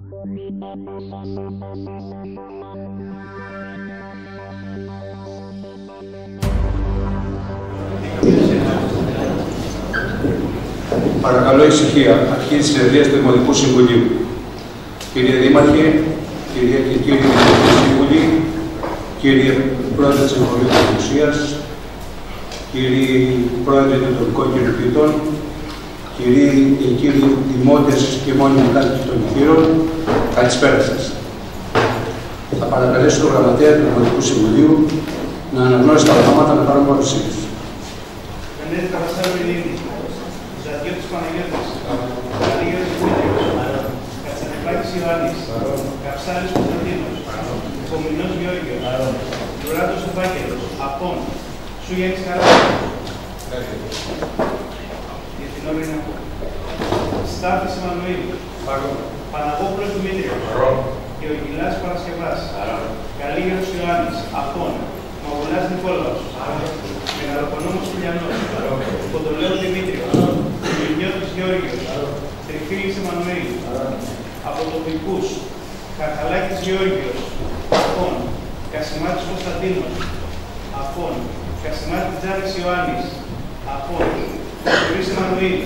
Παρακαλώ ησυχία. Αρχή της συνεδρίας του Δημοτικού Συμβουλίου. Κύριε Δήμαρχε, κυρία και κύριοι Δημοτικοί Σύμβουλοι, κύριε Πρόεδρε της Εφορείου της Ουσίας, κύριοι Πρόεδροι των Τοπικών Κοινοτήτων, κύριοι και κύριοι δημότες και μόνιμοι κάτοικοι των Ηχείρων, καλησπέρα σας. Θα παρακαλέσω τον Γραμματέα του Δημοτικού Συμβουλίου να αναγνώσει τα ονόματα να πάρουν παρουσία τους. Ζαδιώτης Παναγιώτης, Καραγιώτης Δημήτριος, Κατσανεπάκης Ιωάννης, Καψάλης Κωνσταντίνος, Κομινός Γεώργιος, Λουράτος Ευάγγελος, Απών, Σούγιανης Καράγιος. Για την ώρα είναι Απών. Στάθης Εμμανουήλ, Παναγόπουλος Δημήτριος, Γεωργιλάς Παρασκευάς, Καλίγερος Ιωάννης, Απών, Μαγουλάς Νικόλαος, Μεγαλοκονόμος Κουλιανός, Κοντολέος Δημήτριος, Μινιώτης Γεώργιος, Τριφύλης Εμμανουήλ, Αποτοπικούς, Καρχαλάκης Γεώργιος, Αφών, Κασιμάτης Κωνσταντίνος, Αφών, Κασιμάτης Τζάρης Ιωάννης, Αφών, Σουρής Εμμανουήλ,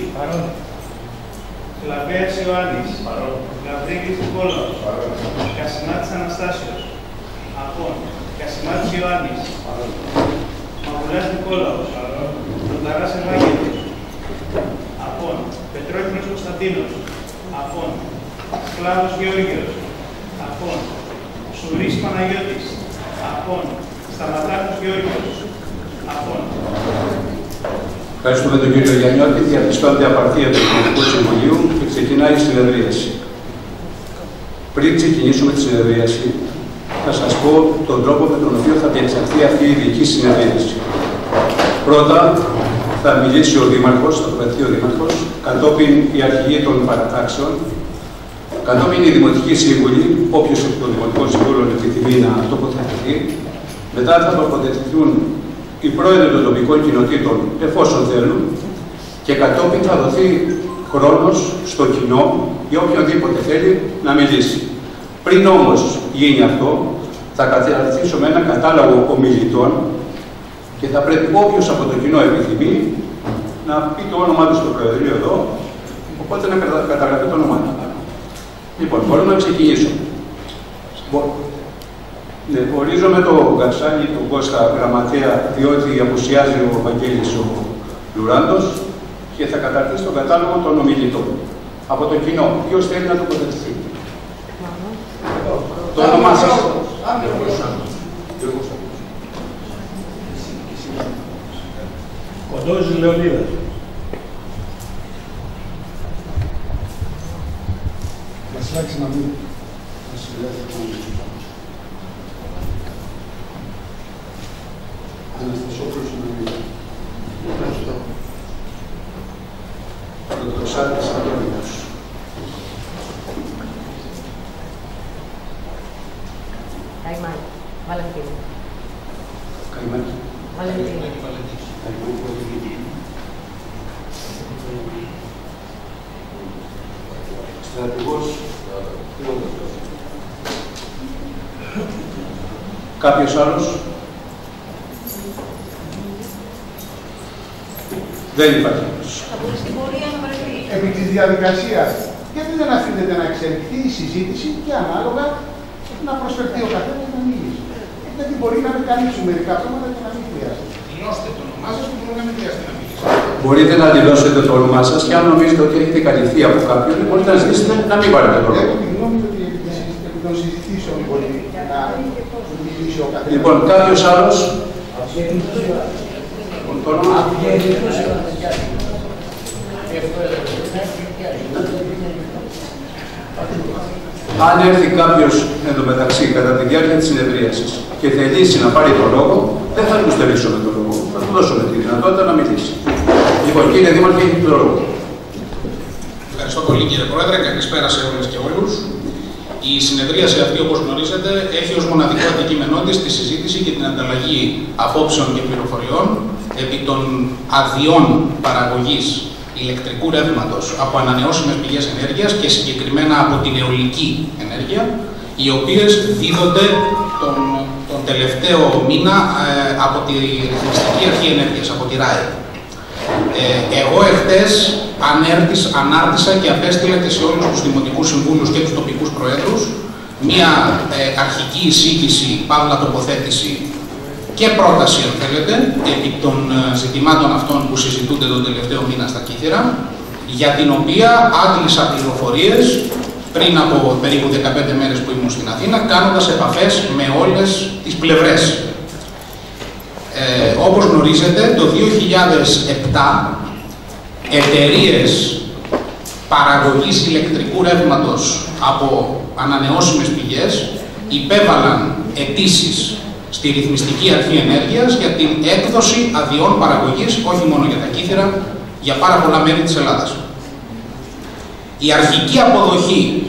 Κλαβέας Ιωάννης, Γαβρίλης Νικόλαος, Κασιμάτης Αναστάσιος, Αφών, Κασιμάτης Ιωάννης, Μαγουλάς Νικόλαος, Λονταράς Ευάγγελος, Απών, Πετρόκινος Κωνσταντίνος, Απών, Σκλάβος Γεώργιος, Απών, Σουρής Παναγιώτης, Απών, Σταματάκος Γεώργιος, Απών. Ευχαριστούμε τον κύριο Γιαννιώτη. Διαπιστώνεται απαρτία του Δημοτικού Συμβουλίου και ξεκινάει η συνεδρίαση. Πριν ξεκινήσουμε τη συνεδρίαση, θα σας πω τον τρόπο με τον οποίο θα διεξαχθεί αυτή η ειδική συνεδρίαση. Πρώτα θα μιλήσει ο Δήμαρχος, θα τοποθετηθεί ο Δήμαρχος, κατόπιν οι αρχηγοί των παρατάξεων, κατόπιν οι Δημοτικοί Σύμβουλοι, όποιος από των Δημοτικών Συμβούλων επιθυμεί να τοποθετηθεί. Μετά θα τοποθετηθούν οι πρόεδροι των τοπικών κοινοτήτων, εφόσον θέλουν, και κατόπιν θα δοθεί χρόνος στο κοινό για οποιονδήποτε θέλει να μιλήσει. Πριν όμως γίνει αυτό, θα καταρτήσω με ένα κατάλογο ομιλητών και θα πρέπει όποιος από το κοινό επιθυμεί να πει το όνομά του στο Προεδρείο εδώ, οπότε να καταγραφεί το όνομά του. Λοιπόν, μπορούμε να ξεκινήσουμε. Ορίζω με τον Καψάλη, τον Κώστα Γραμματέα, διότι απουσιάζει ο Βαγγέλης ο Λουράντος και θα καταρτήσει τον κατάλογο των ομιλητών. Από το κοινό, ποιος θέλει να τοποθετηθεί. Το όνομά σας. Κοντόζης Λεωνίδας. Βασιλάκης Μαμίδη. Αναστασόπουλος Μαμίδη. Πρωτοσάρτης Αντώνιος. Καϊμάνη. Βαλεντίνη. Καϊμάνη. Βαλεντίνη. Στρατηγός. Κάποιος άλλος. Δεν υπάρχει άλλος. Επί της διαδικασίας, γιατί δεν αφήνεται να εξελιχθεί η συζήτηση και ανάλογα να προσφερθεί ο καθένας να μιλήσει. Γιατί μπορεί να μην καλύψουν μερικά πράγματα και να μην χρειάζεται. Δηλώστε το όνομά σας και μπορεί να μην χρειάζεται να μιλήσετε. Μπορείτε να δηλώσετε το όνομά σας και αν νομίζετε ότι έχετε καλυφθεί από κάποιον, μπορείτε να ζητήσετε να μην πάρετε το λόγο. Έχω τη γνώμη ότι επί των συζητήσεων μπορεί να μιλήσει ο καθένας. Λοιπόν, κάποιος άλλος. Το όνομα. Αν έρθει κάποιος εντωμεταξύ κατά τη διάρκεια της συνεδρίασης και θελήσει να πάρει το λόγο, δεν θα του στερήσουμε το λόγο. Θα του δώσουμε τη δυνατότητα να μιλήσει. Λοιπόν, κύριε Δήμαρχε, έχετε το λόγο. Ευχαριστώ πολύ, κύριε Πρόεδρε. Καλησπέρα σε όλες και όλους. Η συνεδρίαση αυτή, όπως γνωρίζετε, έχει ως μοναδικό αντικείμενό της τη συζήτηση και την ανταλλαγή απόψεων και πληροφοριών επί των αδειών παραγωγής ηλεκτρικού ρεύματος από ανανεώσιμες πηγές ενέργειας και συγκεκριμένα από την αιωλική ενέργεια, οι οποίες δίδονται τον τελευταίο μήνα από τη Ρυθμιστική Αρχή Ενέργειας, από τη ΡΑΕ. Εγώ εχθές ανάρτησα και απέστειλα και σε όλους τους δημοτικούς συμβούλους και τους τοπικούς προέδρους μία αρχική εισήγηση, παύλα τοποθέτηση και πρόταση, αν θέλετε, επί των ζητημάτων αυτών που συζητούνται τον τελευταίο μήνα στα Κύθυρα, για την οποία άντλησα πληροφορίες πριν από περίπου 15 μέρες που ήμουν στην Αθήνα, κάνοντας επαφές με όλες τις πλευρές. Όπως γνωρίζετε, το 2007 εταιρείες παραγωγής ηλεκτρικού ρεύματος από ανανεώσιμες πηγές υπέβαλαν αιτήσεις στη Ρυθμιστική Αρχή Ενέργειας για την έκδοση αδειών παραγωγής, όχι μόνο για τα Κύθυρα, για πάρα πολλά μέρη της Ελλάδας. Η αρχική αποδοχή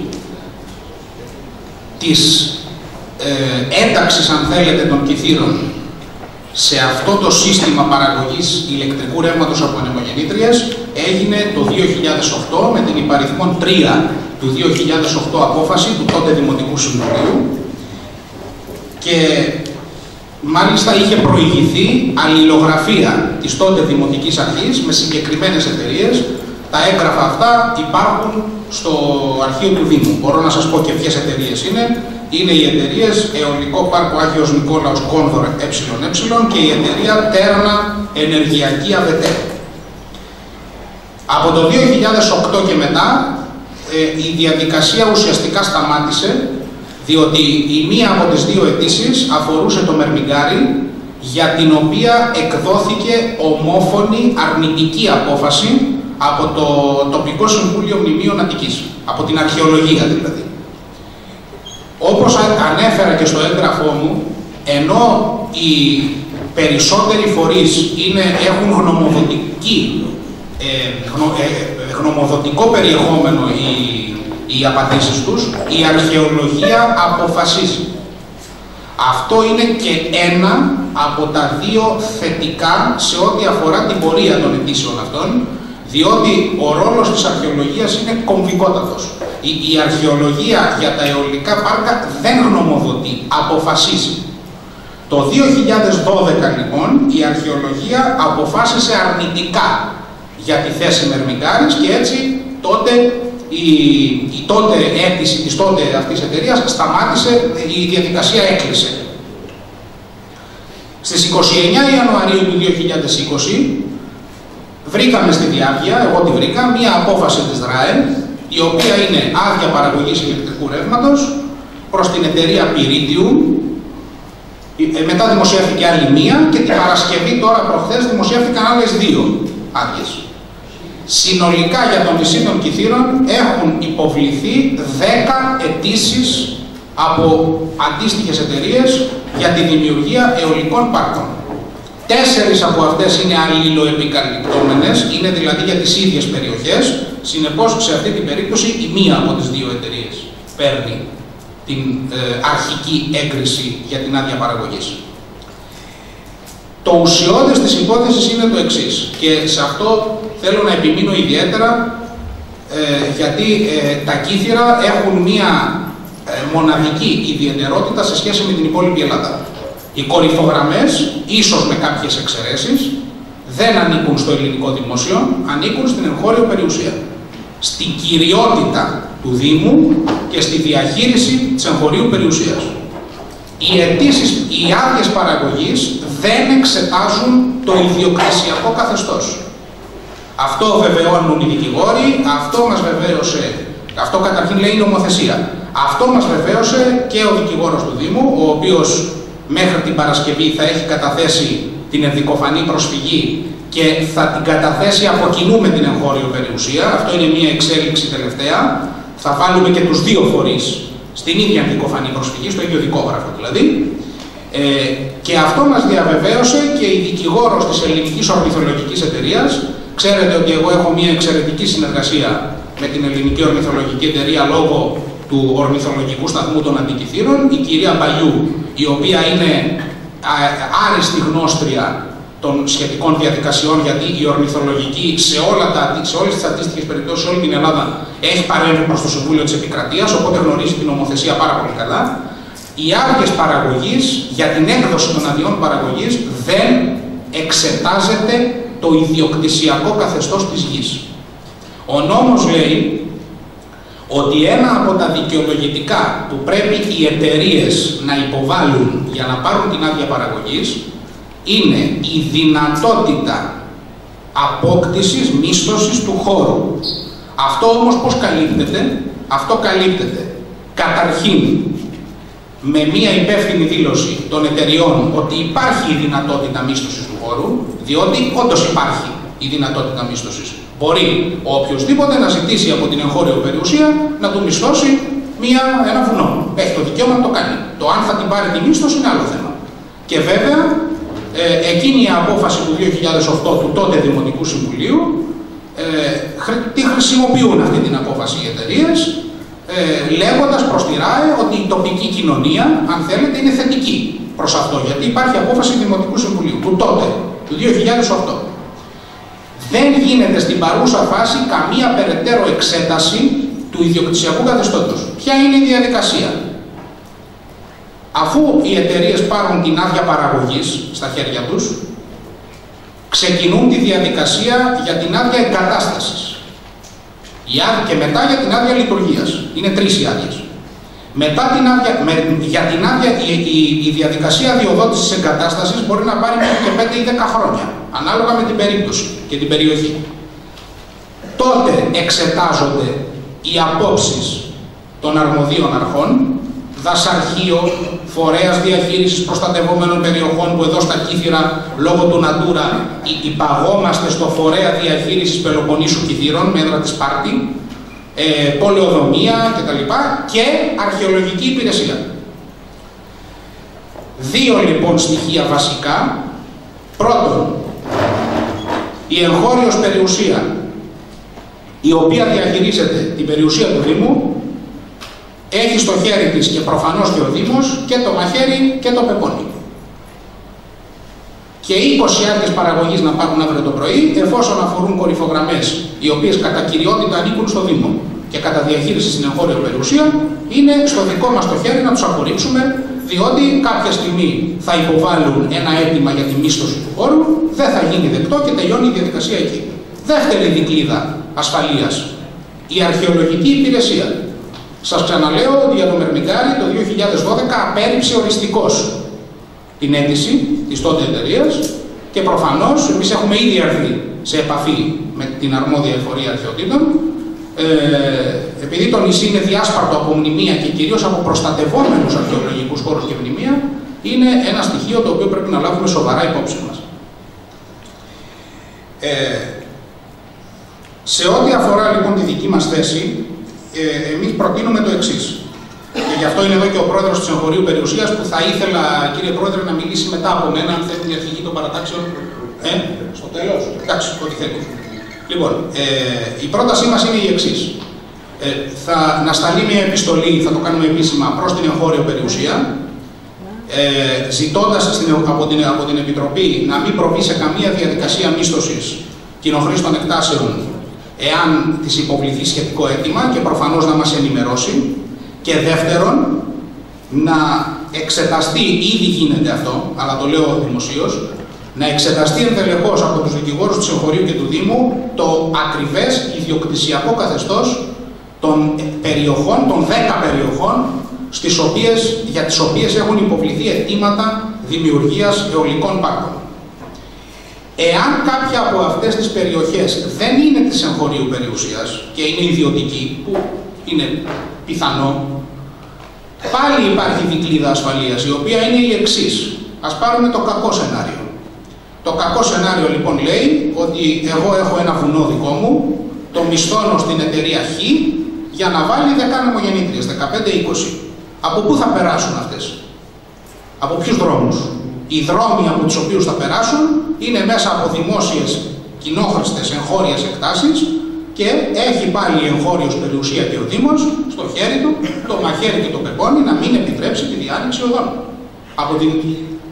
της ένταξης, αν θέλετε, των Κυθύρων σε αυτό το σύστημα παραγωγής ηλεκτρικού ρεύματος από ανεμογεννήτριες έγινε το 2008 με την υπαριθμόν 3 του 2008 απόφαση του τότε Δημοτικού Συμβουλίου και μάλιστα είχε προηγηθεί αλληλογραφία της τότε Δημοτικής Αρχής με συγκεκριμένες εταιρείες. Τα έγγραφα αυτά υπάρχουν στο αρχείο του Δήμου. Μπορώ να σας πω και ποιες εταιρείες είναι. Είναι οι εταιρείες Αιωλικό Πάρκο Άγιος Νικόλαος Κόνδωρ ΕΕ και η εταιρεία Τέρνα Ενεργειακή ΑΒΤ. Από το 2008 και μετά η διαδικασία ουσιαστικά σταμάτησε, διότι η μία από τις δύο αιτήσεις αφορούσε το Μερμιγκάρι, για την οποία εκδόθηκε ομόφωνη αρνητική απόφαση από το Τοπικό Συμβούλιο Μνημείων Αττικής, από την αρχαιολογία δηλαδή. Όπως ανέφερα και στο έγγραφό μου, ενώ οι περισσότεροι φορείς έχουν γνωμοδοτικό περιεχόμενο οι απαντήσεις τους, η αρχαιολογία αποφασίζει. Αυτό είναι και ένα από τα δύο θετικά σε ό,τι αφορά την πορεία των αιτήσεων αυτών, διότι ο ρόλος της αρχαιολογίας είναι κομβικότατος. Η αρχαιολογία για τα αιωλικά πάρκα δεν γνωμοδοτεί, αποφασίζει. Το 2012 λοιπόν η αρχαιολογία αποφάσισε αρνητικά για τη θέση Μερμιγκάρης και έτσι τότε η τότε αίτηση της τότε αυτής εταιρείας σταμάτησε, η διαδικασία έκλεισε. Στις 29 Ιανουαρίου του 2020 βρήκαμε στη Διάβγεια, εγώ τη βρήκα, μία απόφαση της ΔΡΑΕ, η οποία είναι άδεια παραγωγής ηλεκτρικού ρεύματος προς την εταιρεία Πυρίτιου. Μετά δημοσιεύθηκε άλλη μία και την Παρασκευή τώρα προχθές δημοσιεύτηκαν άλλες δύο άδειες. Συνολικά για το νησί των Κυθύρων έχουν υποβληθεί 10 αιτήσεις από αντίστοιχες εταιρείες για τη δημιουργία αιωλικών πάρκων. 4 από αυτές είναι αλληλοεπικαλυπτόμενες, είναι δηλαδή για τις ίδιες περιοχές, συνεπώς σε αυτή την περίπτωση η μία από τις δύο εταιρείες παίρνει την αρχική έγκριση για την άδεια παραγωγής. Το ουσιώδες της υπόθεσης είναι το εξής και σε αυτό θέλω να επιμείνω ιδιαίτερα γιατί τα Κύθυρα έχουν μία μοναδική ιδιαιτερότητα σε σχέση με την υπόλοιπη Ελλάδα. Οι κορυφογραμμές, ίσως με κάποιες εξαιρέσεις, δεν ανήκουν στο ελληνικό δημόσιο, ανήκουν στην εγχώριο περιουσία. Στην κυριότητα του Δήμου και στη διαχείριση της εγχωρίου περιουσίας. Οι άδειες παραγωγής δεν εξετάζουν το ιδιοκτησιακό καθεστώς. Αυτό βεβαιώνουν οι δικηγόροι, αυτό καταρχήν λέει η νομοθεσία. Αυτό μας βεβαίωσε και ο δικηγόρος του Δήμου, ο οποίος μέχρι την Παρασκευή θα έχει καταθέσει την ενδικοφανή προσφυγή και θα την καταθέσει από κοινού με την εγχώριο περιουσία. Αυτό είναι μια εξέλιξη τελευταία. Θα βάλουμε και τους δύο φορείς στην ίδια ενδικοφανή προσφυγή, στο ίδιο δικόγραφο δηλαδή. Και αυτό μας διαβεβαίωσε και η δικηγόρος της Ελληνικής Ορνηθολογικής Εταιρείας. Ξέρετε ότι εγώ έχω μια εξαιρετική συνεργασία με την Ελληνική Ορνηθολογική Εταιρεία λόγω του Ορνηθολογικού Σταθμού των Αντικυθύρων, η κυρία Μπαλιού, η οποία είναι άριστη γνώστρια των σχετικών διαδικασιών, γιατί η ορνηθολογική σε όλες τις αντίστοιχες περιπτώσεις, σε όλη την Ελλάδα, έχει παρέμβει προς το Συμβούλιο της Επικρατείας, οπότε γνωρίζει την νομοθεσία πάρα πολύ καλά. Οι άδειες παραγωγής, για την έκδοση των αδειών παραγωγής, δεν εξετάζεται το ιδιοκτησιακό καθεστώς της γης. Ο νόμος λέει ότι ένα από τα δικαιολογητικά που πρέπει οι εταιρείες να υποβάλουν για να πάρουν την άδεια παραγωγής είναι η δυνατότητα απόκτησης, μίσθωσης του χώρου. Αυτό όμως πώς καλύπτεται? Αυτό καλύπτεται καταρχήν με μία υπεύθυνη δήλωση των εταιριών ότι υπάρχει η δυνατότητα μίσθωσης του χώρου, διότι όντως υπάρχει η δυνατότητα μίσθωσης. Μπορεί ο οποιοσδήποτε να ζητήσει από την εγχώριο περιουσία να του μισθώσει ένα βουνό. Έχει το δικαίωμα να το κάνει. Το αν θα την πάρει τη μίσθωση είναι άλλο θέμα. Και βέβαια, εκείνη η απόφαση του 2008 του τότε Δημοτικού Συμβουλίου, τη χρησιμοποιούν αυτή την απόφαση οι εταιρείες, λέγοντας προς τη ΡΑΕ ότι η τοπική κοινωνία, αν θέλετε, είναι θετική προς αυτό, γιατί υπάρχει απόφαση Δημοτικού Συμβουλίου του τότε, του 2008. Δεν γίνεται στην παρούσα φάση καμία περαιτέρω εξέταση του ιδιοκτησιακού καθεστώτος. Ποια είναι η διαδικασία? Αφού οι εταιρείες πάρουν την άδεια παραγωγής στα χέρια τους, ξεκινούν τη διαδικασία για την άδεια εγκατάστασης. Και μετά για την άδεια λειτουργίας. Είναι 3 οι άδειες. Μετά για την άδεια, η διαδικασία αδειοδότησης εγκατάστασης μπορεί να πάρει μέχρι και 5 ή 10 χρόνια, ανάλογα με την περίπτωση και την περιοχή. Τότε εξετάζονται οι απόψεις των αρμοδίων αρχών, δασαρχείο, φορέας διαχείρισης προστατευόμενων περιοχών, που εδώ στα Κύθυρα, λόγω του Natura, υπαγόμαστε στο φορέα διαχείρισης Πελοποννήσου Κυθύρων, με έδρα της Σπάρτη, πολεοδομία κτλ. Και αρχαιολογική υπηρεσία. 2 λοιπόν στοιχεία βασικά. Πρώτον, η εγχώριος περιουσία, η οποία διαχειρίζεται την περιουσία του Δήμου, έχει στο χέρι της και προφανώς και ο Δήμος και το μαχαίρι και το πεπόνι. Και 20 άδειες παραγωγής να πάρουν αύριο το πρωί, εφόσον αφορούν κορυφογραμμές οι οποίες κατά κυριότητα ανήκουν στο Δήμο και κατά διαχείριση στην εγχώριο περιουσία, είναι στο δικό μας το χέρι να τους απορρίψουμε, διότι κάποια στιγμή θα υποβάλουν ένα αίτημα για τη μίσθωση του χώρου, δεν θα γίνει δεκτό και τελειώνει η διαδικασία εκεί. Δεύτερη δικλείδα ασφαλείας, η αρχαιολογική υπηρεσία. Σας ξαναλέω ότι για το Μερμικάρι το 2012 απέρριψε οριστικώς την αίτηση της τότε εταιρείας και προφανώς εμείς έχουμε ήδη έρθει σε επαφή με την αρμόδια εφορία αρχαιοτήτων. Επειδή το νησί είναι διάσπαρτο από μνημεία και κυρίως από προστατευόμενους αρχαιολογικούς χώρους και μνημεία, είναι ένα στοιχείο το οποίο πρέπει να λάβουμε σοβαρά υπόψη μας. Σε ό,τι αφορά λοιπόν τη δική μας θέση, εμείς προτείνουμε το εξής. Και γι' αυτό είναι εδώ και ο πρόεδρος της εγχωρίου περιουσίας, που θα ήθελα, κύριε πρόεδρε, να μιλήσει μετά από μένα, αν θέλει, η αρχηγή των παρατάξεων. Στο τέλος. Εντάξει, ό,τι θέλει. Λοιπόν, η πρότασή μας είναι η εξής. Να σταλεί μια επιστολή, θα το κάνουμε επίσημα, προς την εγχώριο περιουσία, ζητώντας από την Επιτροπή να μην προβεί σε καμία διαδικασία μίσθωσης κοινοχρήστων εκτάσεων εάν της υποβληθεί σχετικό αίτημα, και προφανώς να μας ενημερώσει. Και δεύτερον, να εξεταστεί, ήδη γίνεται αυτό, αλλά το λέω δημοσίως, να εξεταστεί ενδελεχώς από τους δικηγόρους της εγχωρίου και του Δήμου το ακριβές ιδιοκτησιακό καθεστώς των περιοχών, των 10 περιοχών, για τις οποίες έχουν υποβληθεί αιτήματα δημιουργίας αιωλικών πάρκων. Εάν κάποια από αυτές τις περιοχές δεν είναι της εγχωρίου περιουσίας και είναι ιδιωτική, που είναι πιθανό, πάλι υπάρχει δικλείδα ασφαλείας, η οποία είναι η εξής. Ας πάρουμε το κακό σενάριο. Το κακό σενάριο λοιπόν λέει ότι εγώ έχω ένα βουνό δικό μου, το μισθώνω στην εταιρεία Χ για να βάλει 10 ανεμογεννήτριες, 15-20. Από πού θα περάσουν αυτές? Από ποιους δρόμους? Οι δρόμοι από τους οποίους θα περάσουν είναι μέσα από δημόσιες, κοινόχρηστες, εγχώριες εκτάσεις, και έχει πάλι η εγχώριος περιουσία και ο Δήμος στο χέρι του το μαχαίρι και το πεπόνι να μην επιτρέψει τη διάνοιξη οδών.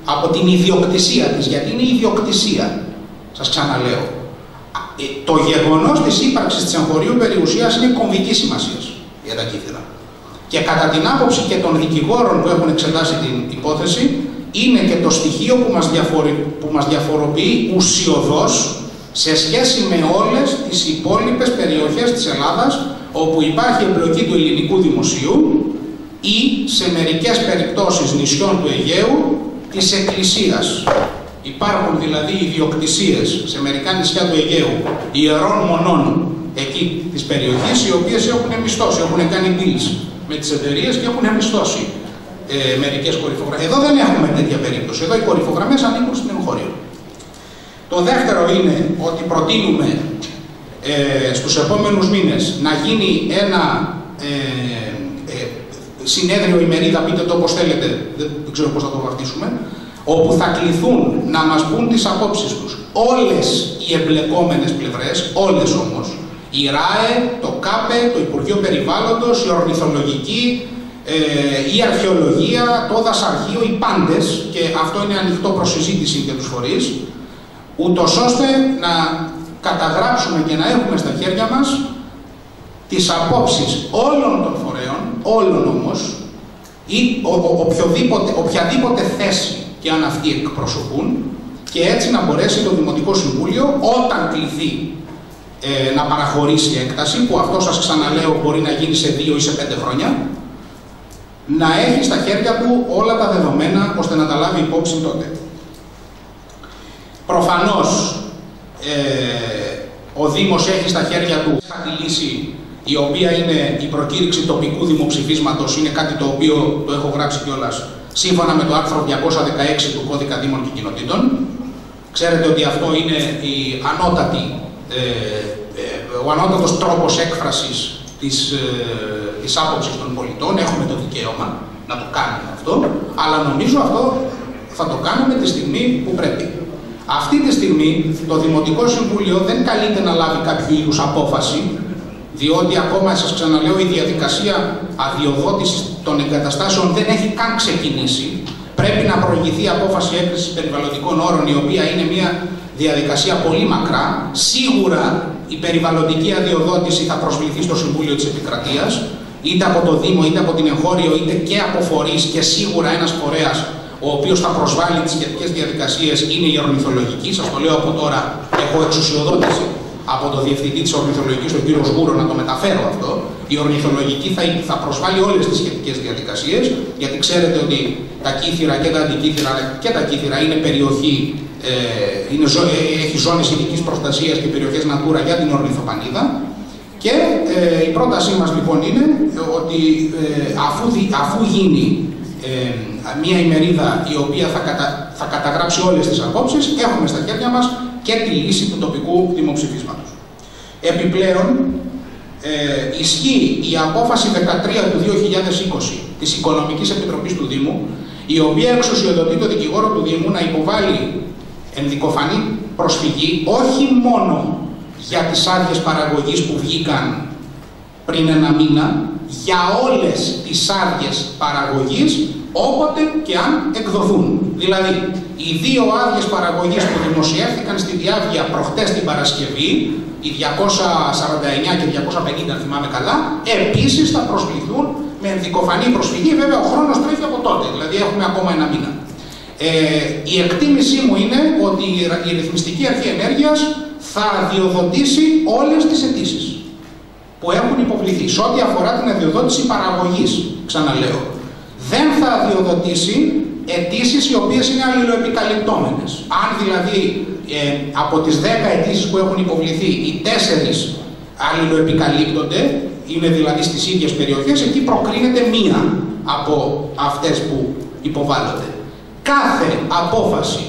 από την ιδιοκτησία της, γιατί είναι ιδιοκτησία, σας ξαναλέω. Το γεγονός της ύπαρξης της εγχωρίου περιουσίας είναι κομβικής σημασίας για τα κύθυρα. Και κατά την άποψη και των δικηγόρων που έχουν εξετάσει την υπόθεση, είναι και το στοιχείο που μας διαφοροποιεί ουσιωδώς σε σχέση με όλες τις υπόλοιπες περιοχές της Ελλάδας όπου υπάρχει εμπλοκή του ελληνικού δημοσίου ή σε μερικές περιπτώσεις νησιών του Αιγαίου της Εκκλησίας. Υπάρχουν δηλαδή ιδιοκτησίες σε μερικά νησιά του Αιγαίου ιερών μονών εκεί της περιοχής, οι οποίες έχουν μισθώσει, έχουν κάνει deals με τις εταιρείες και έχουν μισθώσει μερικές κορυφογραμμές. Εδώ δεν έχουμε τέτοια περίπτωση. Εδώ οι κορυφογραμμές ανήκουν στην εγχώριο. Το δεύτερο είναι ότι προτείνουμε στους επόμενους μήνες να γίνει ένα συνέδριο ημερίδα, πείτε το όπως θέλετε, δεν ξέρω πώς θα το βαφτίσουμε, όπου θα κληθούν να μας πούν τις απόψεις τους όλες οι εμπλεκόμενες πλευρές, όλες όμως, η ΡΑΕ, το ΚΑΠΕ, το Υπουργείο Περιβάλλοντος, η Ορνηθολογική, η Αρχαιολογία, το Δασαρχείο, οι πάντες, και αυτό είναι ανοιχτό προς συζήτηση για τους φορείς, ούτως ώστε να καταγράψουμε και να έχουμε στα χέρια μας τις απόψεις όλων των φορέων, όλων όμως, ή οποιαδήποτε θέση και αν αυτοί εκπροσωπούν, και έτσι να μπορέσει το Δημοτικό Συμβούλιο, όταν κληθεί να παραχωρήσει έκταση, που αυτό σας ξαναλέω μπορεί να γίνει σε 2 ή σε 5 χρόνια, να έχει στα χέρια του όλα τα δεδομένα ώστε να τα λάβει υπόψη τότε. Προφανώς ο Δήμος έχει στα χέρια του τη λύση, η οποία είναι η προκήρυξη τοπικού δημοψηφίσματος, είναι κάτι το οποίο το έχω γράψει κιόλας, σύμφωνα με το άρθρο 216 του Κώδικα Δήμων και Κοινοτήτων. Ξέρετε ότι αυτό είναι ο ανώτατος τρόπος έκφρασης της άποψης των πολιτών. Έχουμε το δικαίωμα να το κάνουμε αυτό, αλλά νομίζω αυτό θα το κάνουμε τη στιγμή που πρέπει. Αυτή τη στιγμή το Δημοτικό Συμβούλιο δεν καλείται να λάβει κάποιο είδους απόφαση, διότι ακόμα, σας ξαναλέω, η διαδικασία αδειοδότησης των εγκαταστάσεων δεν έχει καν ξεκινήσει. Πρέπει να προηγηθεί απόφαση έγκρισης περιβαλλοντικών όρων, η οποία είναι μια διαδικασία πολύ μακρά. Σίγουρα η περιβαλλοντική αδειοδότηση θα προσβληθεί στο Συμβούλιο της Επικρατείας, είτε από το Δήμο, είτε από την εγχώριο, είτε και από φορείς, και σίγουρα ένας φορέας ο οποίος θα προσβάλλει τις σχετικές διαδικασίες είναι η Ορνηθολογική. Σας το λέω από τώρα, έχω εξουσιοδότηση από το Διευθυντή της Ορνηθολογικής, τον κύριο Σγούρο, να το μεταφέρω αυτό. Η Ορνηθολογική θα προσβάλλει όλες τις σχετικές διαδικασίες, γιατί ξέρετε ότι τα κύθυρα και τα αντικύθυρα και τα κύθυρα είναι περιοχή, έχει ζώνες ειδικής προστασίας και περιοχές Natura για την Ορνηθοπανίδα. Και η πρότασή μας λοιπόν είναι ότι αφού γίνει μια ημερίδα η οποία θα καταγράψει όλες τις απόψεις, έχουμε στα χέρια μας και τη λύση του τοπικού δημοψηφίσματος. Επιπλέον, ισχύει η απόφαση 13 του 2020 της Οικονομικής Επιτροπής του Δήμου, η οποία εξουσιοδοτεί το δικηγόρο του Δήμου να υποβάλει ενδικοφανή προσφυγή όχι μόνο για τις άδειες παραγωγής που βγήκαν πριν 1 μήνα, για όλες τις άδειες παραγωγής όποτε και αν εκδοθούν. Δηλαδή, οι 2 άδειες παραγωγής που δημοσιεύτηκαν στη Διάβγεια προχτές την Παρασκευή, οι 249 και 250 αν θυμάμαι καλά, επίσης θα προσβληθούν με ενδικοφανή προσφυγή. Βέβαια, ο χρόνος τρέχει από τότε, δηλαδή έχουμε ακόμα 1 μήνα. Η εκτίμησή μου είναι ότι η Ρυθμιστική Αρχή Ενέργειας θα αδειοδοτήσει όλες τις αιτήσεις που έχουν υποβληθεί. Σε ό,τι αφορά την αδειοδότηση παραγωγής, ξαναλέω, δεν θα αδειοδοτήσει αιτήσεις οι οποίες είναι αλληλοεπικαλυπτόμενες. Αν δηλαδή από τις 10 αιτήσεις που έχουν υποβληθεί, οι 4 αλληλοεπικαλύπτονται, είναι δηλαδή στις ίδιες περιοχές, εκεί προκρίνεται μία από αυτές που υποβάλλονται. Κάθε απόφαση,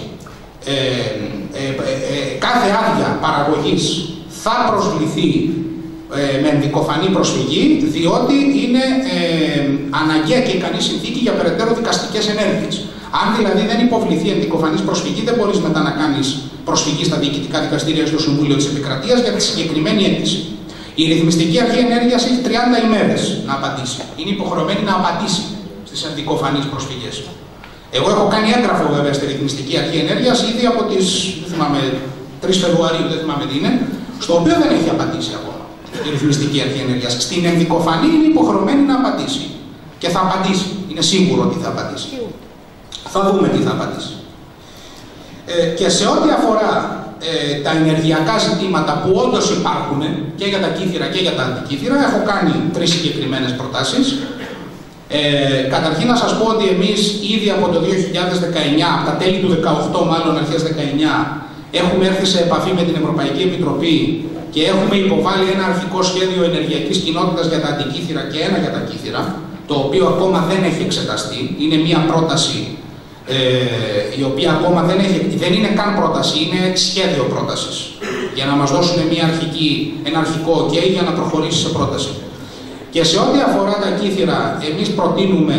κάθε άδεια παραγωγής θα προσβληθεί με ενδικοφανή προσφυγή, διότι είναι αναγκαία και ικανή συνθήκη για περαιτέρω δικαστικές ενέργειες. Αν δηλαδή δεν υποβληθεί ενδικοφανής προσφυγή, δεν μπορείς μετά να κάνεις προσφυγή στα διοικητικά δικαστήρια στο Συμβούλιο της Επικρατείας για τη συγκεκριμένη αίτηση. Η Ρυθμιστική Αρχή Ενέργειας έχει 30 ημέρες να απαντήσει. Είναι υποχρεωμένη να απαντήσει στις ενδικοφανείς προσφυγές. Εγώ έχω κάνει έγγραφο βέβαια στη Ρυθμιστική Αρχή Ενέργειας ήδη από τις 3 Φεβρουαρίου, δεν θυμάμαι τι είναι, στο οποίο δεν έχει απαντήσει ακόμα η Ρυθμιστική Αρχή Ενέργειας. Στην ενδικοφανή είναι υποχρεωμένη να απαντήσει. Και θα απαντήσει. Είναι σίγουρο ότι θα απαντήσει. Θα δούμε τι θα απαντήσει. Και σε ό,τι αφορά τα ενεργειακά ζητήματα που όντως υπάρχουν και για τα κύθυρα και για τα αντικύθυρα, έχω κάνει 3 συγκεκριμένες προτάσεις. Καταρχήν να σας πω ότι εμείς ήδη από το 2019, από τα τέλη του 2018 μάλλον αρχές 19, έχουμε έρθει σε επαφή με την Ευρωπαϊκή Επιτροπή και έχουμε υποβάλει ένα αρχικό σχέδιο ενεργειακής κοινότητας για τα αντικύθυρα και ένα για τα κύθυρα, το οποίο ακόμα δεν έχει εξεταστεί. Είναι μια πρόταση η οποία ακόμα δεν είναι καν πρόταση, είναι σχέδιο πρότασης, για να μας δώσουν ένα αρχικό OK για να προχωρήσει σε πρόταση. Και σε ό,τι αφορά τα κύθυρα, εμείς προτείνουμε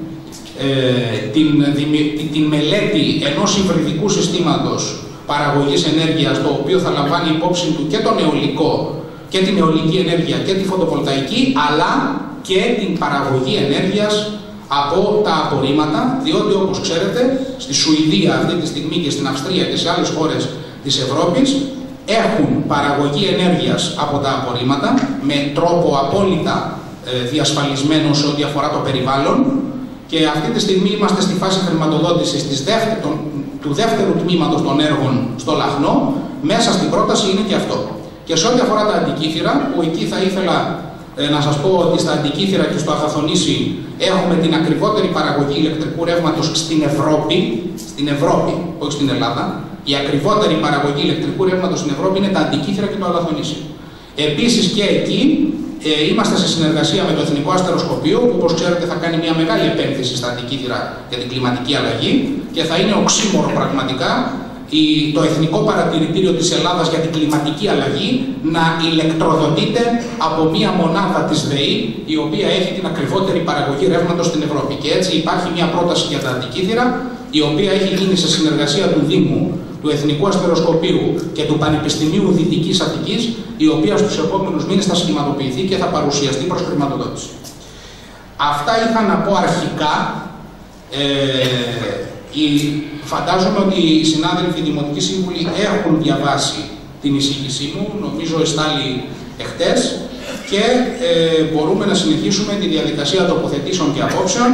την μελέτη ενός υβριδικού συστήματος παραγωγής ενέργειας, το οποίο θα λαμβάνει υπόψη του και τον αιωλικό και την αιωλική ενέργεια και τη φωτοβολταϊκή, αλλά και την παραγωγή ενέργειας από τα απορρίμματα, διότι όπως ξέρετε στη Σουηδία αυτή τη στιγμή και στην Αυστρία και σε άλλες χώρες της Ευρώπης έχουν παραγωγή ενέργειας από τα απορρίμματα με τρόπο απόλυτα διασφαλισμένο σε ό,τι αφορά το περιβάλλον, και αυτή τη στιγμή είμαστε στη φάση χρηματοδότησης του δεύτερου τμήματος των έργων στο Λαχνό. Μέσα στην πρόταση είναι και αυτό. Και σε ό,τι αφορά τα αντικύθυρα, που εκεί θα ήθελα να σας πω ότι στα αντικύθυρα και στο Αχαθονήσι έχουμε την ακριβότερη παραγωγή ηλεκτρικού ρεύματος στην Ευρώπη, όχι στην Ελλάδα. Η ακριβότερη παραγωγή ηλεκτρικού ρεύματος στην Ευρώπη είναι τα αντικύθυρα και το Αχαθονήσι. Επίσης και εκεί είμαστε σε συνεργασία με το Εθνικό Αστεροσκοπείο, που όπως ξέρετε θα κάνει μια μεγάλη επένδυση στα αντικύθυρα για την κλιματική αλλαγή, και θα είναι οξύμορο πραγματικά το Εθνικό Παρατηρητήριο της Ελλάδας για την κλιματική αλλαγή να ηλεκτροδοτείται από μία μονάδα της ΔΕΗ, η οποία έχει την ακριβότερη παραγωγή ρεύματος στην Ευρώπη. Και έτσι υπάρχει μία πρόταση για τα αντικύθυρα, η οποία έχει γίνει σε συνεργασία του Δήμου, του Εθνικού Αστεροσκοπείου και του Πανεπιστημίου Δυτικής Αττικής, η οποία στους επόμενους μήνες θα σχηματοποιηθεί και θα παρουσιαστεί προς χρηματοδότηση. Αυτά είχα να πω αρχικά. Φαντάζομαι ότι οι συνάδελφοι δημοτικοί σύμβουλοι έχουν διαβάσει την εισήγησή μου, νομίζω εστάλει εχτες, και μπορούμε να συνεχίσουμε τη διαδικασία τοποθετήσεων και απόψεων.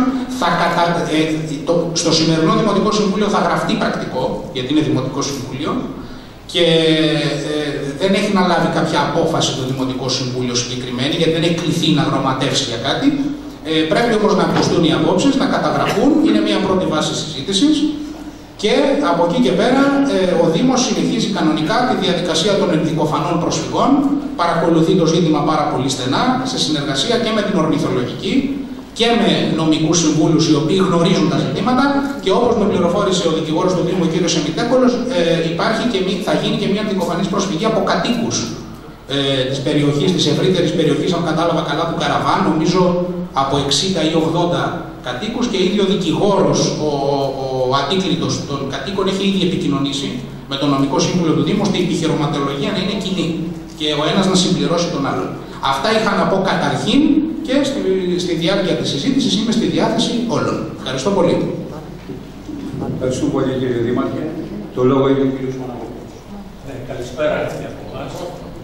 Στο σημερινό Δημοτικό Συμβούλιο θα γραφτεί πρακτικό, γιατί είναι Δημοτικό Συμβούλιο, και δεν έχει να λάβει κάποια απόφαση το Δημοτικό Συμβούλιο συγκεκριμένη, γιατί δεν έχει κληθεί να γραμματεύσει για κάτι. Πρέπει όμως να ακουστούν οι απόψεις, να καταγραφούν, είναι μια πρώτη βάση συζήτησης, και από εκεί και πέρα ο Δήμος συνεχίζει κανονικά τη διαδικασία των ενδικοφανών προσφυγών, παρακολουθεί το ζήτημα πάρα πολύ στενά, σε συνεργασία και με την ορνηθολογική και με νομικούς συμβούλους οι οποίοι γνωρίζουν τα ζητήματα, και όπως με πληροφόρησε ο δικηγόρος του Δήμου, ο κ. Σεμιτέκολος, θα γίνει και μια ενδικοφανής προσφυγή από κατοίκους της περιοχής, της ευρύτερης περιοχής, αν κατάλαβα καλά, του Καραβάν, νομίζω από 60 ή 80 κατοίκους, και ήδη ο δικηγόρος, ο αντίκλητος των κατοίκων, έχει ήδη επικοινωνήσει με τον νομικό σύμβουλο του Δήμου, ώστε η επιχειρηματολογία να είναι κοινή και ο ένας να συμπληρώσει τον άλλον. Αυτά είχα να πω καταρχήν, και στη διάρκεια της συζήτησης είμαι στη διάθεση όλων. Ευχαριστώ πολύ. Ευχαριστώ πολύ, κύριε Δήμαρχε. Το λόγο έχει ο κύριος Μοναγόπουλος. Καλησπέρα και από εμάς.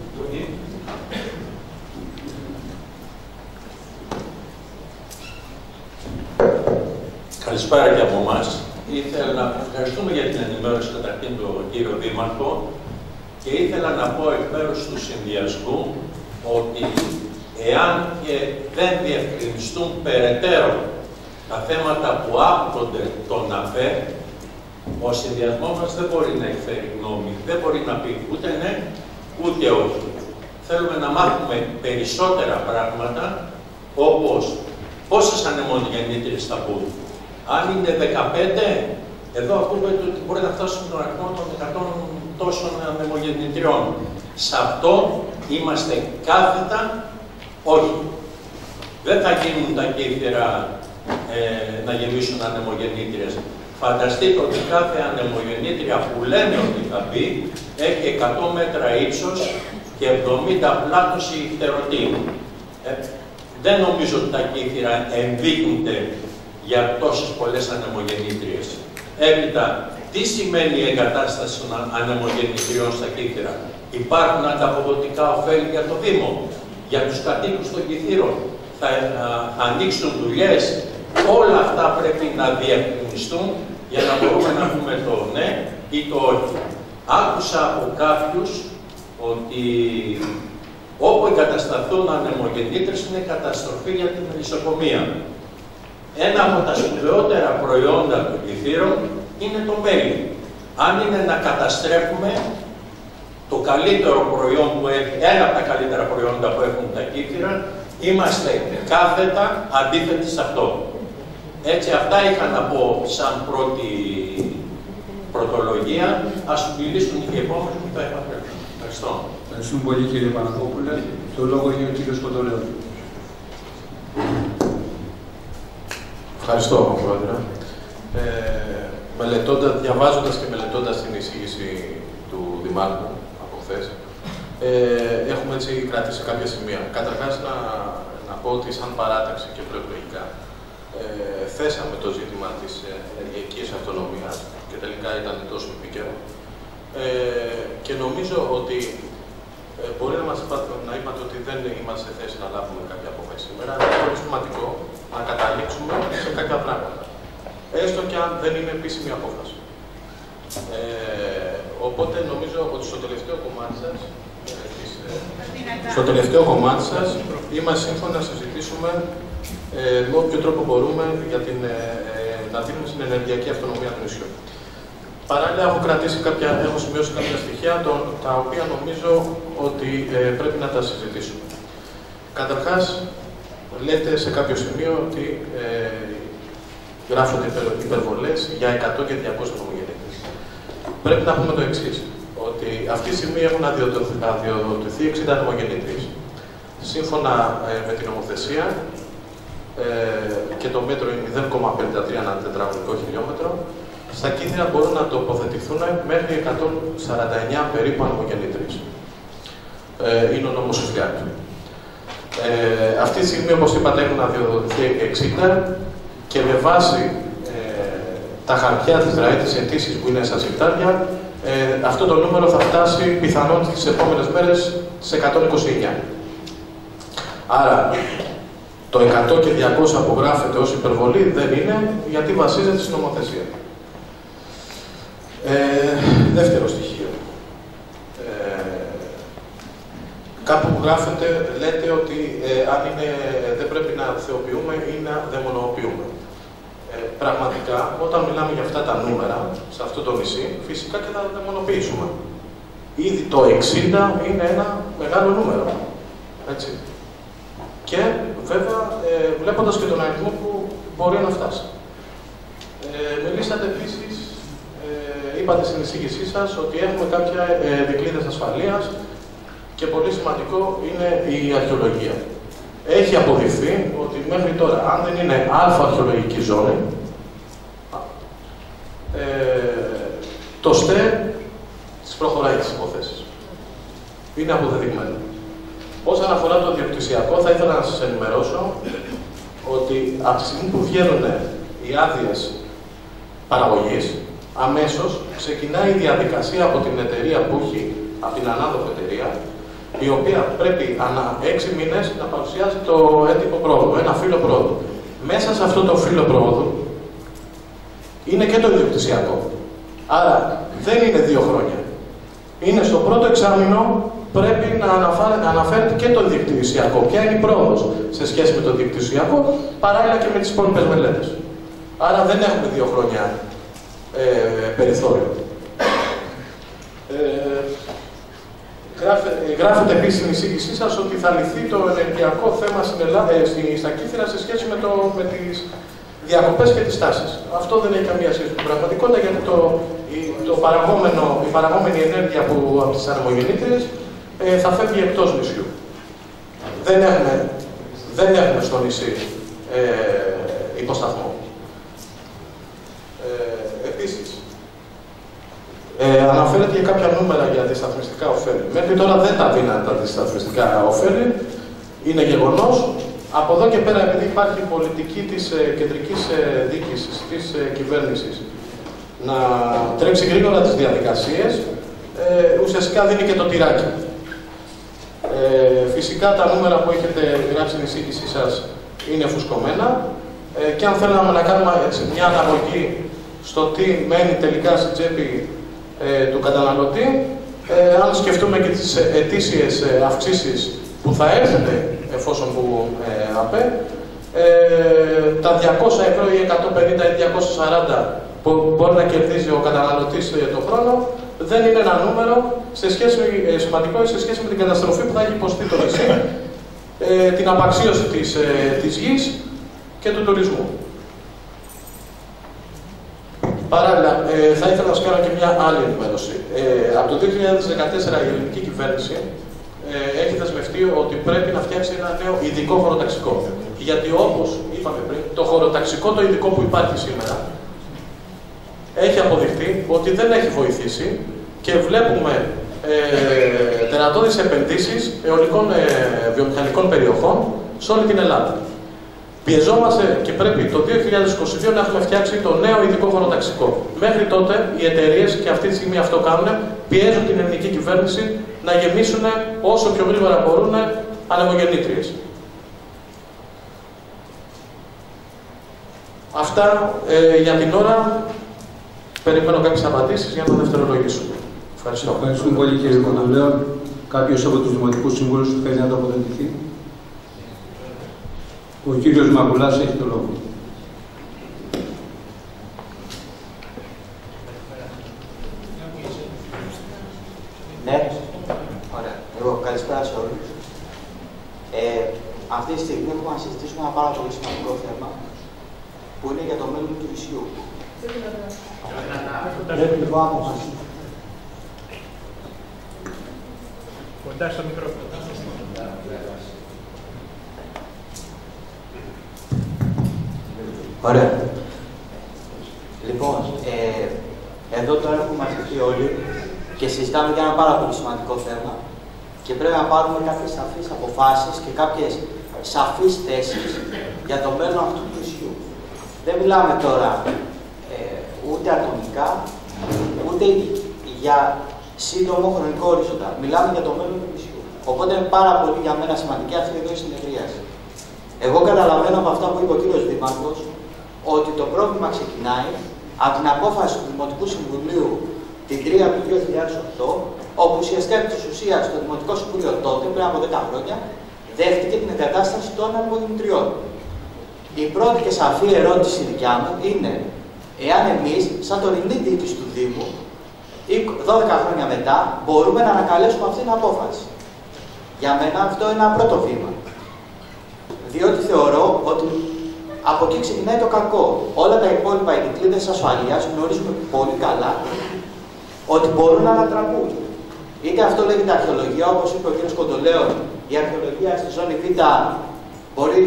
Καλησπέρα και από εμάς. Ήθελα να ευχαριστούμε για την ενημέρωση καταρχήν τον κύριο Δήμαρχο, και ήθελα να πω εκ μέρους του συνδυασμού ότι εάν και δεν διευκρινιστούν περαιτέρω τα θέματα που άπτονται τον ΑΠΕ, ο συνδυασμός μας δεν μπορεί να εκφέρει γνώμη, δεν μπορεί να πει ούτε ναι, ούτε όχι. Θέλουμε να μάθουμε περισσότερα πράγματα, όπως πόσες ανεμογεννήτριες θα μπουν. Αν είναι 15, εδώ ακούμε ότι μπορεί να φτάσουμε τον αριθμό των 100 τόσων ανεμογεννητριών. Σε αυτό είμαστε κάθετα όχι. Δεν θα γίνουν τα κύθυρα να γεμίσουν ανεμογεννήτριες. Φανταστείτε ότι κάθε ανεμογεννήτρια που λένε ότι θα μπει έχει 100 μέτρα ύψος και 70 πλάτος η φτερωτή. Δεν νομίζω ότι τα κύθυρα ενδείκνυται για τόσες πολλές ανεμογεννήτριες. Έπειτα, τι σημαίνει η εγκατάσταση των ανεμογεννητριών στα Κύθυρα? Υπάρχουν ανταποδοτικά ωφέλη για το Δήμο, για τους κατοίκους των Κυθύρων? Θα ανοίξουν δουλειές? Όλα αυτά πρέπει να διευκρινιστούν για να μπορούμε να πούμε το ναι ή το όχι. Άκουσα από κάποιους ότι όπου εγκατασταθούν ανεμογεννήτρες είναι καταστροφή για την μελισσοκομεία. Ένα από τα σπουδαιότερα προϊόντα των Κυθύρων είναι το μέλι. Αν είναι να καταστρέφουμε το καλύτερο προϊόν που έχει, ένα από τα καλύτερα προϊόντα που έχουν τα Κύθυρα, είμαστε κάθετα αντίθετοι σε αυτό. Έτσι, αυτά είχα να πω σαν πρώτη πρωτολογία. Ας μιλήσουν οι επόμενοι που θα επανέλθουν. Ευχαριστώ. Ευχαριστούμε πολύ, κύριε Παναγόπουλε. Το λόγο έχει ο κύριος Κοντολέου. Ευχαριστώ, Πρόεδρε. Διαβάζοντας και μελετώντας την εισήγηση του Δημάρχου από χθες, έχουμε έτσι κρατήσει κάποια σημεία. Καταρχάς, να πω ότι σαν παράταξη και προεκλογικά θέσαμε το ζήτημα της ενεργειακής αυτονομίας και τελικά ήταν τόσο επίκαιρο. Και νομίζω ότι μπορεί να είπατε ότι δεν είμαστε σε θέση να λάβουμε κάποια απόφαση σήμερα, αλλά είναι πολύ σημαντικό να καταλήξουμε σε κάποια πράγματα. Έστω και αν δεν είναι επίσημη απόφαση. Οπότε νομίζω ότι στο τελευταίο κομμάτι σας είμαστε σύμφωνοι να συζητήσουμε με όποιο τρόπο μπορούμε για να δίνουμε στην ενεργειακή αυτονομία του νησιού. Παράλληλα, έχω σημειώσει κάποια στοιχεία τα οποία νομίζω ότι πρέπει να τα συζητήσουμε. Καταρχάς, λέτε σε κάποιο σημείο ότι γράφονται υπερβολές για 100 και 200 ανεμογεννήτριες. Πρέπει να πούμε το εξής, ότι αυτή τη στιγμή έχουν αδειοδοτηθεί 60 ανεμογεννήτριες. Σύμφωνα με την νομοθεσία και το μέτρο είναι 0,53 ανά τετραγωνικό χιλιόμετρο, στα Κύθυρα μπορούν να τοποθετηθούν μέχρι 149 περίπου ανεμογεννήτριες. Είναι ο νόμος Σουσλιάκη. Αυτή τη στιγμή, όπως είπατε, έχουν αδειοδοτηθεί 60 και με βάση τα χαρτιά της ΔΡΑΕ, τις αιτήσεις που είναι στα συρτάρια, αυτό το νούμερο θα φτάσει πιθανόν τις επόμενες μέρες σε 129. Άρα, το 100 και 200 που γράφεται ως υπερβολή δεν είναι, γιατί βασίζεται στην νομοθεσία. Δεύτερο στοιχείο. Κάπου που γράφεται, λέτε ότι αν δεν πρέπει να θεοποιούμε ή να δαιμονοποιούμε. Πραγματικά, όταν μιλάμε για αυτά τα νούμερα, σε αυτό το νησί, φυσικά και θα δαιμονοποιήσουμε. Ήδη το 60 είναι ένα μεγάλο νούμερο. Έτσι. Και βέβαια, βλέποντας και τον αριθμό που μπορεί να φτάσει. Μιλήσατε επίσης, είπατε στην εισήγησή σας, ότι έχουμε κάποια δικλείδες ασφαλείας και πολύ σημαντικό είναι η αρχαιολογία. Έχει αποδειχθεί ότι μέχρι τώρα, αν δεν είναι αρχαιολογική ζώνη, το ΣΤΕ τις προχωράει τις υποθέσεις. Είναι αποδεδειγμένο. Όσον αφορά το διοκτησιακό, θα ήθελα να σας ενημερώσω ότι από τη στιγμή που βγαίνουν οι άδειες παραγωγής, αμέσως ξεκινάει η διαδικασία από την εταιρεία που έχει, από την ανάδοχη εταιρεία, η οποία πρέπει ανά 6 μήνες να παρουσιάζει το έντυπο πρόοδου, ένα φύλλο πρόοδου. Μέσα σε αυτό το φύλλο πρόοδου είναι και το ιδιοκτησιακό. Άρα δεν είναι 2 χρόνια. Είναι στο πρώτο εξάμηνο πρέπει να αναφέρεται και το ιδιοκτησιακό. Ποια είναι η πρόοδος σε σχέση με το ιδιοκτησιακό, παράλληλα και με τις υπόλοιπες μελέτες. Άρα δεν έχουμε 2 χρόνια περιθώριο. Γράφετε επίσης στην εισήγησή σας ότι θα λυθεί το ενεργειακό θέμα στα Κύθυρα σε σχέση με τις διακοπές και τις τάσεις. Αυτό δεν έχει καμία σχέση με την πραγματικότητα, γιατί η παραγόμενη ενέργεια από τις ανεμογεννήτριες θα φεύγει εκτός νησιού. Δεν έχουμε στο νησί υποσταθμό. Επίσης, αναφέρεται για κάποια νούμερα για αντισταθμιστικά ωφέλη. Μέχρι τώρα δεν τα δίνανε τα αντισταθμιστικά ωφέλη. Είναι γεγονός Από εδώ και πέρα, επειδή υπάρχει η πολιτική της κεντρικής διοίκησης, της κυβέρνησης, να τρέξει γρήγορα τις διαδικασίες, ουσιαστικά δίνει και το τυράκι. Φυσικά τα νούμερα που έχετε γράψει στην εισήγησή σας είναι φουσκωμένα και αν θέλαμε να κάνουμε μια αναγωγή στο τι μένει τελικά στην τσέπη του καταναλωτή, αν σκεφτούμε και τις ετήσιες αυξήσεις που θα έρχονται εφόσον που ΑΠΕ, τα 200 ευρώ ή 150 ή 240 που μπορεί να κερδίζει ο καταναλωτής το χρόνο, δεν είναι ένα νούμερο σημαντικό σε σχέση με την καταστροφή που θα έχει υποστεί το νησί, την απαξίωση της γης και του τουρισμού. Παράλληλα, θα ήθελα να σας κάνω και μια άλλη ενημέρωση. Από το 2014 η ελληνική κυβέρνηση έχει δεσμευτεί ότι πρέπει να φτιάξει ένα νέο ειδικό χωροταξικό. Γιατί όπως είπαμε πριν, το χωροταξικό το ειδικό που υπάρχει σήμερα έχει αποδειχτεί ότι δεν έχει βοηθήσει και βλέπουμε τερατώδεις επενδύσεις αιωλικών βιομηχανικών περιοχών σε όλη την Ελλάδα. Πιεζόμαστε και πρέπει το 2022 να έχουμε φτιάξει το νέο ειδικό χωροταξικό. Μέχρι τότε οι εταιρείες, και αυτή τη στιγμή αυτό κάνουν, πιέζουν την ελληνική κυβέρνηση να γεμίσουν όσο πιο γρήγορα μπορούν ανεμογεννήτριες. Αυτά για την ώρα. Περιμένω κάποιες απαντήσεις για να δευτερολογήσουμε. Ευχαριστώ. Ευχαριστούμε πολύ, κύριε Κοντολέων. Κάποιος από τους δημοτικούς σύμβουλους θέλει να τοποθετηθεί? Ο κύριος Μαγουλάς έχει το λόγο. Ναι, ωραία. Εγώ καλησπέρα σε όλους. Αυτή τη στιγμή έχουμε να συζητήσουμε ένα πάρα πολύ σημαντικό θέμα που είναι για το μέλλον του νησιού. Πρέπει λοιπόν να αποφασίσουμε. Κοντά στο μικρόφωνο. Ωραία. Λοιπόν, εδώ τώρα έχουμε μαζευτεί όλοι και συζητάμε για ένα πάρα πολύ σημαντικό θέμα και πρέπει να πάρουμε κάποιες σαφείς αποφάσεις και κάποιες σαφείς θέσεις για το μέλλον αυτού του νησιού. Δεν μιλάμε τώρα ούτε ατομικά, ούτε για σύντομο χρονικό ορίζοντα. Μιλάμε για το μέλλον του νησιού. Οπότε είναι πάρα πολύ για μένα σημαντική αυτή εδώ η συνεδρίαση. Εγώ καταλαβαίνω από αυτά που είπε ο κύριος Δήμαρχος ότι το πρόβλημα ξεκινάει από την απόφαση του Δημοτικού Συμβουλίου την 3 του 2008, όπου ουσιαστικά επί της ουσίας το Δημοτικό Συμβούλιο τότε, πριν από 10 χρόνια, δέχτηκε την εγκατάσταση των ανεμογεννητριών. Η πρώτη και σαφή ερώτηση δικιά μου είναι εάν εμείς, σαν τωρινή διοίκηση του Δήμου, 12 χρόνια μετά, μπορούμε να ανακαλέσουμε αυτή την απόφαση. Για μένα αυτό είναι ένα πρώτο βήμα. Διότι θεωρώ ότι από εκεί ξεκινάει το κακό. Όλα τα υπόλοιπα, οι δικλείδες ασφαλείας, γνωρίζουμε πολύ καλά ότι μπορούν να ανατραπούν. Είτε αυτό λέγεται αρχαιολογία, όπως είπε ο κ. Κοντολέων, η αρχαιολογία στη ζώνη Β μπορεί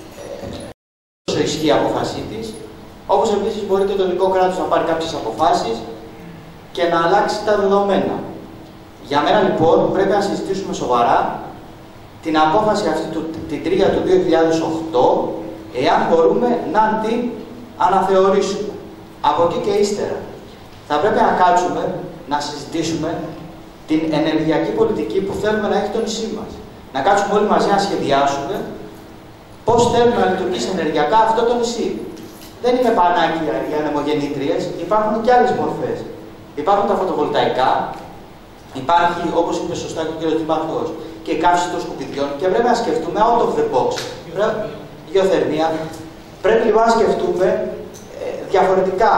όσο ισχύει η απόφασή της, όπως επίσης μπορεί και το ελληνικό κράτος να πάρει κάποιες αποφάσεις και να αλλάξει τα δεδομένα. Για μένα λοιπόν πρέπει να συζητήσουμε σοβαρά την απόφαση αυτή την 3 του 2008, εάν μπορούμε να την αναθεωρήσουμε. Από εκεί και ύστερα θα πρέπει να κάτσουμε να συζητήσουμε την ενεργειακή πολιτική που θέλουμε να έχει το νησί μας. Να κάτσουμε όλοι μαζί να σχεδιάσουμε πώς θέλουμε να λειτουργήσει ενεργειακά αυτό το νησί. Δεν είναι πανάκια οι ανεμογεννήτριες, υπάρχουν και άλλες μορφές. Υπάρχουν τα φωτοβολταϊκά, υπάρχει, όπως είπε σωστά και ο κ. Δήμαρχος, και η καύση των σκουπιδιών και πρέπει να σκεφτούμε out of the box. Γεωθερμία. Πρέπει λοιπόν να σκεφτούμε διαφορετικά,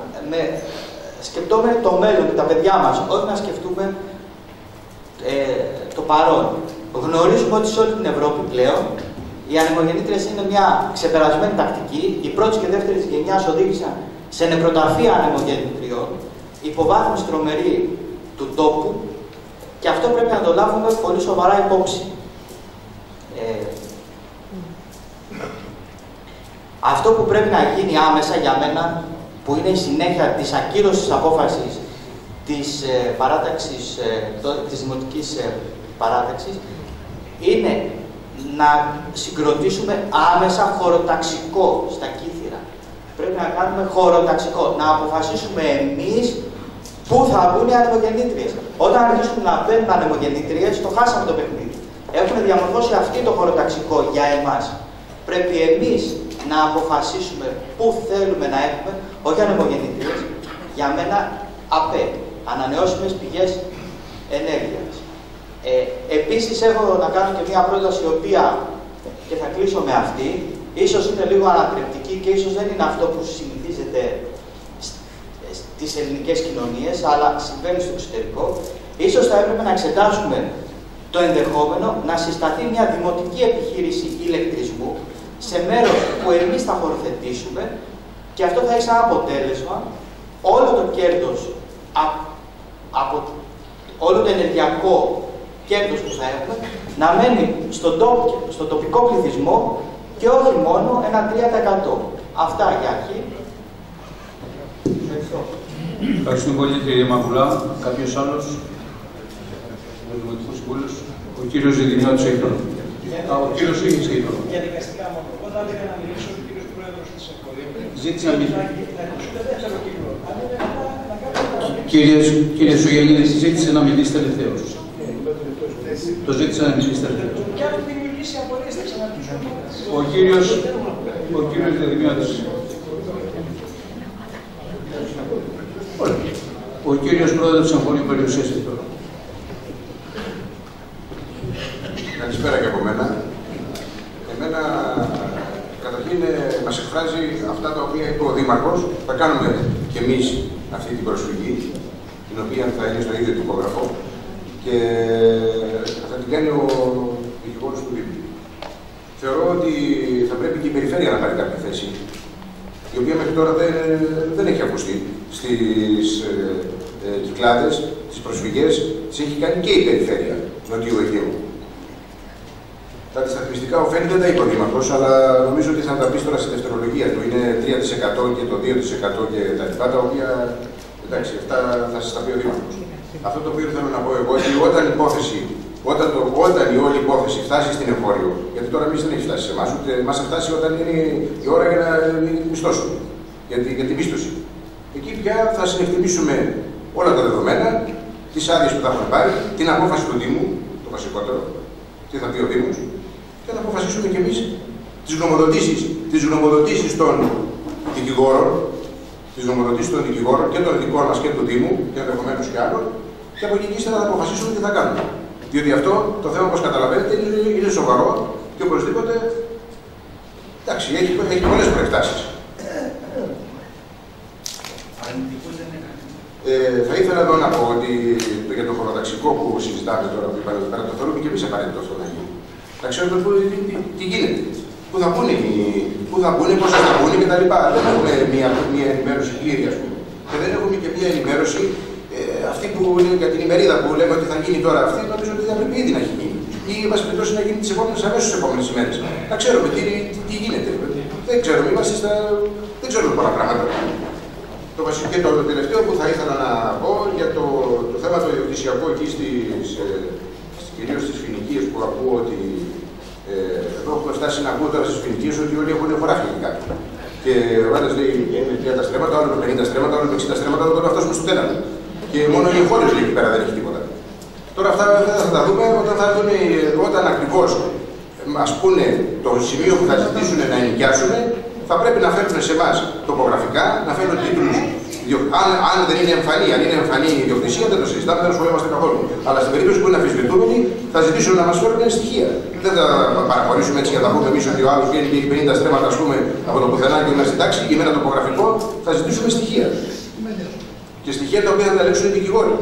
σκεπτόμενοι το μέλλον και τα παιδιά μας, όχι να σκεφτούμε το παρόν. Γνωρίζουμε ότι σε όλη την Ευρώπη πλέον οι ανεμογεννήτριες είναι μια ξεπερασμένη τακτική. Οι πρώτη και δεύτερη γενιάς οδήγησαν σε νεκροταφεία ανεμογεννητριών, υποβάθμιση τρομερή του τόπου και αυτό πρέπει να το λάβουμε πολύ σοβαρά υπόψη. Αυτό που πρέπει να γίνει άμεσα για μένα, που είναι η συνέχεια της ακύρωσης απόφασης της παράταξης, της δημοτικής παράταξης, είναι να συγκροτήσουμε άμεσα χωροταξικό στα Κύθυρα. Πρέπει να κάνουμε χωροταξικό, να αποφασίσουμε εμείς πού θα μπουν οι ανεμογεννήτριες. Όταν αρχίσουμε να μπαίνουν ανεμογεννήτριες, το χάσαμε το παιχνίδι. Έχουν διαμορφώσει αυτή το χωροταξικό για εμάς. Πρέπει εμείς να αποφασίσουμε πού θέλουμε να έχουμε, όχι ανεμογεννήτριες, για μένα ΑΠΕ, ανανεώσιμες πηγές ενέργειας. Επίσης έχω να κάνω και μια πρόταση η οποία, και θα κλείσω με αυτή, ίσως είναι λίγο ανατρεπτική και ίσως δεν είναι αυτό που συνηθίζεται στις ελληνικές κοινωνίες, αλλά συμβαίνει στο εξωτερικό. Ίσως θα έπρεπε να εξετάσουμε το ενδεχόμενο να συσταθεί μια δημοτική επιχείρηση ηλεκτρισμού σε μέρος που εμείς θα χωροθετήσουμε και αυτό θα έχει σαν αποτέλεσμα όλο το κέρδος από όλο το ενεργειακό κέρδος που θα έχουμε να μένει στον τοπικό πληθυσμό και όχι μόνο ένα 3%. Αυτά για αρχή. Ευχαριστούμε πολύ κύριε Μαγουλά. Κάποιος άλλος? Ο κύριος Ζητηνιώτης έχει τον. Ο κύριος Ήγης έχει τον. Διαδικαστικά μόνο. Όταν έλεγα να μιλήσω ο κύριος Πρόεδρος της Εκκολύμπου, ζήτησε να μιλήσει. δεύτερο κύκλο. Κύριε Σουγεννίδη, ζήτησε να μιλήσει τελευταίος. Το ζήτησε να μιλήσει τελευταίος. Και αν δημιουργήσει απορίες, θα ξαναρχίσουμε. Ο κύριος Ζητηνιώτης. Ο κύριος Πρόεδρος του Συμφωνίου περιουσίασε τώρα. Καλησπέρα και από μένα. Εμένα, καταρχήν, μας εκφράζει αυτά τα οποία είπε ο Δήμαρχος. Θα κάνουμε κι εμείς αυτή την προσφυγή, την οποία θα είναι στο ίδιο τυπόγραφο και θα την κάνει ο δικηγόρος του Δήμου. Θεωρώ ότι θα πρέπει και η περιφέρεια να πάρει κάποια θέση, η οποία μέχρι τώρα δεν έχει ακουστεί στις κυκλάδες, τις προσφυγές, τις έχει κάνει και η περιφέρεια Νοτιού Αιγαίου. Τα αντισταθμιστικά ωφέλη δεν τα είπε ο Δήμαρχος, αλλά νομίζω ότι θα τα πει τώρα στη δευτερολογία του. Είναι 3% και το 2% και τα λοιπά, τα οποία, εντάξει, αυτά θα σας τα πει ο Δήμαρχος. Αυτό το οποίο θέλω να πω εγώ, ότι όταν η όλη υπόθεση φτάσει στην εγχώριο, γιατί τώρα εμείς δεν έχει φτάσει σε εμάς, ούτε μας θα φτάσει όταν είναι η ώρα για να μισθώσουμε, για την πίστοση. Εκεί πια θα συνεκτιμήσουμε όλα τα δεδομένα, τις άδειες που θα έχουμε πάρει, την απόφαση του Δήμου, το βασικότερο, τι θα πει ο Δήμος, και να αποφασίσουμε κι εμείς τις γνωμοδοτήσεις των δικηγόρων, και των δικών μας και του Δήμου, και ενδεχομένως και άλλων, και από εκεί ύστερα θα αποφασίσουμε τι θα κάνουμε. Διότι αυτό το θέμα, όπως καταλαβαίνετε, είναι σοβαρό και οπωσδήποτε, εντάξει, έχει πολλές προεκτάσεις. Θα ήθελα εδώ να πω ότι για το χωροταξικό που συζητάμε τώρα, που είπαμε εδώ πέρα, το θεωρούμε και εμείς απαραίτητο αυτό να γίνει. Να ξέρουμε τι γίνεται. Πού θα πούνε, πόσο θα πούνε κτλ. Δεν έχουμε μια ενημέρωση πλήρη, ας πούμε. Και δεν έχουμε και μια ενημέρωση αυτή που είναι για την ημερίδα που λέμε ότι θα γίνει τώρα αυτή, νομίζω ότι θα πρέπει ήδη να έχει γίνει. Ή μας περιπτώσει να γίνει αμέσως τις επόμενες ημέρες. Να ξέρουμε τι γίνεται. Δεν ξέρουμε, δεν ξέρουμε πολλά πράγματα. Το βασικό και το τελευταίο που θα ήθελα να πω για το θέμα το ιδιοκτησιακό εκεί κυρίως στις Φοινικίες, που ακούω ότι εδώ έχουμε φτάσει να ακούω τώρα στις Φοινικίες ότι όλοι έχουν χωράφια εκεί κάτω. Και ο ένας λέει είναι 30 στρέμματα, ο άλλος με 50 στρέμματα, ο άλλος με 60 στρέμματα, τώρα να φτάσουμε στο τέταρτο. Και μόνο οι χώρες λέει εκεί πέρα δεν έχει τίποτα. Τώρα αυτά θα τα δούμε όταν ακριβώς μας πούνε το σημείο που θα ζητήσουν να ενοικιάσουν. Θα πρέπει να φέρουν σε εμάς τοπογραφικά, να φέρουν τίτλους. Αν δεν είναι εμφανή, αν είναι εμφανή η ιδιοκτησία, δεν το συζητάμε, δεν ασχολούμαστε καθόλου. Αλλά στην περίπτωση που είναι αμφισβητούμενοι, θα ζητήσουν να μας φέρουν στοιχεία. Δεν θα παραχωρήσουμε έτσι για να πούμε εμείς ότι ο άλλος βγαίνει και έχει 50 στρέμματα, ας πούμε, από το πουθενά και είμαστε στην τάξη, ή με ένα τοπογραφικό, θα ζητήσουμε στοιχεία. Και στοιχεία τα οποία θα τα ελέγξουν οι δικηγόροι.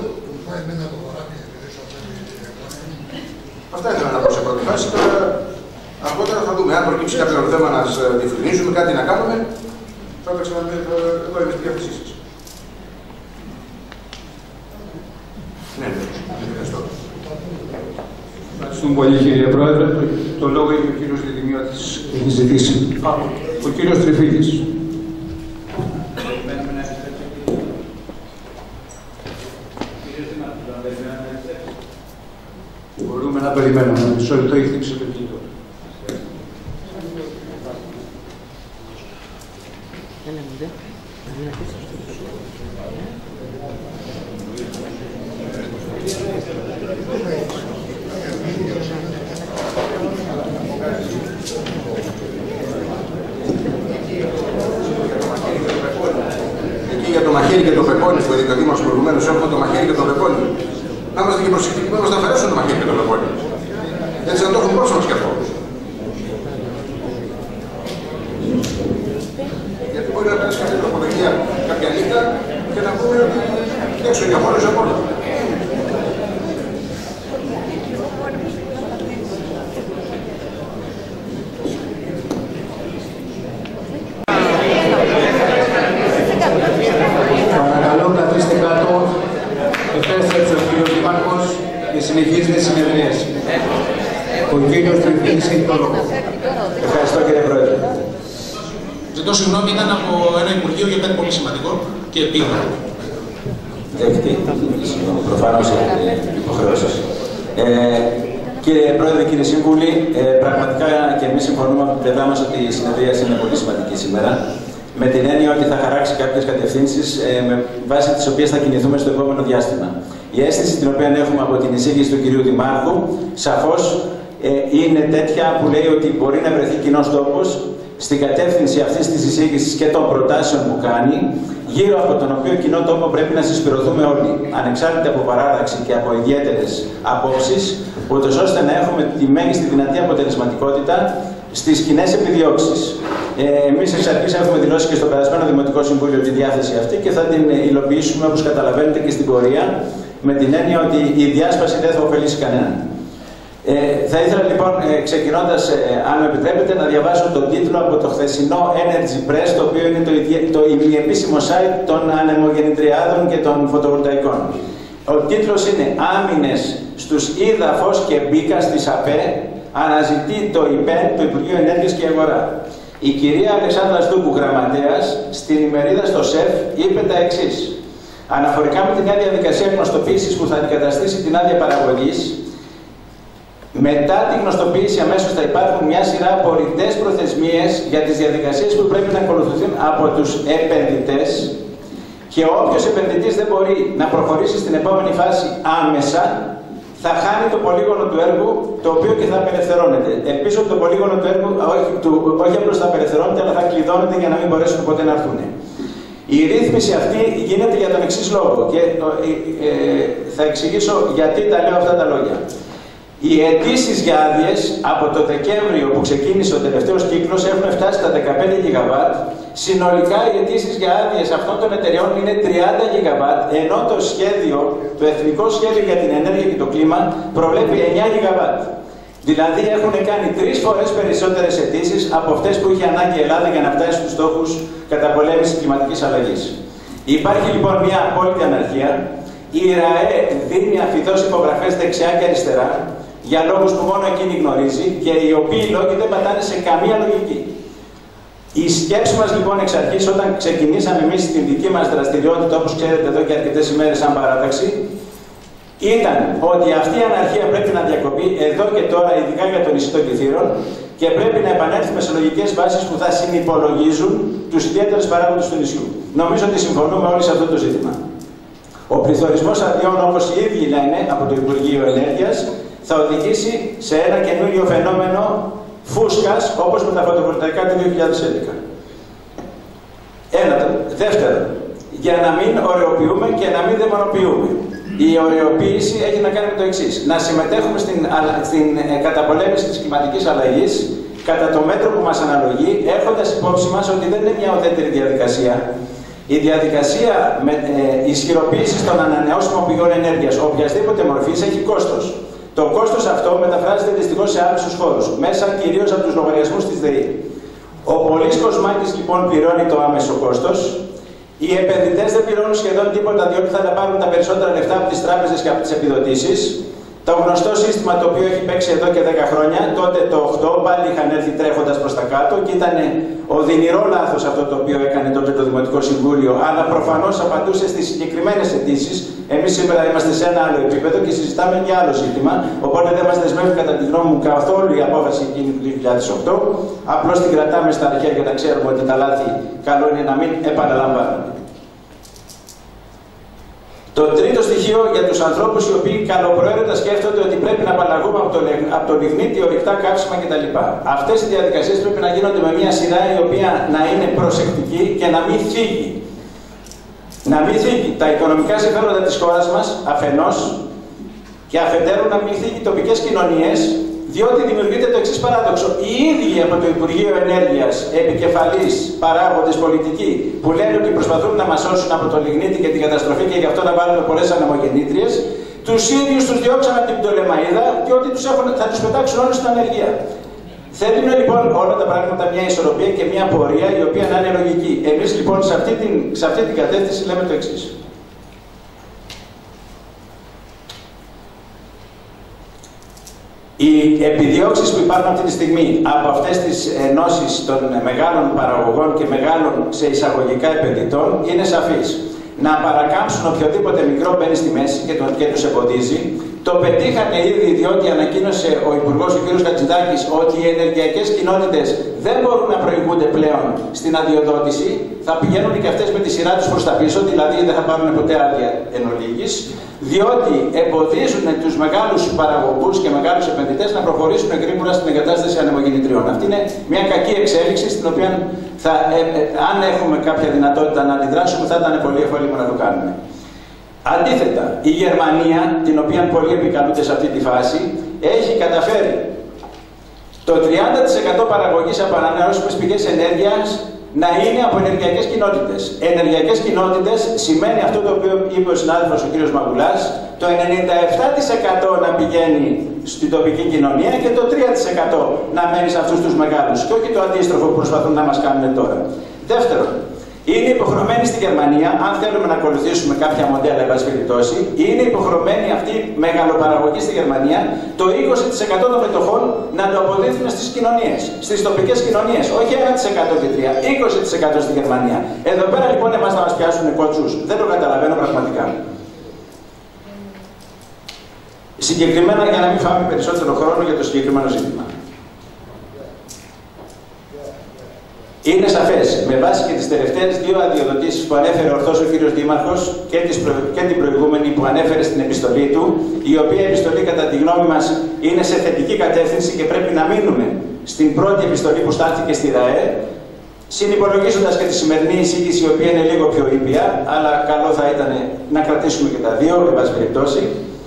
Αυτά ήθελα να πω σε πρώτη φάση. Αργότερα θα δούμε. Αν προκύψει κάποιο θέμα να διευκρινίσουμε, κάτι να κάνουμε, θα τα ξαναδούμε. Εγώ είμαι στη διάθεσή σας. Ναι, ευχαριστώ. Ευχαριστούμε πολύ, κύριε Πρόεδρε. Το λόγο έχει ο κύριος Διδημιώτης. Έχει ζητήσει. Ο κύριος Τριφίλης. Μπορούμε να περιμένουμε. Μισό λεπτό, έχει χτύψει το κινητό. Εκεί για το μαχαίρι και το πεπόνι που είπε ο Δήμος προηγουμένως, έχουμε το μαχαίρι και το πεπόνι. Να είμαστε και προσεκτικοί να μας αφαιρέσουν το μαχαίρι και το πεπόνι. Έτσι να το έχουν πρόσωπο και αυτό. Γιατί μπορεί να περάσει κάποια τροπολογία κάποια νύχτα και να πούμε ότι έξω για μόνος από όλα. Παρακαλώ, καθίστε κάτω. Επέστρεψε ο κύριος Δήμαρχος και συνεχίζεται η συνεδρίαση. Ο κύριος Τριφίλης έχει το λόγο. Ευχαριστώ, κύριε Πρόεδρε. Ζητώ συγγνώμη, ήταν από ένα Υπουργείο για κάτι πολύ σημαντικό και πήγα. Δεκτή. Προφανώς έχετε υποχρεώσεις. Κύριε Πρόεδρε, κύριε Σύμβουλοι, πραγματικά και εμείς συμφωνούμε από την πλευρά μας ότι η συνεδρίαση είναι πολύ σημαντική σήμερα. Με την έννοια ότι θα χαράξει κάποιες κατευθύνσεις με βάση τις οποίες θα κινηθούμε στο επόμενο διάστημα. Η αίσθηση την οποία έχουμε από την εισήγηση του κυρίου Δημάρχου σαφώς είναι τέτοια που λέει ότι μπορεί να βρεθεί κοινός τόπος στην κατεύθυνση αυτής της εισήγησης και των προτάσεων που κάνει, γύρω από τον οποίο κοινό τόπο πρέπει να συσπηρωθούμε όλοι, ανεξάρτητα από παράδαξη και από ιδιαίτερες απόψεις, ούτως ώστε να έχουμε τη μέγιστη δυνατή αποτελεσματικότητα στις κοινές επιδιώξεις. Εμείς εξ αρχής έχουμε δηλώσει και στο περασμένο Δημοτικό Συμβούλιο τη διάθεση αυτή και θα την υλοποιήσουμε, όπως καταλαβαίνετε, και στην πορεία, με την έννοια ότι η διάσπαση δεν θα ωφελήσει κανέναν. Θα ήθελα λοιπόν, ξεκινώντας, αν με επιτρέπετε, να διαβάσω τον τίτλο από το χθεσινό Energy Press, το οποίο είναι το ημιεπίσημο site των ανεμογεννητριάδων και των φωτοβολταϊκών. Ο τίτλος είναι «Άμυνες στους Ύδαφος και Μπίκα της ΑΠΕ, αναζητεί το ΙΠΕΝ, το Υπουργείο Ενέργειας και Αγορά». Η κυρία Αλεξάνδρα Στούκου, γραμματέας, στην ημερίδα στο ΣΕΦ, είπε τα εξής. Αναφορικά με την νέα διαδικασία γνωστοποίησης που θα αντικαταστήσει την άδεια παραγωγής, μετά τη γνωστοποίηση αμέσως θα υπάρχουν μια σειρά από ρητές προθεσμίες για τις διαδικασίες που πρέπει να ακολουθηθούν από τους επενδυτές και όποιος επενδυτής δεν μπορεί να προχωρήσει στην επόμενη φάση άμεσα, θα χάνει το πολύγωνο του έργου, το οποίο και θα απελευθερώνεται. Ελπίζω ότι το πολύγωνο του έργου όχι απλώς θα απελευθερώνεται, αλλά θα κλειδώνεται για να μην μπορέσουν ποτέ να έρθουν. Η ρύθμιση αυτή γίνεται για τον εξής λόγο και θα εξηγήσω γιατί τα λέω αυτά τα λόγια. Οι αιτήσεις για άδειες από το Δεκέμβριο που ξεκίνησε ο τελευταίος κύκλος έχουν φτάσει στα 15 GW. Συνολικά οι αιτήσεις για άδειες αυτών των εταιριών είναι 30 GW, ενώ το σχέδιο, το Εθνικό Σχέδιο για την Ενέργεια και το Κλίμα προβλέπει 9 GW. Δηλαδή έχουν κάνει 3 φορές περισσότερες αιτήσεις από αυτές που είχε ανάγκη η Ελλάδα για να φτάσει στους στόχους καταπολέμησης κλιματικής αλλαγής. Υπάρχει λοιπόν μια απόλυτη αναρχία. Η ΡΑΕ δίνει αφιδώς υπογραφές δεξιά και αριστερά για λόγους που μόνο εκείνη γνωρίζει και οι οποίοι λόγοι δεν πατάνε σε καμία λογική. Η σκέψη μας λοιπόν εξ αρχής, όταν ξεκινήσαμε εμείς την δική μας δραστηριότητα, όπως ξέρετε εδώ και αρκετές ημέρες σαν παράταξη, ήταν ότι αυτή η αναρχία πρέπει να διακοπεί εδώ και τώρα, ειδικά για το νησί των Κιθήρων, και πρέπει να επανέλθουμε σε λογικές βάσεις που θα συνυπολογίζουν τους ιδιαίτερους παράγοντες του νησιού. Νομίζω ότι συμφωνούμε όλοι σε αυτό το ζήτημα. Ο πληθωρισμός αδειών, όπως οι ίδιοι λένε από το Υπουργείο Ενέργειας, θα οδηγήσει σε ένα καινούριο φαινόμενο φούσκας, όπως με τα φωτοβολταϊκά του 2011. Δεύτερον, για να μην ωρεοποιούμε και να μην δαιμονοποιούμε. Η ωρεοποίηση έχει να κάνει με το εξής. Να συμμετέχουμε στην καταπολέμηση της κλιματικής αλλαγής κατά το μέτρο που μας αναλογεί, έχοντας υπόψη μας ότι δεν είναι μια ουδέτερη διαδικασία. Η διαδικασία ισχυροποίησης των ανανεώσιμων πηγών ενέργειας, οποιασδήποτε μορφής, έχει κόστος. Το κόστος αυτό μεταφράζεται δυστυχώς σε άμεσους φόρους, μέσα κυρίως από τους λογαριασμούς της ΔΕΗ. Ο πολύς κοσμάκης λοιπόν πληρώνει το άμεσο κόστος. Οι επενδυτές δεν πληρώνουν σχεδόν τίποτα, διότι θα τα πάρουν τα περισσότερα λεφτά από τις τράπεζες και από τις επιδοτήσεις. Το γνωστό σύστημα το οποίο έχει παίξει εδώ και 10 χρόνια, τότε το 8 πάλι είχαν έρθει τρέχοντας προς τα κάτω και ήταν οδυνηρό λάθος αυτό το οποίο έκανε τότε το Δημοτικό Συμβούλιο, αλλά προφανώς απαντούσε στις συγκεκριμένες αιτήσεις. Εμείς σήμερα είμαστε σε ένα άλλο επίπεδο και συζητάμε για άλλο ζήτημα, οπότε δεν μας δεσμεύει κατά τη γνώμη μου καθόλου η απόφαση εκείνη του 2008. απλώς την κρατάμε στα αρχαία για να ξέρουμε ότι τα λάθη καλό είναι να μην επαναλαμβάνονται. Το τρίτο στοιχείο για τους ανθρώπους οι οποίοι καλοπροαίρετα σκέφτονται ότι πρέπει να απαλλαγούμε από το λιγνίτη, ορυκτά καύσιμα κτλ. Αυτές οι διαδικασίες πρέπει να γίνονται με μια σειρά η οποία να είναι προσεκτική και να μην θίγει. Να μην θίγει τα οικονομικά συμφέροντα της χώρας μας, αφενός, και αφετέρου να μην θίγει τοπικές κοινωνίες, διότι δημιουργείται το εξής παράδοξο. Οι ίδιοι από το Υπουργείο Ενέργειας, επικεφαλής, παράγοντες πολιτικοί, που λένε ότι προσπαθούν να μας σώσουν από το λιγνίτη και την καταστροφή και γι' αυτό να βάλουμε πολλές ανεμογεννήτριες, τους ίδιους τους διώξαν από την Πτολεμαΐδα και ότι θα τους πετάξουν όλους στην ανεργία. Θέλουν λοιπόν όλα τα πράγματα μια ισορροπία και μια πορεία η οποία να είναι λογική. Εμείς λοιπόν σε αυτή την κατεύθυνση λέμε το εξής. Οι επιδιώξεις που υπάρχουν αυτή τη στιγμή από αυτές τις ενώσεις των μεγάλων παραγωγών και μεγάλων σε εισαγωγικά επενδυτών είναι σαφείς. Να παρακάμψουν οποιοδήποτε μικρό μπαίνει στη μέση και τους εμποδίζει. Το πετύχανε ήδη διότι ανακοίνωσε ο Υπουργός, ο κ. Χατζηδάκης, ότι οι ενεργειακές κοινότητες δεν μπορούν να προηγούνται πλέον στην αδειοδότηση. Θα πηγαίνουν και αυτές με τη σειρά τους προς τα πίσω, δηλαδή δεν θα πάρουν ποτέ άδεια εν ολίγης, διότι εμποδίζουν τους μεγάλους παραγωγούς και μεγάλους επενδυτές να προχωρήσουν γρήγορα στην εγκατάσταση ανεμογεννητριών. Αυτή είναι μια κακή εξέλιξη, στην οποία αν έχουμε κάποια δυνατότητα να αντιδράσουμε, θα ήταν πολύ εύκολο να το κάνουμε. Αντίθετα, η Γερμανία, την οποία πολλοί επικαλούνται σε αυτή τη φάση, έχει καταφέρει το 30% παραγωγής από ανανεώσιμες πηγές ενέργειας να είναι από ενεργειακές κοινότητες. Ενεργειακές κοινότητες σημαίνει αυτό το οποίο είπε ο συνάδελφος ο κ. Μαγουλάς, το 97% να πηγαίνει στην τοπική κοινωνία και το 3% να μένει σε αυτούς τους μεγάλους. Και όχι το αντίστροφο που προσπαθούν να μας κάνουν τώρα. Δεύτερον, είναι υποχρεωμένοι στη Γερμανία, αν θέλουμε να ακολουθήσουμε κάποια μοντέλα, εν πάση περιπτώσει, είναι υποχρεωμένοι αυτή η μεγαλοπαραγωγή στη Γερμανία το 20% των μετοχών να το αποδίδουν στις κοινωνίες, στις τοπικές κοινωνίες. Όχι 1% και 3%, 20% στη Γερμανία. Εδώ πέρα λοιπόν εμάς θα μας πιάσουν κότσους. Δεν το καταλαβαίνω πραγματικά. Συγκεκριμένα, για να μην φάμε περισσότερο χρόνο για το συγκεκριμένο ζήτημα. Είναι σαφές, με βάση και τις τελευταίες δύο αδειοδοτήσεις που ανέφερε ορθώς ο κύριος Δήμαρχος και την προηγούμενη που ανέφερε στην επιστολή του, η οποία επιστολή κατά τη γνώμη μας είναι σε θετική κατεύθυνση και πρέπει να μείνουμε στην πρώτη επιστολή που στάλθηκε στη ΔΑΕ, συνυπολογίζοντας και τη σημερινή εισήγηση, η οποία είναι λίγο πιο ήπια, αλλά καλό θα ήταν να κρατήσουμε και τα δύο, εν πάση περιπτώσει.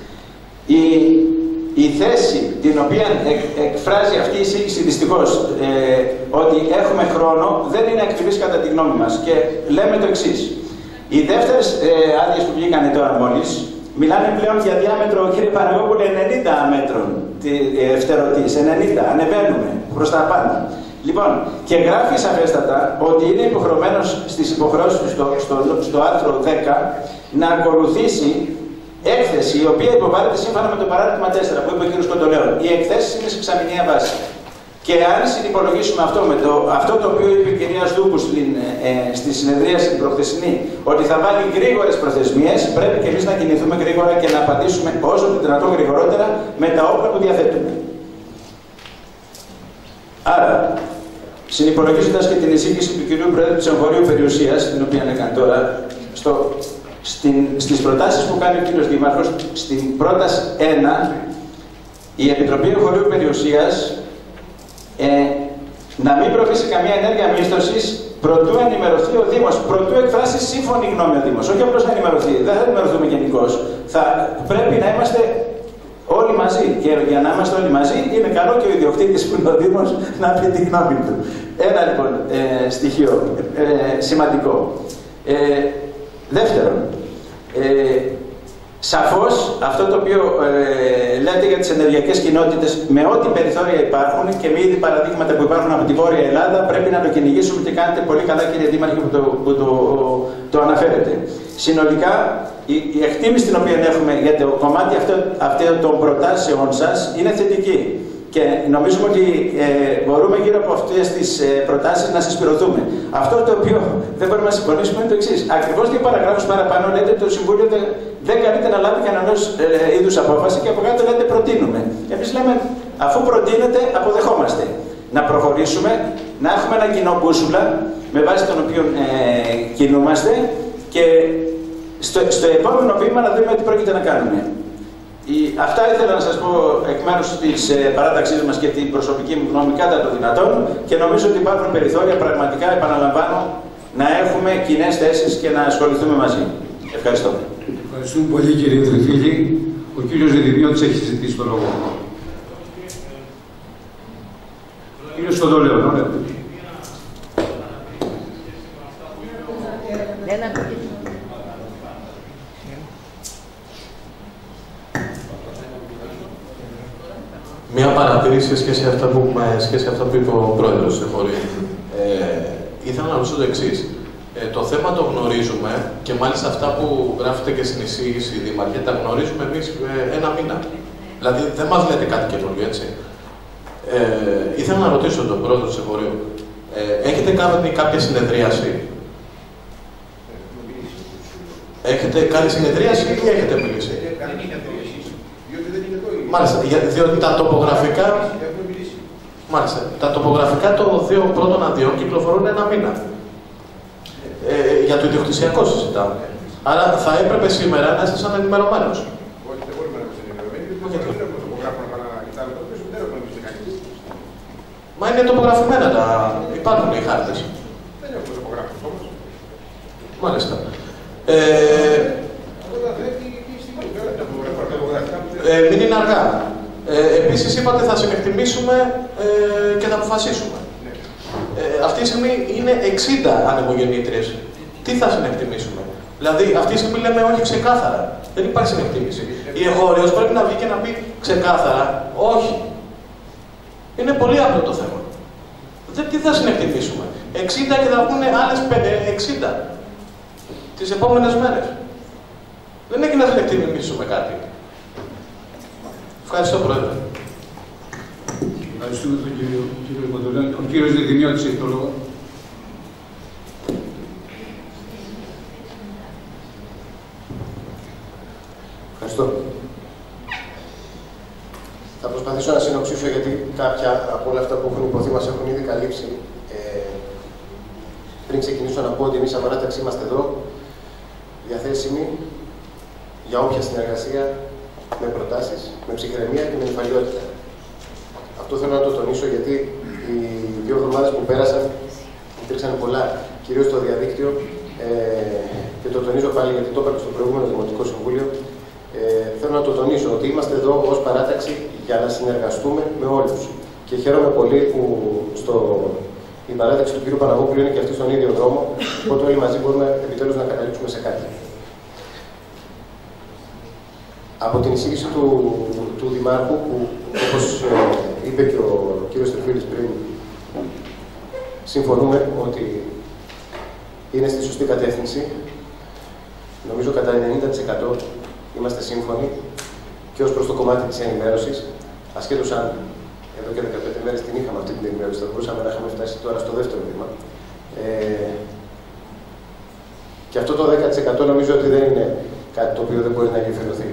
Η θέση την οποία εκφράζει αυτή η εισήγηση, δυστυχώς, ότι έχουμε χρόνο, δεν είναι ακριβής κατά τη γνώμη μας. Και λέμε το εξής. Οι δεύτερες άδειες που βγήκανε τώρα μόλις, μιλάνε πλέον για διάμετρο, κύριε Παναγόπουλε, 90 μέτρων ευθερωτής, 90, ανεβαίνουμε προς τα πάνω. Λοιπόν, και γράφει σαφέστατα ότι είναι υποχρεωμένος στις υποχρεώσεις του στο άρθρο 10 να ακολουθήσει έκθεση η οποία υποβάλλεται σύμφωνα με το παράδειγμα 4 που είπε ο κ. Κοντολέων. Οι εκθέσεις είναι σε εξαμηνιαία βάση. Και αν συνυπολογίσουμε αυτό το οποίο είπε η κυρία Στούκου στη συνεδρίαση την προχθεσινή, ότι θα βάλει γρήγορες προθεσμίες, πρέπει και εμείς να κινηθούμε γρήγορα και να απαντήσουμε όσο το δυνατόν γρηγορότερα με τα όπλα που διαθέτουμε. Άρα, συνυπολογίζοντας και την εισήγηση του κ. Πρόεδρου του Εμβολίου Περιουσίας, την οποία έκανε τώρα, στις προτάσεις που κάνει ο κύριος Δήμαρχος, στην πρόταση 1, η Επιτροπή Εμβολίου Περιουσίας να μην προβεί σε καμία ενέργεια μίσθωσης προτού ενημερωθεί ο Δήμος, προτού εκφράσει σύμφωνη γνώμη ο Δήμος. Όχι απλώς να ενημερωθεί, δεν θα ενημερωθούμε γενικώς. Πρέπει να είμαστε όλοι μαζί. Και για να είμαστε όλοι μαζί, είναι καλό και ο ιδιοκτήτης που είναι ο Δήμος να πει τη γνώμη του. Ένα λοιπόν στοιχείο σημαντικό. Δεύτερον, σαφώς αυτό το οποίο λέτε για τις ενεργειακές κοινότητες, με ό,τι περιθώρια υπάρχουν και με ήδη παραδείγματα που υπάρχουν από τη Βόρεια Ελλάδα, πρέπει να το κυνηγήσουμε και κάνετε πολύ καλά, κύριε Δήμαρχε, που το αναφέρετε. Συνολικά, η εκτίμηση την οποία έχουμε για το κομμάτι αυτό των προτάσεων σας είναι θετική. Και νομίζουμε ότι μπορούμε γύρω από αυτές τις προτάσεις να συσπηρωθούμε. Αυτό το οποίο δεν μπορούμε να συμφωνήσουμε είναι το εξής. Ακριβώς δύο παραγράφους παραπάνω λέτε ότι το Συμβούλιο δεν καλείται να λάβει κανένας είδους απόφαση και από κάτω λέτε προτείνουμε. Εμείς λέμε, αφού προτείνετε, αποδεχόμαστε. να προχωρήσουμε, να έχουμε ένα κοινό μπούσουλα με βάση τον οποίο κινούμαστε και στο επόμενο βήμα να δούμε τι πρόκειται να κάνουμε. Αυτά ήθελα να σας πω εκ μέρους της παράταξής μας και την προσωπική μου γνώμη κατά το δυνατόν και νομίζω ότι υπάρχουν περιθώρια πραγματικά, επαναλαμβάνω, να έχουμε κοινές θέσεις και να ασχοληθούμε μαζί. Ευχαριστώ. Ευχαριστούμε πολύ κύριε Τριφίλη. Ο κύριος Διδημιώτης έχει ζητήσει το λόγο. Κύριος Σοδολέων, ωραία. Μία παρατήρηση σε σχέση με αυτά που είπε ο πρόεδρος του Εφορείου. Ήθελα να ρωτήσω το εξής. Το θέμα το γνωρίζουμε και μάλιστα αυτά που γράφετε και στην εισήγηση, Δήμαρχε, τα γνωρίζουμε εμείς ένα μήνα. Δηλαδή δεν μας λέτε κάτι καινούργιο, έτσι. Ήθελα να ρωτήσω τον πρόεδρο του Εφορείου. Έχετε κάνει κάποια συνεδρίαση? Έχετε κάνει συνεδρίαση ή έχετε μιλήσει? Μάλιστα, διότι τα τοπογραφικά... Μάλιστα, τα τοπογραφικά των δύο πρώτων αδειών κυκλοφορούν ένα μήνα. Για το ιδιοκτησιακό συζητάμε. Άρα θα έπρεπε σήμερα να ήσασταν ενημερωμένος. Όχι, δεν μπορούμε να είμαστε ενημερωμένοι, γιατί δεν έχουμε τοπογράφο να κοιτάμε το πίσω, δεν έχουμε εμείς κάνει. Μα είναι τοπογραφημένα τα... υπάρχουν οι χάρτες. Δεν έχουμε τοπογράφο όμως. Μάλιστα. Μην είναι αργά. Επίσης είπατε θα συνεκτιμήσουμε και θα αποφασίσουμε. Αυτή τη στιγμή είναι 60 ανεμογεννήτριες. Τι θα συνεκτιμήσουμε? Δηλαδή αυτή τη στιγμή λέμε όχι ξεκάθαρα. Δεν υπάρχει συνεκτίμηση. Η εγχώριος πρέπει να βγει και να πει ξεκάθαρα όχι. Είναι πολύ απλό το θέμα. Τι θα συνεκτιμήσουμε? 60 και θα βγουν άλλες 60 τις επόμενες μέρες. Δεν έχει να συνεκτιμήσουμε κάτι. Ευχαριστώ, Πρόεδρε. Ευχαριστούμε τον κύριο Κοντολέων. Ο κύριος Διδημιώτης έχει το λόγο. Ευχαριστώ. Θα προσπαθήσω να συνοψίσω γιατί κάποια από όλα αυτά που έχουν υποθεί μας έχουν ήδη καλύψει. Πριν ξεκινήσω να πω ότι εμείς σαν παράταξη είμαστε εδώ, διαθέσιμοι για όποια συνεργασία, με προτάσεις, με ψυχραιμία και με νυφαλιότητα. Αυτό θέλω να το τονίσω γιατί οι 2 εβδομάδες που πέρασαν υπήρξαν πολλά, κυρίως στο διαδίκτυο και το τονίζω πάλι γιατί το είπα στο προηγούμενο Δημοτικό Συμβούλιο. Θέλω να το τονίσω ότι είμαστε εδώ ως παράταξη για να συνεργαστούμε με όλους. Και χαίρομαι πολύ που η παράταξη του κ. Παναγόπουλου είναι και αυτή στον ίδιο δρόμο, οπότε όλοι μαζί μπορούμε επιτέλους να καταλήξουμε σε κάτι. Από την εισήγηση του Δημάρχου, που όπως είπε και ο κ. Τριφίλης πριν, συμφωνούμε ότι είναι στη σωστή κατεύθυνση. Νομίζω κατά 90% είμαστε σύμφωνοι και ως προς το κομμάτι της ενημέρωσης, ασχέτως αν εδώ και 15 μέρες την είχαμε αυτή την ενημέρωση, θα μπορούσαμε να είχαμε φτάσει τώρα στο δεύτερο βήμα. Και αυτό το 10% νομίζω ότι δεν είναι κάτι το οποίο δεν μπορεί να γεφυρωθεί.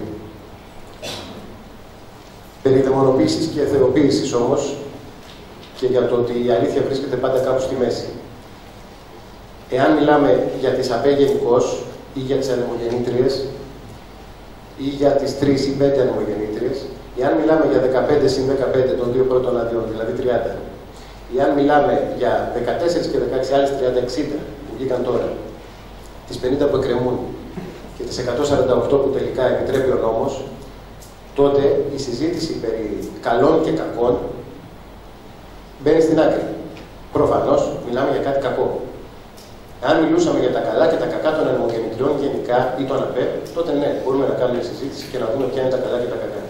Περί δαιμονοποίησης και θεοποίησης όμως, και για το ότι η αλήθεια βρίσκεται πάντα κάπου στη μέση. Εάν μιλάμε για τις ΑΠΕ γενικώς ή για τις ανεμογεννήτριες ή για τις 3 ή 5 ανεμογεννήτριες, εάν μιλάμε για 15 συν 15 των 2 πρώτων αδειών, δηλαδή 30, εάν μιλάμε για 14 και 16 άλλες 30-60 που βγήκαν τώρα, τις 50 που εκκρεμούν και τις 148 που τελικά επιτρέπει ο νόμος, τότε η συζήτηση περί καλών και κακών μπαίνει στην άκρη. Προφανώς μιλάμε για κάτι κακό. Αν μιλούσαμε για τα καλά και τα κακά των ανεμογεννητριών γενικά ή των ΑΠΕ, τότε ναι, μπορούμε να κάνουμε συζήτηση και να δούμε ποια είναι τα καλά και τα κακά.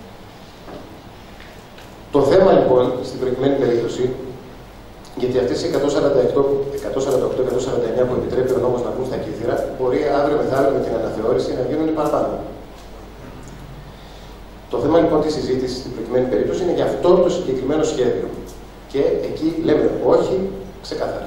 Το θέμα λοιπόν, στην προηγουμένη περίπτωση, γιατί αυτές οι 148-149 που επιτρέπει ο νόμος να βγουν στα κύθρα, μπορεί αύριο μεθαύριο με την αναθεώρηση να γίνουν παραπάνω. Το θέμα λοιπόν της συζήτησης στην προηγουμένη περίπτωση είναι για αυτό το συγκεκριμένο σχέδιο. Και εκεί λέμε όχι ξεκάθαρα.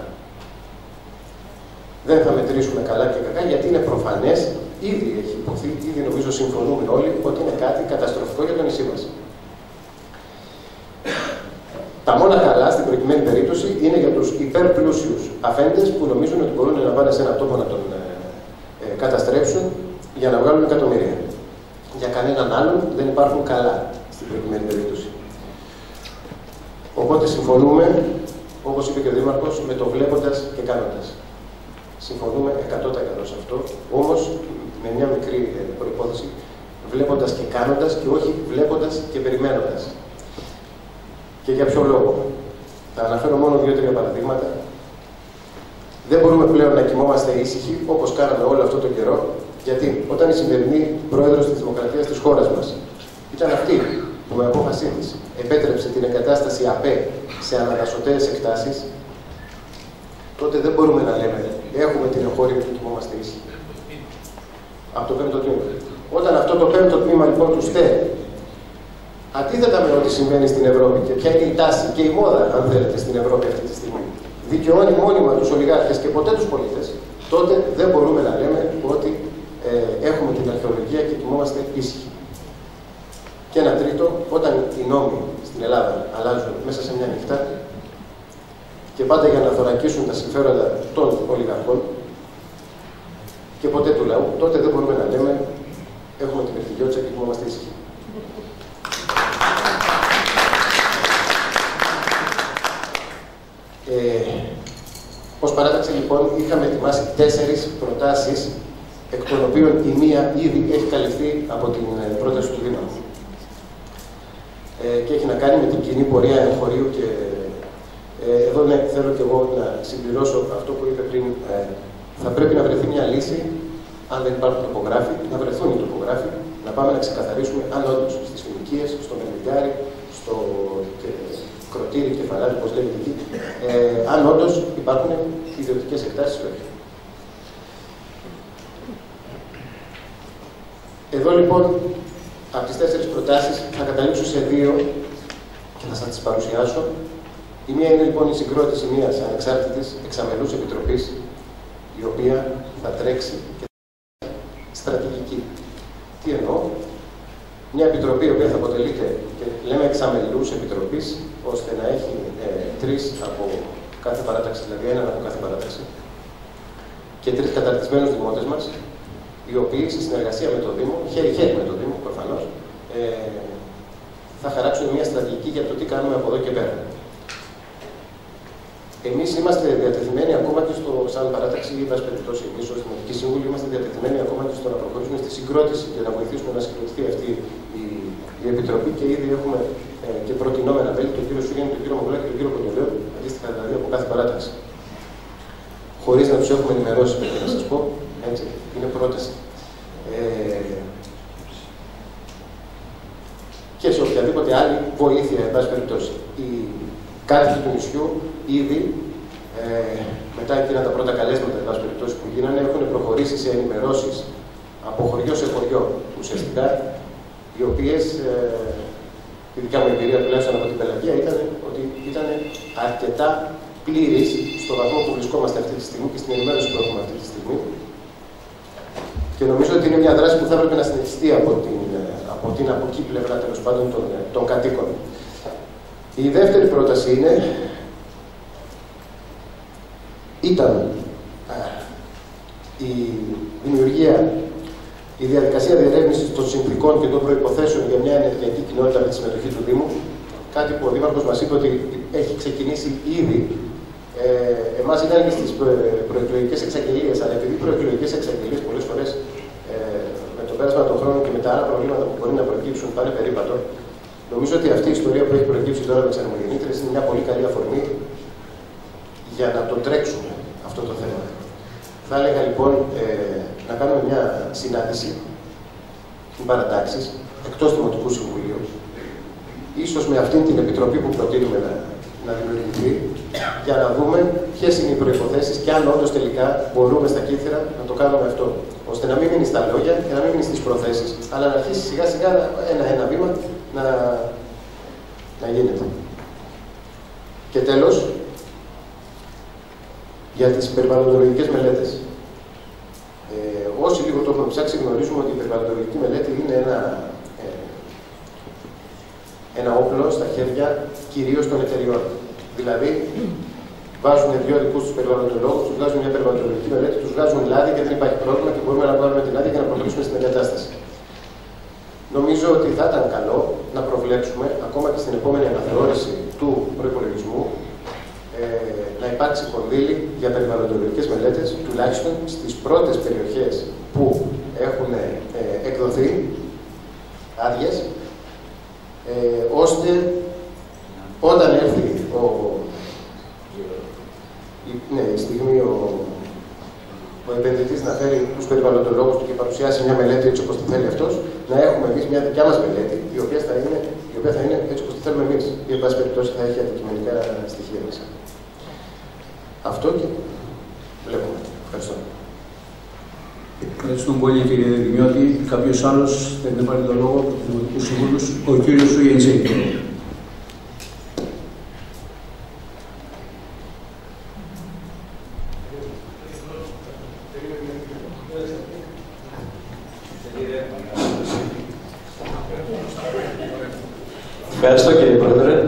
Δεν θα μετρήσουμε καλά και κακά γιατί είναι προφανές, ήδη έχει υποθεί, ήδη νομίζω συμφωνούμε όλοι ότι είναι κάτι καταστροφικό για το νησί μας. Τα μόνα καλά στην προηγουμένη είναι για τους υπερπλούσιους αφέντες που νομίζουν ότι μπορούν να πάνε σε ένα τόπο να τον καταστρέψουν για να βγάλουν εκατομμύρια. Για κανέναν άλλον δεν υπάρχουν καλά στην προηγούμενη περίπτωση. Οπότε συμφωνούμε, όπως είπε και ο Δήμαρχος, με το βλέποντας και κάνοντας. Συμφωνούμε 100% σε αυτό, όμως με μια μικρή προϋπόθεση, βλέποντας και κάνοντας και όχι βλέποντας και περιμένοντας. Και για ποιο λόγο? Θα αναφέρω μόνο 2-3 παραδείγματα. Δεν μπορούμε πλέον να κοιμόμαστε ήσυχοι, όπως κάναμε όλο αυτό τον καιρό, γιατί όταν η σημερινή πρόεδρος της Δημοκρατίας της χώρας μας ήταν αυτή που με απόφασή της επέτρεψε την εγκατάσταση ΑΠΕ σε αναδασωτές εκτάσεις, τότε δεν μπορούμε να λέμε έχουμε την εγχώρια και κοιμόμαστε ήσυχοι. Από το 5ο τμήμα. Όταν αυτό το 5ο τμήμα λοιπόν του ΣΤΕ, αντίθετα με ό,τι συμβαίνει στην Ευρώπη και ποια είναι η τάση και η μόδα, αν θέλετε, στην Ευρώπη αυτή τη στιγμή, δικαιώνει μόνιμα τους ολιγάρχες και ποτέ τους πολίτες, τότε δεν μπορούμε να λέμε ότι έχουμε την αρχαιολογία και κοιμόμαστε ήσυχοι. Και ένα τρίτο, όταν οι νόμοι στην Ελλάδα αλλάζουν μέσα σε μια νύχτα και πάντα για να θωρακίσουν τα συμφέροντα των ολιγαρχών και ποτέ του λαού, τότε δεν μπορούμε να λέμε έχουμε την ευθυγιότητα και κοιμόμαστε ήσυχοι. Ως παράταξη λοιπόν είχαμε ετοιμάσει 4 προτάσεις, εκ των οποίων η μία ήδη έχει καλυφθεί από την πρόταση του Δήμαρχου. Και έχει να κάνει με την κοινή πορεία εγχωρίου και εδώ ναι, θέλω και εγώ να συμπληρώσω αυτό που είπε πριν. Θα πρέπει να βρεθεί μια λύση, αν δεν υπάρχουν τοπογράφοι, να βρεθούν οι τοπογράφοι, να πάμε να ξεκαθαρίσουμε αν όντως στις φοινικίες, στο Μερλιγκάρι, στο κροτήρι, κεφαλάρι, όπως λέγεται εκεί, αν όντως υπάρχουν ιδιωτικές εκτάσεις ή όχι. Εδώ λοιπόν, από τις 4 προτάσεις, θα καταλήξω σε 2 και θα σας τις παρουσιάσω. Η μία είναι λοιπόν η συγκρότηση μιας ανεξάρτητης εξαμελούς επιτροπής, η οποία θα τρέξει και στρατηγική. Τι εννοώ? Μια επιτροπή η οποία θα αποτελείται, και λέμε εξαμελούς επιτροπής, ώστε να έχει 3 από κάθε παράταξη, δηλαδή έναν από κάθε παράταξη, και 3 καταρτισμένους δημότες μας, οι οποίοι σε συνεργασία με το Δήμο, χέρι-χέρι με το Δήμο προφανώς, θα χαράξουν μια στρατηγική για το τι κάνουμε από εδώ και πέρα. Εμείς είμαστε διατεθειμένοι ακόμα και στο, σαν παράταξη, ή βάση περιπτώσει, εμείς ως Δημοτικοί Σύμβουλοι, είμαστε διατεθειμένοι ακόμα και στο να προχωρήσουμε στη συγκρότηση και να βοηθήσουμε να συγκροτηθεί αυτή η Επιτροπή και ήδη έχουμε και προτινόμενα μέλη, τον κύριο Σουγέννη, τον κύριο Μογλάκη και τον κύριο Κοντολέου, αντίστοιχα δηλαδή από κάθε παράταξη. Χωρίς να τους έχουμε ενημερώσει, πρέπει να σας πω, έτσι, είναι πρόταση. Και σε οποιαδήποτε άλλη βοήθεια, εν πάση περιπτώσει. Οι κάτοικοι του νησιού ήδη, μετά εκείνα τα πρώτα καλέσματα, εν πάση περιπτώσει, που γίνανε, έχουν προχωρήσει σε ενημερώσεις από χωριό σε χωριό, ουσιαστικά, οι οποίες, η δικιά μου εμπειρία τουλάχιστον από την Πελαγία, ήταν ότι ήταν αρκετά πλήρης στο βαθμό που βρισκόμαστε αυτή τη στιγμή και στην ενημέρωση που έχουμε αυτή τη στιγμή. Και νομίζω ότι είναι μια δράση που θα έπρεπε να συνεχιστεί από την από εκεί πλευρά, τέλος πάντων, των κατοίκων. Η δεύτερη πρόταση ήταν η δημιουργία, η διαδικασία διερεύνησης των συνθηκών και των προϋποθέσεων για μια ενεργειακή κοινότητα με τη συμμετοχή του Δήμου. Κάτι που ο Δήμαρχος μας είπε ότι έχει ξεκινήσει ήδη. Εμάς ήταν και στις προεκλογικές εξαγγελίες, αλλά επειδή οι προεκλογικές εξαγγελίες πολλές φορές με το πέρασμα των χρόνων και με τα άλλα προβλήματα που μπορεί να προκύψουν πάνε περίπατο, νομίζω ότι αυτή η ιστορία που έχει προκύψει τώρα με τις ανεμογεννήτριες είναι μια πολύ καλή αφορμή για να το τρέξουμε αυτό το θέμα. Θα έλεγα λοιπόν να κάνουμε μια συνάντηση στην παρατάξεις εκτός Δημοτικού Συμβουλίου, ίσως με αυτήν την επιτροπή που προτείνουμε να δημιουργηθεί, για να δούμε ποιες είναι οι προϋποθέσεις και αν όντως τελικά μπορούμε στα κύθρα να το κάνουμε αυτό. Ώστε να μην μείνει στα λόγια και να μην μείνει στις προθέσεις, αλλά να αρχίσει σιγά σιγά ένα βήμα να γίνεται. Και τέλος, για τις περιβαλλοντολογικές μελέτες. Όσοι λίγο το έχουμε ψάξει γνωρίζουμε ότι η περιβαλλοντολογική μελέτη είναι ένα όπλο στα χέρια κυρίως των εταιριών. Δηλαδή, βάζουν δύο δικούς τους περιβαλλοντολόγους, τους βγάζουν μια περιβαλλοντολογική μελέτη, τους βγάζουν λάδι και δεν υπάρχει πρόβλημα και μπορούμε να πάρουμε την άδεια για να προχωρήσουμε στην εγκατάσταση. Νομίζω ότι θα ήταν καλό να προβλέψουμε, ακόμα και στην επόμενη αναθεώρηση του προϋπολογισμού, να υπάρξει κονδύλι για περιβαλλοντολογικές μελέτες, τουλάχιστον στις πρώτες περιοχές που έχουν εκδοθεί άδειες, ώστε όταν έρθει η στιγμή ο επενδυτής να φέρει τους περιβαλλοντολόγους του και παρουσιάσει μια μελέτη έτσι όπως τη θέλει αυτός, να έχουμε εμείς μια δικιά μας μελέτη, η οποία θα είναι έτσι όπως τη θέλουμε εμείς, ή εν πάση περιπτώσει θα έχει αντικειμενικά στοιχεία μέσα. Αυτό και βλέπουμε. Ευχαριστώ. Ευχαριστούμε πολύ, κύριε Δημιώτη. Κάποιος άλλος θέλει να πάρει το λόγο από τους Δημοτικούς Συμβούλους, ο κύριος Σουγενζή. Ευχαριστώ, κύριε Πρόεδρε.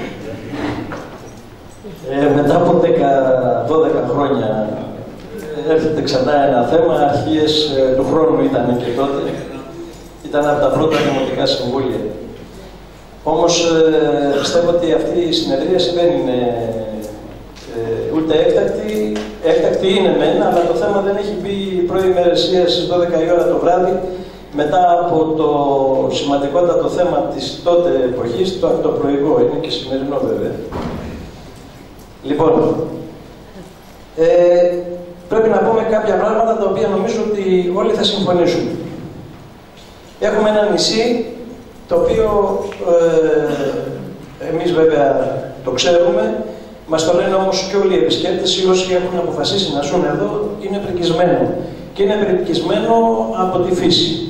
Μετά από 10-12 χρόνια έρχεται ξανά ένα θέμα, αρχές του χρόνου ήταν και τότε. Ήταν από τα πρώτα δημοτικά συμβούλια. Όμως πιστεύω ότι αυτή η συνεδρίαση δεν είναι ούτε έκτακτη. Έκτακτη είναι μεν, αλλά το θέμα δεν έχει μπει προημερεσία στις 12 η ώρα το βράδυ, μετά από το σημαντικότατο θέμα της τότε εποχής, το αυτοπροηγό, είναι και σημερινό βέβαια. Λοιπόν, πρέπει να πούμε κάποια πράγματα τα οποία νομίζω ότι όλοι θα συμφωνήσουν. Έχουμε ένα νησί, το οποίο εμείς βέβαια το ξέρουμε, μας το λένε όμως και όλοι οι επισκέπτες, οι όσοι έχουν αποφασίσει να ζουν εδώ, είναι πρικισμένο. Και είναι πρικισμένο από τη φύση.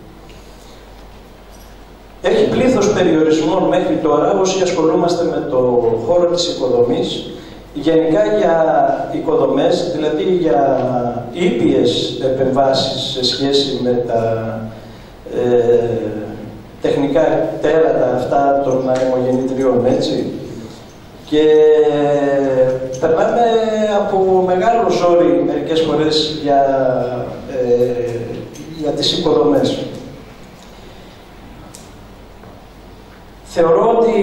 Έχει πλήθος περιορισμών μέχρι τώρα, όσοι ασχολούμαστε με το χώρο της οικοδομής, γενικά για οικοδομές, δηλαδή για ήπιες επεμβάσεις σε σχέση με τα τεχνικά τέρατα αυτά των ανεμογεννητριών, έτσι. Και περνάμε από μεγάλο ζόρι μερικές φορές για τις οικοδομές. Θεωρώ ότι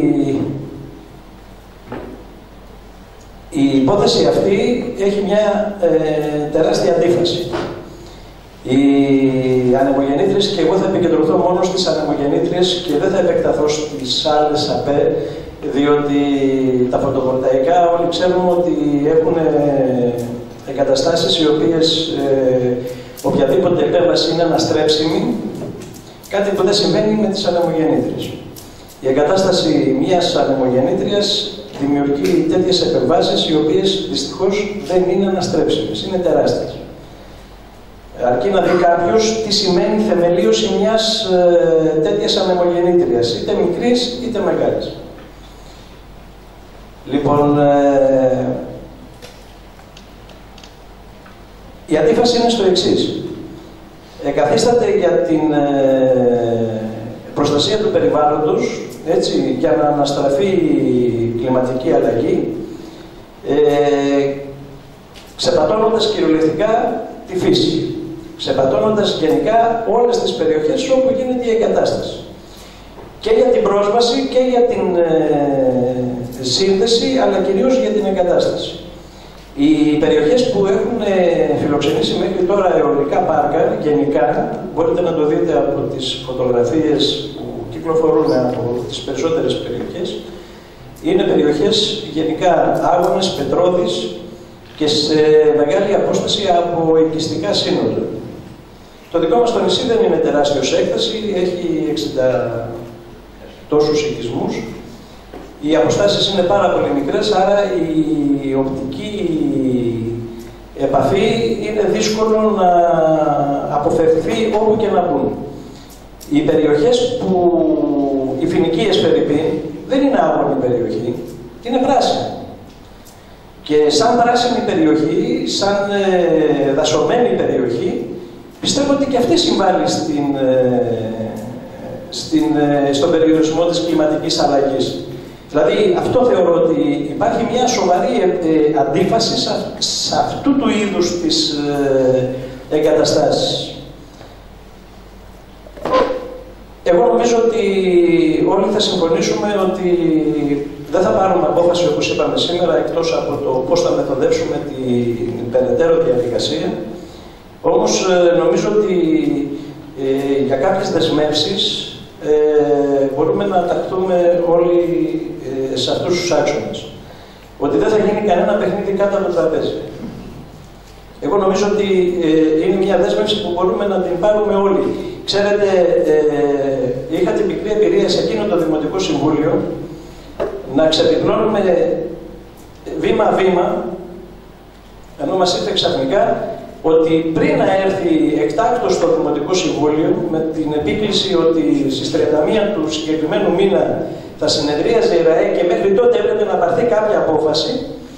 η υπόθεση αυτή έχει μια τεράστια αντίφαση. Οι ανεμογεννήτριες, και εγώ θα επικεντρωθώ μόνο στις ανεμογεννήτριες και δεν θα επεκταθώ στις άλλες ΑΠΕ, διότι τα φωτοβολταϊκά όλοι ξέρουμε ότι έχουν εγκαταστάσεις οι οποίες οποιαδήποτε επέμβαση είναι αναστρέψιμη, κάτι που δεν συμβαίνει με τις ανεμογεννήτριες. Η εγκατάσταση μιας ανεμογεννήτριας δημιουργεί τέτοιες επεμβάσεις οι οποίες δυστυχώς δεν είναι αναστρέψιμες, είναι τεράστιες. Αρκεί να δει κάποιος τι σημαίνει θεμελίωση μιας τέτοιας ανεμογεννήτριας, είτε μικρής είτε μεγάλης. Λοιπόν, η αντίφαση είναι στο εξής. Καθίσταται για την προστασία του περιβάλλοντος, έτσι, για να αναστραφεί η κλιματική αλλαγή, ξεπατώνοντας κυριολεκτικά τη φύση, ξεπατώνοντας γενικά όλες τις περιοχές όπου γίνεται η εγκατάσταση. Και για την πρόσβαση και για την σύνδεση, αλλά κυρίως για την εγκατάσταση. Οι περιοχές που έχουν φιλοξενήσει μέχρι τώρα αιωλικά πάρκα, γενικά, μπορείτε να το δείτε από τις φωτογραφίες που κυκλοφορούν από τις περισσότερες περιοχές, είναι περιοχές γενικά άγονες, πετρώδεις και σε μεγάλη απόσταση από οικιστικά σύνολα. Το δικό μας το νησί δεν είναι τεράστιος έκταση, έχει 60 τόσους οικισμούς. Οι αποστάσεις είναι πάρα πολύ μικρές, άρα η οπτική επαφή είναι δύσκολο να αποφευχθεί όπου και να μπουν. Οι περιοχές που, οι φοινικίες περίπου, δεν είναι άγωνη περιοχή, είναι πράσινη. Και σαν πράσινη περιοχή, σαν δασωμένη περιοχή, πιστεύω ότι και αυτή συμβάλλει στον περιορισμό της κλιματικής αλλαγής. Δηλαδή, αυτό θεωρώ ότι υπάρχει μια σοβαρή αντίφαση σε αυτού του είδους τις εγκαταστάσεις. Εγώ νομίζω ότι όλοι θα συμφωνήσουμε ότι δεν θα πάρουμε απόφαση, όπως είπαμε σήμερα, εκτός από το πώς θα μεθοδεύσουμε την περαιτέρω διαδικασία. Όμως νομίζω ότι για κάποιες δεσμεύσεις μπορούμε να ταχθούμε όλοι σε αυτούς τους άξονες. Ότι δεν θα γίνει κανένα παιχνίδι κάτω από το τραπέζι. Εγώ νομίζω ότι είναι μια δέσμευση που μπορούμε να την πάρουμε όλοι. Ξέρετε, είχα την πικρή εμπειρία σε εκείνο το Δημοτικό Συμβούλιο να ξεπυκνώνουμε βήμα-βήμα, ενώ μας ήρθε ξαφνικά ότι πριν να έρθει εκτάκτος στο Δημοτικό Συμβούλιο με την επίκληση ότι στις 31 του συγκεκριμένου μήνα θα συνεδρίαζε η ΡΑΕ και μέχρι τότε έπρεπε να πάρθει κάποια απόφαση,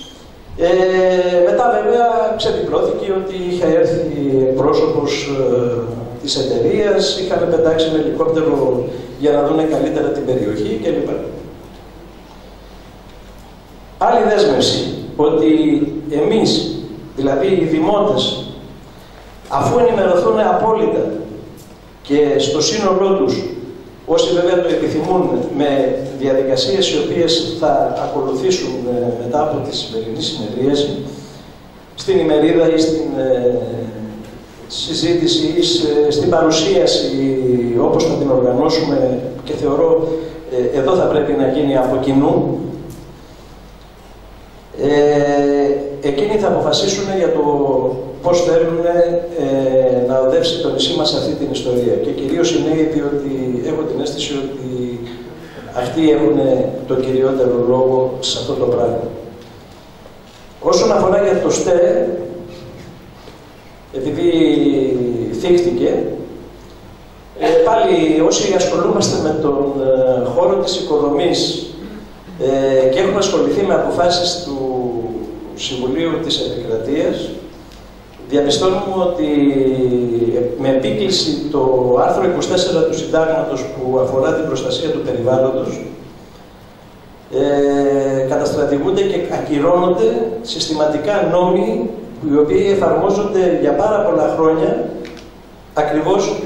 μετά βέβαια ξεπυκνώθηκε ότι είχε έρθει πρόσωπος της εταιρείας, είχαν πετάξει με ελικόπτερο για να δουν καλύτερα την περιοχή κλπ. Άλλη δέσμευση, ότι εμείς, δηλαδή οι δημότες, αφού ενημερωθούν απόλυτα και στο σύνολό τους, όσοι βέβαια το επιθυμούν, με διαδικασίες οι οποίες θα ακολουθήσουν μετά από τη σημερινή συνεδρίαση, στην ημερίδα ή στην συζήτηση ή στην παρουσίαση, όπως θα την οργανώσουμε, και θεωρώ εδώ θα πρέπει να γίνει από κοινού, εκείνοι θα αποφασίσουν για το πώς θέλουν να οδεύσει το νησί μας σε αυτή την ιστορία. Και κυρίως οι νέοι, διότι έχω την αίσθηση ότι αυτοί έχουν τον κυριότερο λόγο σε αυτό το πράγμα. Όσον αφορά για το ΣΤΕ, επειδή θίχτηκε, πάλι όσοι ασχολούμαστε με τον χώρο της οικοδομής και έχουμε ασχοληθεί με αποφάσεις του Συμβουλίου της Επικρατείας, διαπιστώνουμε ότι με επίκληση το άρθρο 24 του Συντάγματος που αφορά την προστασία του περιβάλλοντος, καταστρατηγούνται και ακυρώνονται συστηματικά νόμοι οι οποίοι εφαρμόζονται για πάρα πολλά χρόνια, ακριβώς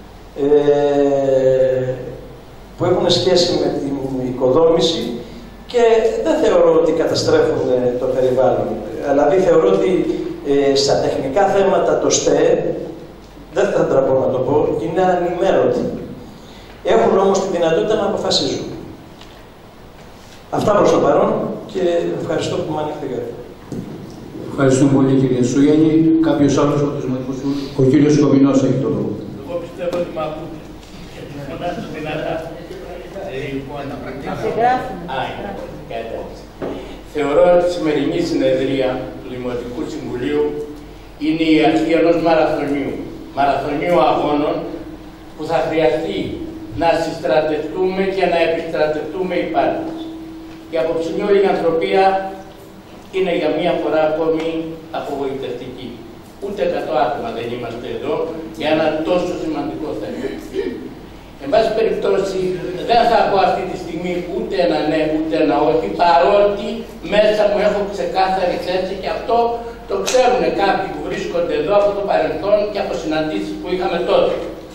που έχουν σχέση με την οικοδόμηση, και δεν θεωρώ ότι καταστρέφουν το περιβάλλον. Δηλαδή θεωρώ ότι στα τεχνικά θέματα το ΣΤΕ, δεν θα τραπώ να το πω, είναι ανημέρωτοι. Έχουν όμως τη δυνατότητα να αποφασίζουν. Αυτά προς το παρόν και ευχαριστώ που με ανοιχτήκατε. Ευχαριστούμε πολύ κύριε Σούγιαννη. Κάποιος άλλος από τους Δημοτικούς Συμβούλους? Ο κύριος Κομινός έχει το λόγο. Εγώ πιστεύω ότι με ακούτε. Φωνάζω δυνατά. Θεωρώ ότι η σημερινή συνεδρία του Δημοτικού Συμβουλίου είναι η αρχή ενός μαραθωνίου αγώνων που θα χρειαστεί να συστρατευτούμε και να επιστρατευτούμε οι πάντες. Η απόψινή όλη η ανθρωπία είναι για μία φορά ακόμη απογοητευτική. Ούτε 100 άτομα δεν είμαστε εδώ για ένα τόσο σημαντικό θέμα. Εν πάση περιπτώσει, δεν θα πω αυτή τη στιγμή ούτε ένα ναι, ούτε ένα όχι, παρότι μέσα μου έχω ξεκάθαρη θέση και αυτό το ξέρουν κάποιοι που βρίσκονται εδώ από το παρελθόν και από συναντήσεις που είχαμε τότε.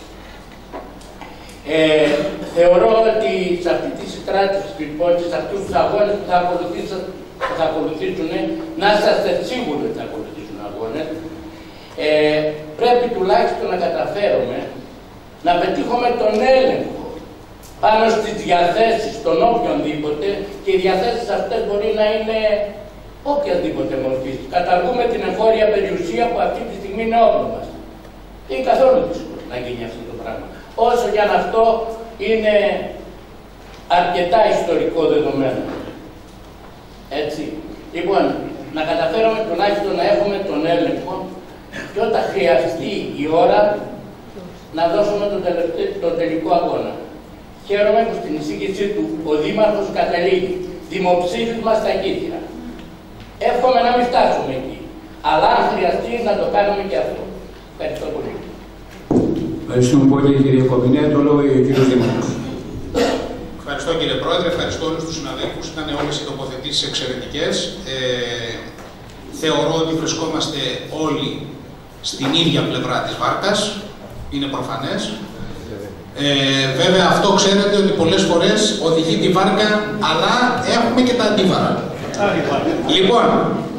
Θεωρώ ότι σε αυτή τη συγκράτηση, λοιπόν, σε αυτούς τους αγώνες που θα ακολουθήσουν, να είσαστε σίγουροι ότι θα ακολουθήσουν αγώνες, πρέπει τουλάχιστον να καταφέρουμε να πετύχουμε τον έλεγχο πάνω στις διαθέσεις των οποιονδήποτε, και οι διαθέσεις αυτές μπορεί να είναι οποιαδήποτε μορφής. Καταργούμε την εγχώρια περιουσία που αυτή τη στιγμή είναι όπλο μας. Είναι καθόλου δύσκολο να γίνει αυτό το πράγμα. Όσο για αυτό είναι αρκετά ιστορικό δεδομένο. Έτσι. Λοιπόν, να καταφέρουμε τουλάχιστον να έχουμε τον έλεγχο και όταν χρειαστεί η ώρα να δώσουμε τον τελικό αγώνα. Χαίρομαι που στην εισήγησή του ο Δήμαρχος καταλήγει δημοψήφισμα στα Κύθυρα. Εύχομαι να μην φτάσουμε εκεί, αλλά αν χρειαστεί να το κάνουμε και αυτό. Ευχαριστώ πολύ. Ευχαριστούμε πολύ κύριε Κομινέ. Το λόγο για ο κύριος Δήμαρχος. Ευχαριστώ. Ευχαριστώ κύριε Πρόεδρε, ευχαριστώ όλους τους συναδέλφους. Ήταν όλες οι τοποθετήσεις εξαιρετικές. Θεωρώ ότι βρισκόμαστε όλοι στην ίδια πλευρά της βάρκας. Είναι προφανές. Βέβαια αυτό ξέρετε ότι πολλές φορές οδηγεί τη βάρκα, αλλά έχουμε και τα αντίβαρα. Λοιπόν,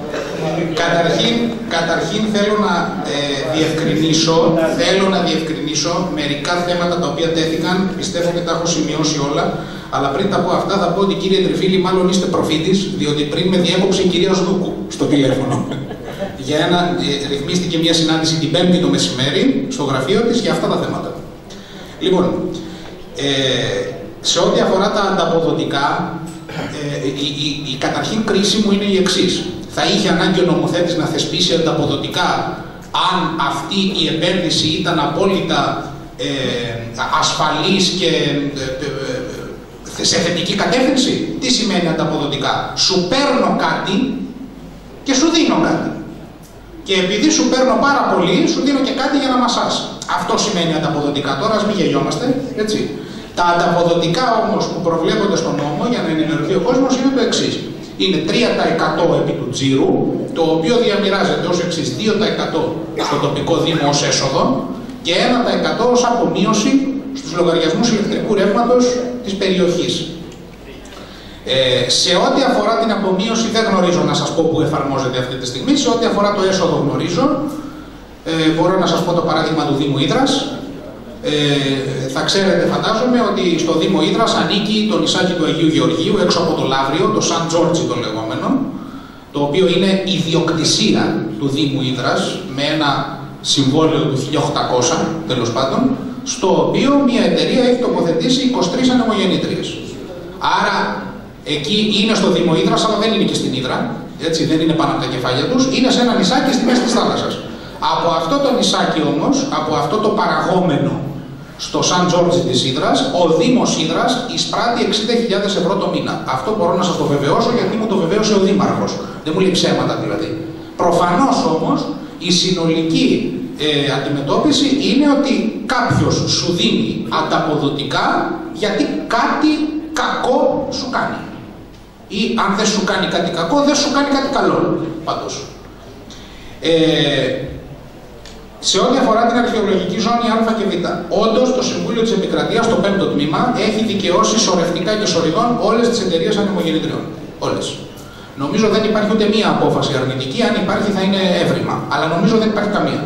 καταρχήν θέλω να διευκρινίσω μερικά θέματα τα οποία τέθηκαν. Πιστεύω ότι τα έχω σημειώσει όλα. Αλλά πριν τα πω αυτά, θα πω ότι κύριε Τριφίλη, μάλλον είστε προφήτης, διότι πριν με διέκοψε η κυρία Σδούκου στο τηλέφωνο. Ρυθμίστηκε μια συνάντηση την Πέμπτη το μεσημέρι στο γραφείο της για αυτά τα θέματα. Λοιπόν, σε ό,τι αφορά τα ανταποδοτικά, η καταρχήν κρίση μου είναι η εξής. Θα είχε ανάγκη ο νομοθέτης να θεσπίσει ανταποδοτικά αν αυτή η επένδυση ήταν απόλυτα ασφαλής και σε θετική κατεύθυνση? Τι σημαίνει ανταποδοτικά? Σου παίρνω κάτι και σου δίνω κάτι. Και επειδή σου παίρνω πάρα πολύ, σου δίνω και κάτι για να μασάς. Αυτό σημαίνει ανταποδοτικά. Τώρα ας μην γελιόμαστε, έτσι. Τα ανταποδοτικά όμως που προβλέπονται στον νόμο, για να ενημερωθεί ο κόσμος, είναι το εξής. Είναι 3% επί του τζίρου, το οποίο διαμοιράζεται ως εξής: 2% στο τοπικό δήμο ως έσοδο και 1% ως απομείωση στους λογαριασμούς ηλεκτρικού ρεύματος της περιοχής. Σε ό,τι αφορά την απομείωση δεν γνωρίζω να σας πω που εφαρμόζεται αυτή τη στιγμή. Σε ό,τι αφορά το έσοδο γνωρίζω. Μπορώ να σας πω το παράδειγμα του Δήμου Ύδρας. Θα ξέρετε, φαντάζομαι, ότι στο Δήμο Ύδρας ανήκει το νησάκι του Αγίου Γεωργίου έξω από το Λαύριο, το Σαν Τζόρτζι το λεγόμενο, το οποίο είναι ιδιοκτησία του Δήμου Ύδρας με ένα συμβόλαιο του 1800 τέλος πάντων, στο οποίο μια εταιρεία έχει τοποθετήσει 23 ανεμογεννήτριες. Άρα εκεί είναι στο Δήμο Ύδρας, αλλά δεν είναι και στην Ύδρα, έτσι, δεν είναι πάνω από τα κεφάλια τους, είναι σε ένα νησάκι στη μέση της θάλασσας. Από αυτό το νησάκι όμως, από αυτό το παραγόμενο στο Σαν Τζόρτζι της Ύδρας, ο Δήμος Ύδρας εισπράττει 60.000 ευρώ το μήνα. Αυτό μπορώ να σας το βεβαιώσω, γιατί μου το βεβαίωσε ο Δήμαρχος. Δεν μου λέει ψέματα δηλαδή. Προφανώς όμως η συνολική αντιμετώπιση είναι ότι κάποιος σου δίνει ανταποδοτικά γιατί κάτι κακό σου κάνει. Ή αν δεν σου κάνει κάτι κακό, δεν σου κάνει κάτι καλό πάντως. Σε ό,τι αφορά την αρχαιολογική ζώνη Α και Β, όντως το Συμβούλιο της Επικρατείας, το 5ο τμήμα, έχει δικαιώσει σωρευτικά και σωριδών όλες τις εταιρείες ανεμογεννητριών. Όλες. Νομίζω δεν υπάρχει ούτε μία απόφαση αρνητική, αν υπάρχει θα είναι έβριμα. Αλλά νομίζω δεν υπάρχει καμία.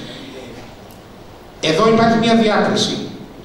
Εδώ υπάρχει μία διάκριση.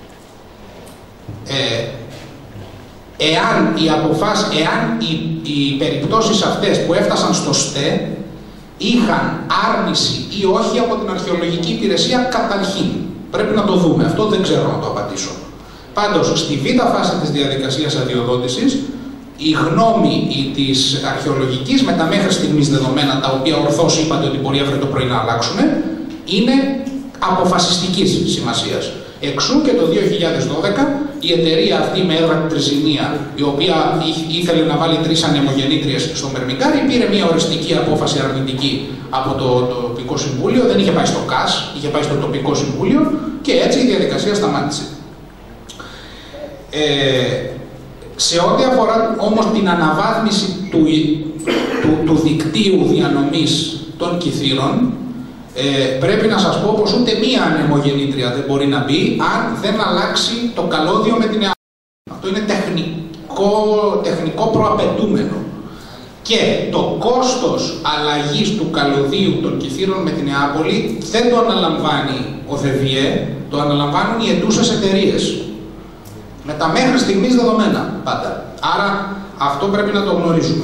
Εάν οι περιπτώσεις αυτές που έφτασαν στο ΣΤΕ είχαν άρνηση ή όχι από την αρχαιολογική υπηρεσία καταρχήν. Πρέπει να το δούμε. Αυτό δεν ξέρω να το απαντήσω. Πάντως, στη β' φάση της διαδικασίας αδειοδότησης, η γνώμη της αρχαιολογικής με τα μέχρι στιγμής δεδομένα, τα οποία ορθώς είπατε ότι μπορεί αύριο το πρωί να αλλάξουν, είναι αποφασιστικής σημασίας. Εξού και το 2012 η εταιρεία αυτή με έδρα την Τριζηνία, η οποία ήθελε να βάλει 3 ανεμογεννήτριες στο Μερμικάρι, πήρε μια οριστική απόφαση αρνητική από το τοπικό συμβούλιο, δεν είχε πάει στο ΚΑΣ, είχε πάει στο τοπικό συμβούλιο και έτσι η διαδικασία σταμάτησε. Σε ό,τι αφορά όμως την αναβάθμιση του δικτύου διανομής των κιθήρων, πρέπει να σας πω πως ούτε μία ανεμογεννήτρια δεν μπορεί να μπει αν δεν αλλάξει το καλώδιο με την ΕΑΠ. Αυτό είναι τεχνικό προαπαιτούμενο. Και το κόστος αλλαγής του καλωδίου των κιθήρων με την ΕΑΠΟΛΗ δεν το αναλαμβάνει ο ΔΕΒΙΕ, το αναλαμβάνουν οι ετούσες εταιρείες. Με τα μέχρι στιγμής δεδομένα πάντα. Άρα αυτό πρέπει να το γνωρίζουμε.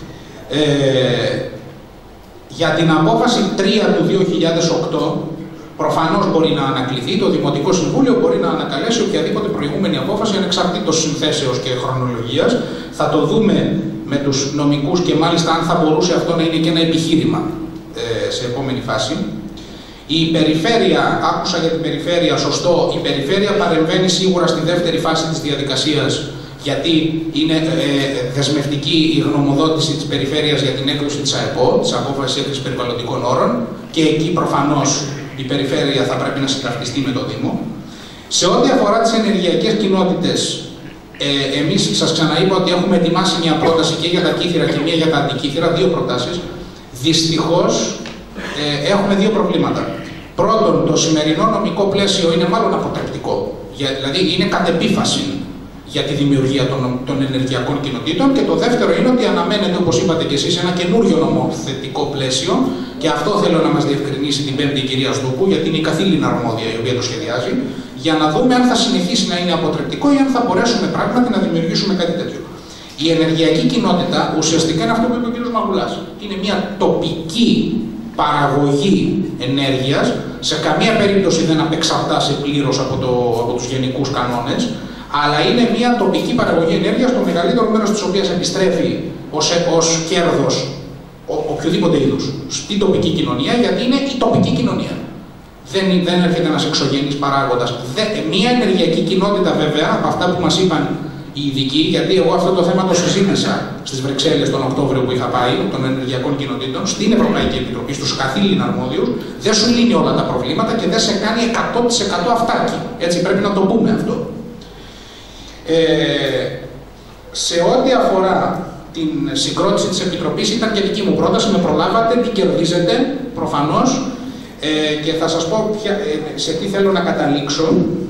Για την απόφαση 3 του 2008, προφανώς μπορεί να ανακληθεί, το Δημοτικό Συμβούλιο μπορεί να ανακαλέσει οποιαδήποτε προηγούμενη απόφαση ανεξαρτήτως συνθέσεως και χρονολογίας. Θα το δούμε με τους νομικούς και μάλιστα αν θα μπορούσε αυτό να είναι και ένα επιχείρημα σε επόμενη φάση. Η περιφέρεια, άκουσα για την περιφέρεια, σωστό, η περιφέρεια παρεμβαίνει σίγουρα στη δεύτερη φάση της διαδικασίας, γιατί είναι δεσμευτική η γνωμοδότηση της περιφέρειας για την έκδοση της ΑΕΠΟ, της Απόφασης Έκδοσης Περιβαλλοντικών Όρων, και εκεί προφανώς η περιφέρεια θα πρέπει να συνταυτιστεί με το Δήμο. Σε ό,τι αφορά τις ενεργειακές κοινότητες, Εμείς σας ξαναείπα ότι έχουμε ετοιμάσει μια πρόταση και για τα κύθυρα και μια για τα αντικύθυρα, δύο προτάσεις. Δυστυχώς έχουμε δύο προβλήματα. Πρώτον, το σημερινό νομικό πλαίσιο είναι μάλλον αποτρεπτικό. Δηλαδή είναι κατ' επίφαση για τη δημιουργία των ενεργειακών κοινοτήτων. Και το δεύτερο είναι ότι αναμένεται, όπως είπατε και εσείς, ένα καινούριο νομοθετικό πλαίσιο. Και αυτό θέλω να μας διευκρινίσει την Πέμπτη η κυρία Σδούκου, γιατί είναι η καθήλυνα αρμόδια η οποία το σχεδιάζει, για να δούμε αν θα συνεχίσει να είναι αποτρεπτικό ή αν θα μπορέσουμε πράγματι να δημιουργήσουμε κάτι τέτοιο. Η ενεργειακή κοινότητα ουσιαστικά είναι αυτό που είπε ο κ. Μαγουλάς. Είναι μια τοπική παραγωγή ενέργειας, σε καμία περίπτωση δεν απεξαρτάται πλήρως από τους γενικούς κανόνες, αλλά είναι μια τοπική παραγωγή ενέργειας, το μεγαλύτερο μέρος της οποίας επιστρέφει ως κέρδος οποιοδήποτε είδους στην τοπική κοινωνία, γιατί είναι η τοπική κοινωνία. Δεν έρχεται ένας εξωγενής παράγοντας. Μια ενεργειακή κοινότητα, βέβαια, από αυτά που μας είπαν οι ειδικοί, γιατί εγώ αυτό το θέμα το συζήτησα στις Βρυξέλλες τον Οκτώβριο που είχα πάει, των ενεργειακών κοινοτήτων, στην Ευρωπαϊκή Επιτροπή, στους καθήλυνα αρμόδιους, δεν σου λύνει όλα τα προβλήματα και δεν σε κάνει 100% αυτάρκη. Έτσι πρέπει να το πούμε αυτό. Σε ό,τι αφορά την συγκρότηση της Επιτροπής, ήταν και δική μου πρόταση, με προλάβατε, τι κερδίζετε, προφανώς, και θα σας πω σε τι θέλω να καταλήξω.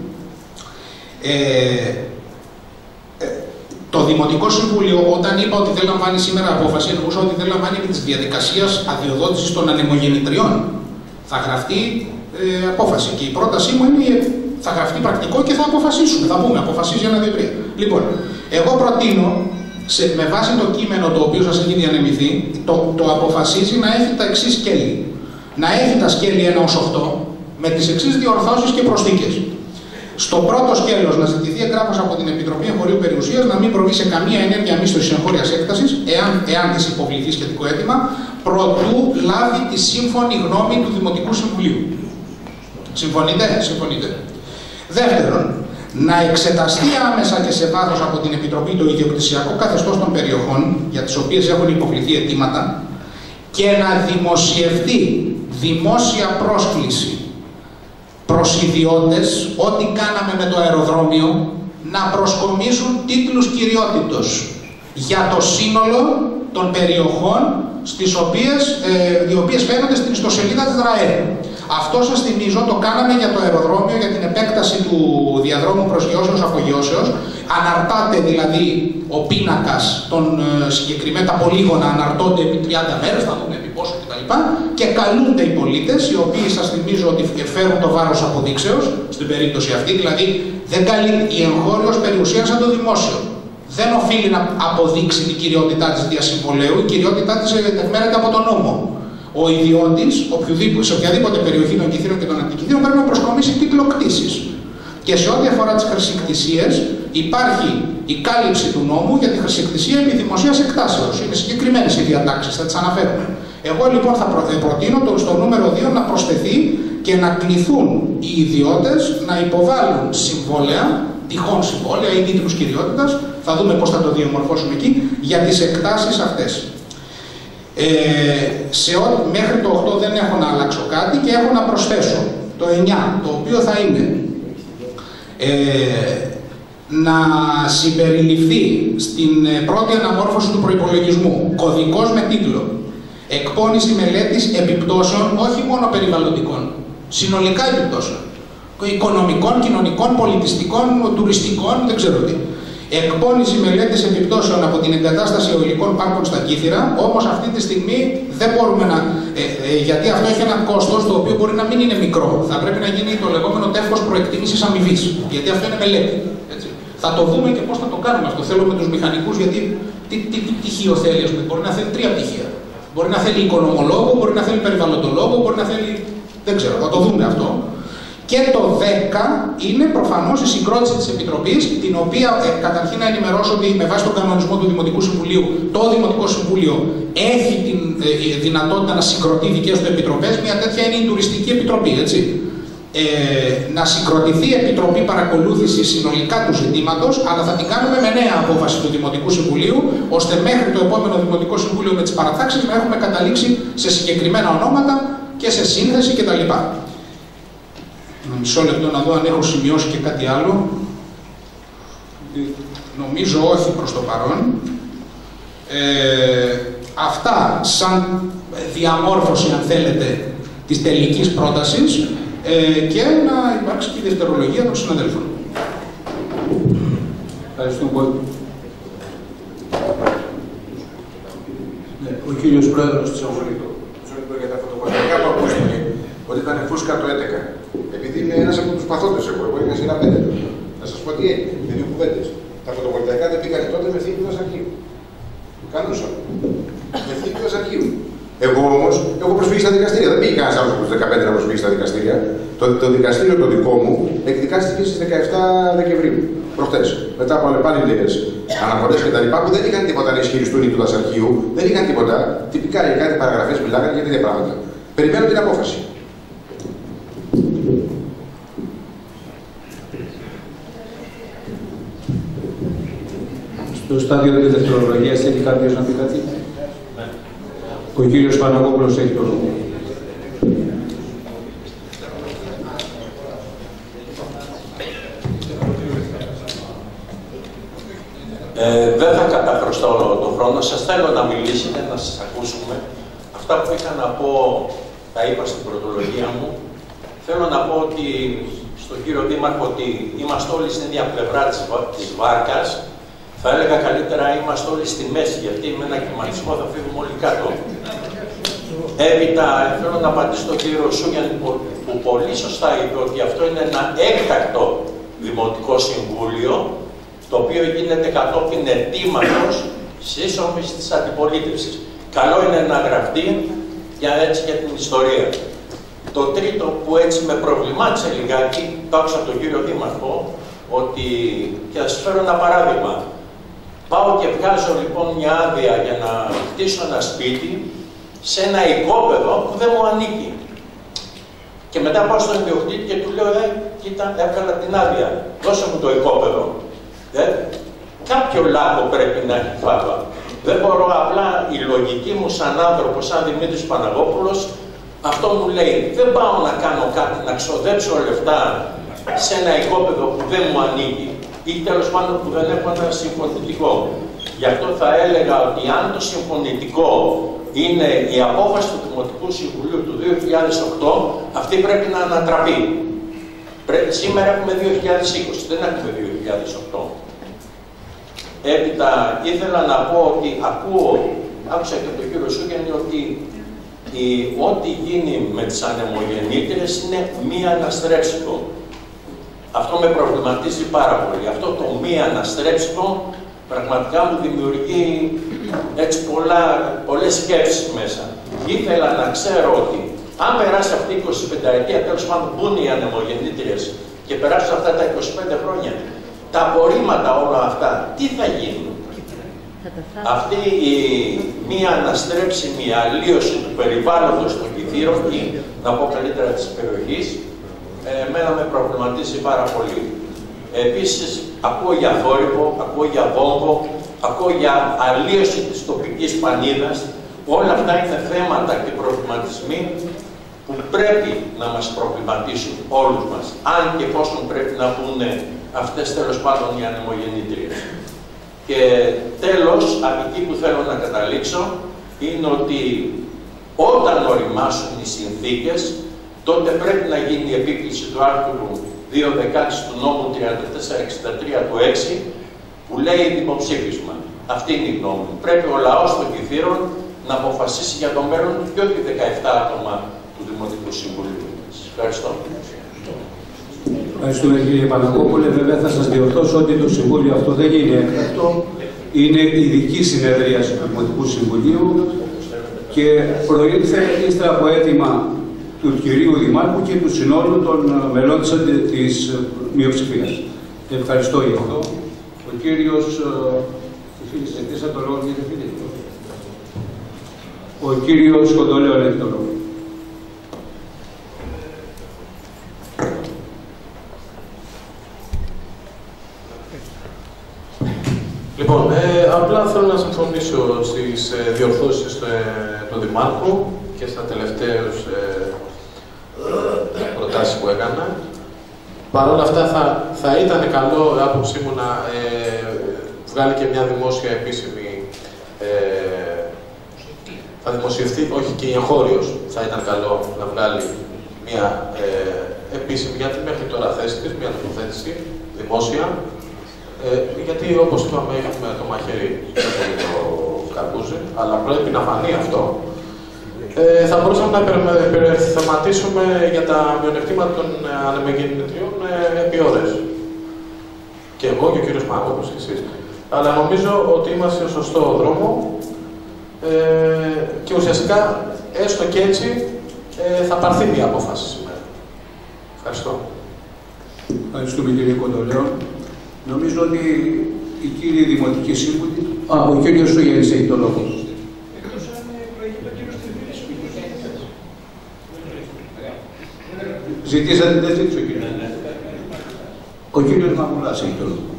Το Δημοτικό Συμβούλιο, όταν είπα ότι δεν λαμβάνει σήμερα απόφαση, εννοούσα ότι δεν λαμβάνει επί της διαδικασίας αδειοδότησης των ανεμογεννητριών. Θα γραφτεί απόφαση και η πρότασή μου είναι θα γραφτεί πρακτικό και θα αποφασίσουμε. Θα πούμε, αποφασίζει 1, 2, 3. Λοιπόν, εγώ προτείνω, με βάση το κείμενο το οποίο σας έχει διανεμηθεί, το αποφασίζει να έχει τα εξής σκέλη. Να έχει τα σκέλη 1 ως 8 με τις εξής διορθώσεις και προσθήκες. Στο πρώτο σκέλος να ζητηθεί εγγράφος από την Επιτροπή Εγχωρίου Περιουσίας να μην προβεί σε καμία ενέργεια μίσθωσης εγχώριας έκτασης, εάν της υποβληθεί σχετικό αίτημα, προτού λάβει τη σύμφωνη γνώμη του Δημοτικού Συμβουλίου. Συμφωνείτε? Συμφωνείτε. Δεύτερον, να εξεταστεί άμεσα και σε βάθος από την Επιτροπή το ιδιοκτησιακό καθεστώς των περιοχών για τις οποίες έχουν υποβληθεί αιτήματα και να δημοσιευτεί δημόσια πρόσκληση προς ιδιώτες, ό,τι κάναμε με το αεροδρόμιο, να προσκομίσουν τίτλους κυριότητος για το σύνολο των περιοχών οι οποίες φαίνονται στην ιστοσελίδα της ΔΡΑΕ. Αυτό σας θυμίζω, το κάναμε για το αεροδρόμιο, για την επέκταση του διαδρόμου προσγειώσεως-απογειώσεως. Αναρτάται δηλαδή ο πίνακας, τα πολύγωνα αναρτώνται επί 30 μέρες, θα δούμε επί πόσο κτλ. Και καλούνται οι πολίτες, οι οποίοι σας θυμίζω ότι φέρουν το βάρος αποδείξεως, στην περίπτωση αυτή, δηλαδή δεν καλεί η εγχώριος περιουσία σαν το δημόσιο. Δεν οφείλει να αποδείξει την κυριότητά της διασυμβολέου, η κυριότητά της εκμένεται από τον νόμο. Ο ιδιώτης, σε οποιαδήποτε περιοχή των κυθύρων και των αντικυθύρων, πρέπει να προσκομίσει τίτλο κτήσης. Και σε ό,τι αφορά τις χρησικτησίες, υπάρχει η κάλυψη του νόμου για τη χρησικτησία επί δημοσίας εκτάσεως. Είναι συγκεκριμένες οι διατάξεις, θα τις αναφέρουμε. Εγώ λοιπόν θα προτείνω στο νούμερο 2 να προσθεθεί και να κληθούν οι ιδιώτες να υποβάλουν συμβόλαια, τυχόν συμβόλαια ή τίτλους κυριότητας, θα δούμε πώς θα το διαμορφώσουμε εκεί, για τις εκτάσεις αυτές. Μέχρι το 8 δεν έχω να αλλάξω κάτι και έχω να προσθέσω το 9, το οποίο θα είναι να συμπεριληφθεί στην πρώτη αναμόρφωση του προϋπολογισμού κωδικός με τίτλο εκπόνηση μελέτης επιπτώσεων, όχι μόνο περιβαλλοντικών, συνολικά επιπτώσεων, οικονομικών, κοινωνικών, πολιτιστικών, τουριστικών, δεν ξέρω τι. Εκπόνηση μελέτης επιπτώσεων από την εγκατάσταση αιωλικών πάρκων στα Κύθυρα, όμως αυτή τη στιγμή δεν μπορούμε να. Γιατί αυτό έχει ένα κόστος το οποίο μπορεί να μην είναι μικρό. Θα πρέπει να γίνει το λεγόμενο τεύχος προεκτίμησης αμοιβής. Γιατί αυτό είναι μελέτη. Έτσι. Θα το δούμε και πώς θα το κάνουμε αυτό. Θέλω με τους μηχανικούς, γιατί τι πτυχίο θέλει, ας πούμε. Μπορεί να θέλει 3 πτυχία. Μπορεί να θέλει οικονομολόγο, μπορεί να θέλει περιβαλλοντολόγο, μπορεί να θέλει. Δεν ξέρω, θα το δούμε αυτό. Και το 10 είναι προφανώς η συγκρότηση της Επιτροπής, την οποία καταρχήν να ενημερώσω ότι με βάση τον κανονισμό του Δημοτικού Συμβουλίου, το Δημοτικό Συμβούλιο έχει τη δυνατότητα να συγκροτεί δικές του επιτροπές. Μια τέτοια είναι η Τουριστική Επιτροπή, έτσι. Να συγκροτηθεί Επιτροπή Παρακολούθησης συνολικά του ζητήματος, αλλά θα την κάνουμε με νέα απόφαση του Δημοτικού Συμβουλίου, ώστε μέχρι το επόμενο Δημοτικό Συμβούλιο με τις παρατάξεις να έχουμε καταλήξει σε συγκεκριμένα ονόματα και σε σύνθεση κτλ. Μισό λεπτό να δω αν έχω σημειώσει και κάτι άλλο. νομίζω όχι προς το παρόν. Αυτά σαν διαμόρφωση, αν θέλετε, της τελικής πρότασης και να υπάρξει και η δευτερολογία των συναδέλφων. Ευχαριστούμε πολύ. Ο κύριος Πρόεδρος της Ομονήτου. Για τα φωτοβολταϊκά που ακούστηκε, ότι ήταν φούσκα το 11. Επειδή είμαι ένας από τους παθόντες εγώ είμαι σειρά 5. Να σας πω τι έγινε, με δύο κουβέντες. Τα φωτοβολταϊκά δεν πήγαν τότε με θήκη αρχείου. Κανούσα. Με θήκη αρχείου. Εγώ όμως έχω προσφύγει στα δικαστήρια. Δεν πήγε κανένας άνθρωπος 15 να προσφύγει στα δικαστήρια. Το δικαστήριο το δικό μου εκδικάστηκε στις 17 Δεκεμβρίου. Προχτές. Μετά από αλλεπάλληλες αναφορές και τα λοιπά που δεν είχαν τίποτα να ισχυριστούν οι του αρχείου, δεν είχαν τίποτα. Τυπικά για κάτι παραγραφές μιλάγανε για τέτοια πράγματα. Περιμένω την απόφαση. Στο στάδιο της δευτερολογίας έχει κάποιος να πει κάτι? Ναι. Ο κύριος Παναγόπουλος έχει το λόγο. Δεν θα καταχρωστώ τον χρόνο σας. Θέλω να μιλήσετε, να σας ακούσουμε. Αυτά που είχα να πω, τα είπα στην πρωτολογία μου. Θέλω να πω ότι στον κύριο Δήμαρχο ότι είμαστε όλοι στην ίδια πλευρά της βάρκας. Θα έλεγα καλύτερα είμαστε όλοι στη μέση, γιατί με ένα κυματισμό θα φύγουμε όλοι κάτω. Έπειτα θέλω να απαντήσω στον κύριο Σούγιαν που πολύ σωστά είπε ότι αυτό είναι ένα έκτακτο δημοτικό συμβούλιο, το οποίο γίνεται κατόπιν αιτήματος σύσσωμης της αντιπολίτευσης. Καλό είναι να γραφτεί για έτσι για την ιστορία. Το τρίτο που έτσι με προβλημάτισε λιγάκι, το άκουσα από τον κύριο Δήμαρχο, ότι, και θα σας φέρω ένα παράδειγμα. Πάω και βγάζω λοιπόν μια άδεια για να χτίσω ένα σπίτι σε ένα οικόπεδο που δεν μου ανήκει. Και μετά πάω στον ιδιοκτήτη και του λέω, κοίτα, έβγαλα την άδεια, δώσε μου το οικόπεδο. Κάποιο λάκκο πρέπει να έχει φάβα. Δεν μπορώ απλά, η λογική μου σαν άνθρωπος, σαν Δημήτρης Παναγόπουλος, αυτό μου λέει, δεν πάω να κάνω κάτι, να ξοδέψω λεφτά σε ένα οικόπεδο που δεν μου ανήκει ή τέλος πάντων που δεν έχω ένα συμφωνητικό. Γι' αυτό θα έλεγα ότι αν το συμφωνητικό είναι η απόφαση του Δημοτικού Συμβουλίου του 2008, αυτή πρέπει να ανατραπεί. Σήμερα έχουμε 2020, δεν έχουμε 2008. Έπειτα ήθελα να πω ότι άκουσα και τον κύριο Σούγενη ότι ό,τι γίνει με τις ανεμογεννήτριες είναι μη αναστρέψιμο. Αυτό με προβληματίζει πάρα πολύ. Αυτό το μη αναστρέψιμο πραγματικά μου δημιουργεί έτσι πολλές σκέψεις μέσα. Ήθελα να ξέρω ότι αν περάσει αυτή η 25 ετία, τέλος πάντων μπουν οι ανεμογεννήτριες και περάσουν αυτά τα 25 χρόνια, τα απορρίμματα όλα αυτά, τι θα γίνουν? Αυτή η μία αναστρέψιμη αλλίωση του περιβάλλοντος των Κηφείρων ή, να πω καλύτερα, της περιοχής, εμένα με προβληματίζει πάρα πολύ. Επίσης, ακούω για θόρυβο, ακούω για βόμβο, ακούω για αλλίωση της τοπικής πανίδας. Όλα αυτά είναι θέματα και προβληματισμοί που πρέπει να μας προβληματίσουν όλους μας. Αν και εφόσον πρέπει να πούνε αυτές τέλος πάντων οι ανεμογεννήτριες. Και τέλος, εκεί που θέλω να καταλήξω, είναι ότι όταν οριμάσουν οι συνθήκες, τότε πρέπει να γίνει η επίκληση του άρθρου 2.16 του νόμου 3463 του 6, που λέει δημοψήφισμα. Αυτή είναι η γνώμη μου. Πρέπει ο λαός των Κηφείρων να αποφασίσει για το μέλλον και όχι 17 άτομα του Δημοτικού Συμβουλίου. Σας ευχαριστώ. Ευχαριστούμε κύριε Παναγόπουλε. Βέβαια θα σας διορθώσω ότι το Συμβούλιο αυτό δεν είναι έκτακτο. Είναι ειδική συνεδρίαση του Δημοτικού Συμβουλίου και προήλθε ύστερα από αίτημα του κυρίου Δημάρχου και του συνόλου των μελών της μειοψηφίας. Ευχαριστώ για αυτό. Ο κύριος... το λόγο, κύριε Φίλη. Ο κύριος Κοντολέων έχει το λόγο. Λοιπόν, απλά θέλω να συμφωνήσω στις διορθώσεις του Δημάρχου και στα τελευταίες προτάσεις που έκανα. Παρ' όλα αυτά θα ήταν καλό, άποψή μου, να βγάλει και μια δημόσια επίσημη, θα δημοσιευτεί, όχι και η εγχώριος, θα ήταν καλό να βγάλει μια επίσημη, γιατί μέχρι τώρα θέση της, μια τοποθέτηση δημόσια, γιατί όπως είπαμε έχουμε το μαχαίρι το καρπούζι, αλλά πρέπει να φανεί αυτό. Θα μπορούσαμε να υπερθεματίσουμε για τα μειονεκτήματα των ανεμογεννητριών επί ώρες. Και εγώ και ο κύριος Μάκοπος και εσείς. Αλλά νομίζω ότι είμαστε στο σωστό δρόμο και ουσιαστικά, έστω και έτσι, θα πάρθει μια απόφαση σήμερα. Ευχαριστώ. Ευχαριστούμε κύριε Κοντολέο. Νομίζω ότι οι κύριοι δημοτικοί σύμβουλοι... ο κύριος Σουγέννης έχει το λόγο. Εκτός αν προηγείται ο κύριος Τριβίλης, ο κύριος Τριβίλης. Ζητήσατε δεν ζήτησε ο κύριος. Ο κύριος Μαγουλάς έχει το λόγο.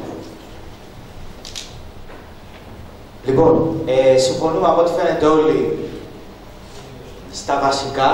Λοιπόν, συμφωνούμε από ό,τι φαίνεται όλοι στα βασικά.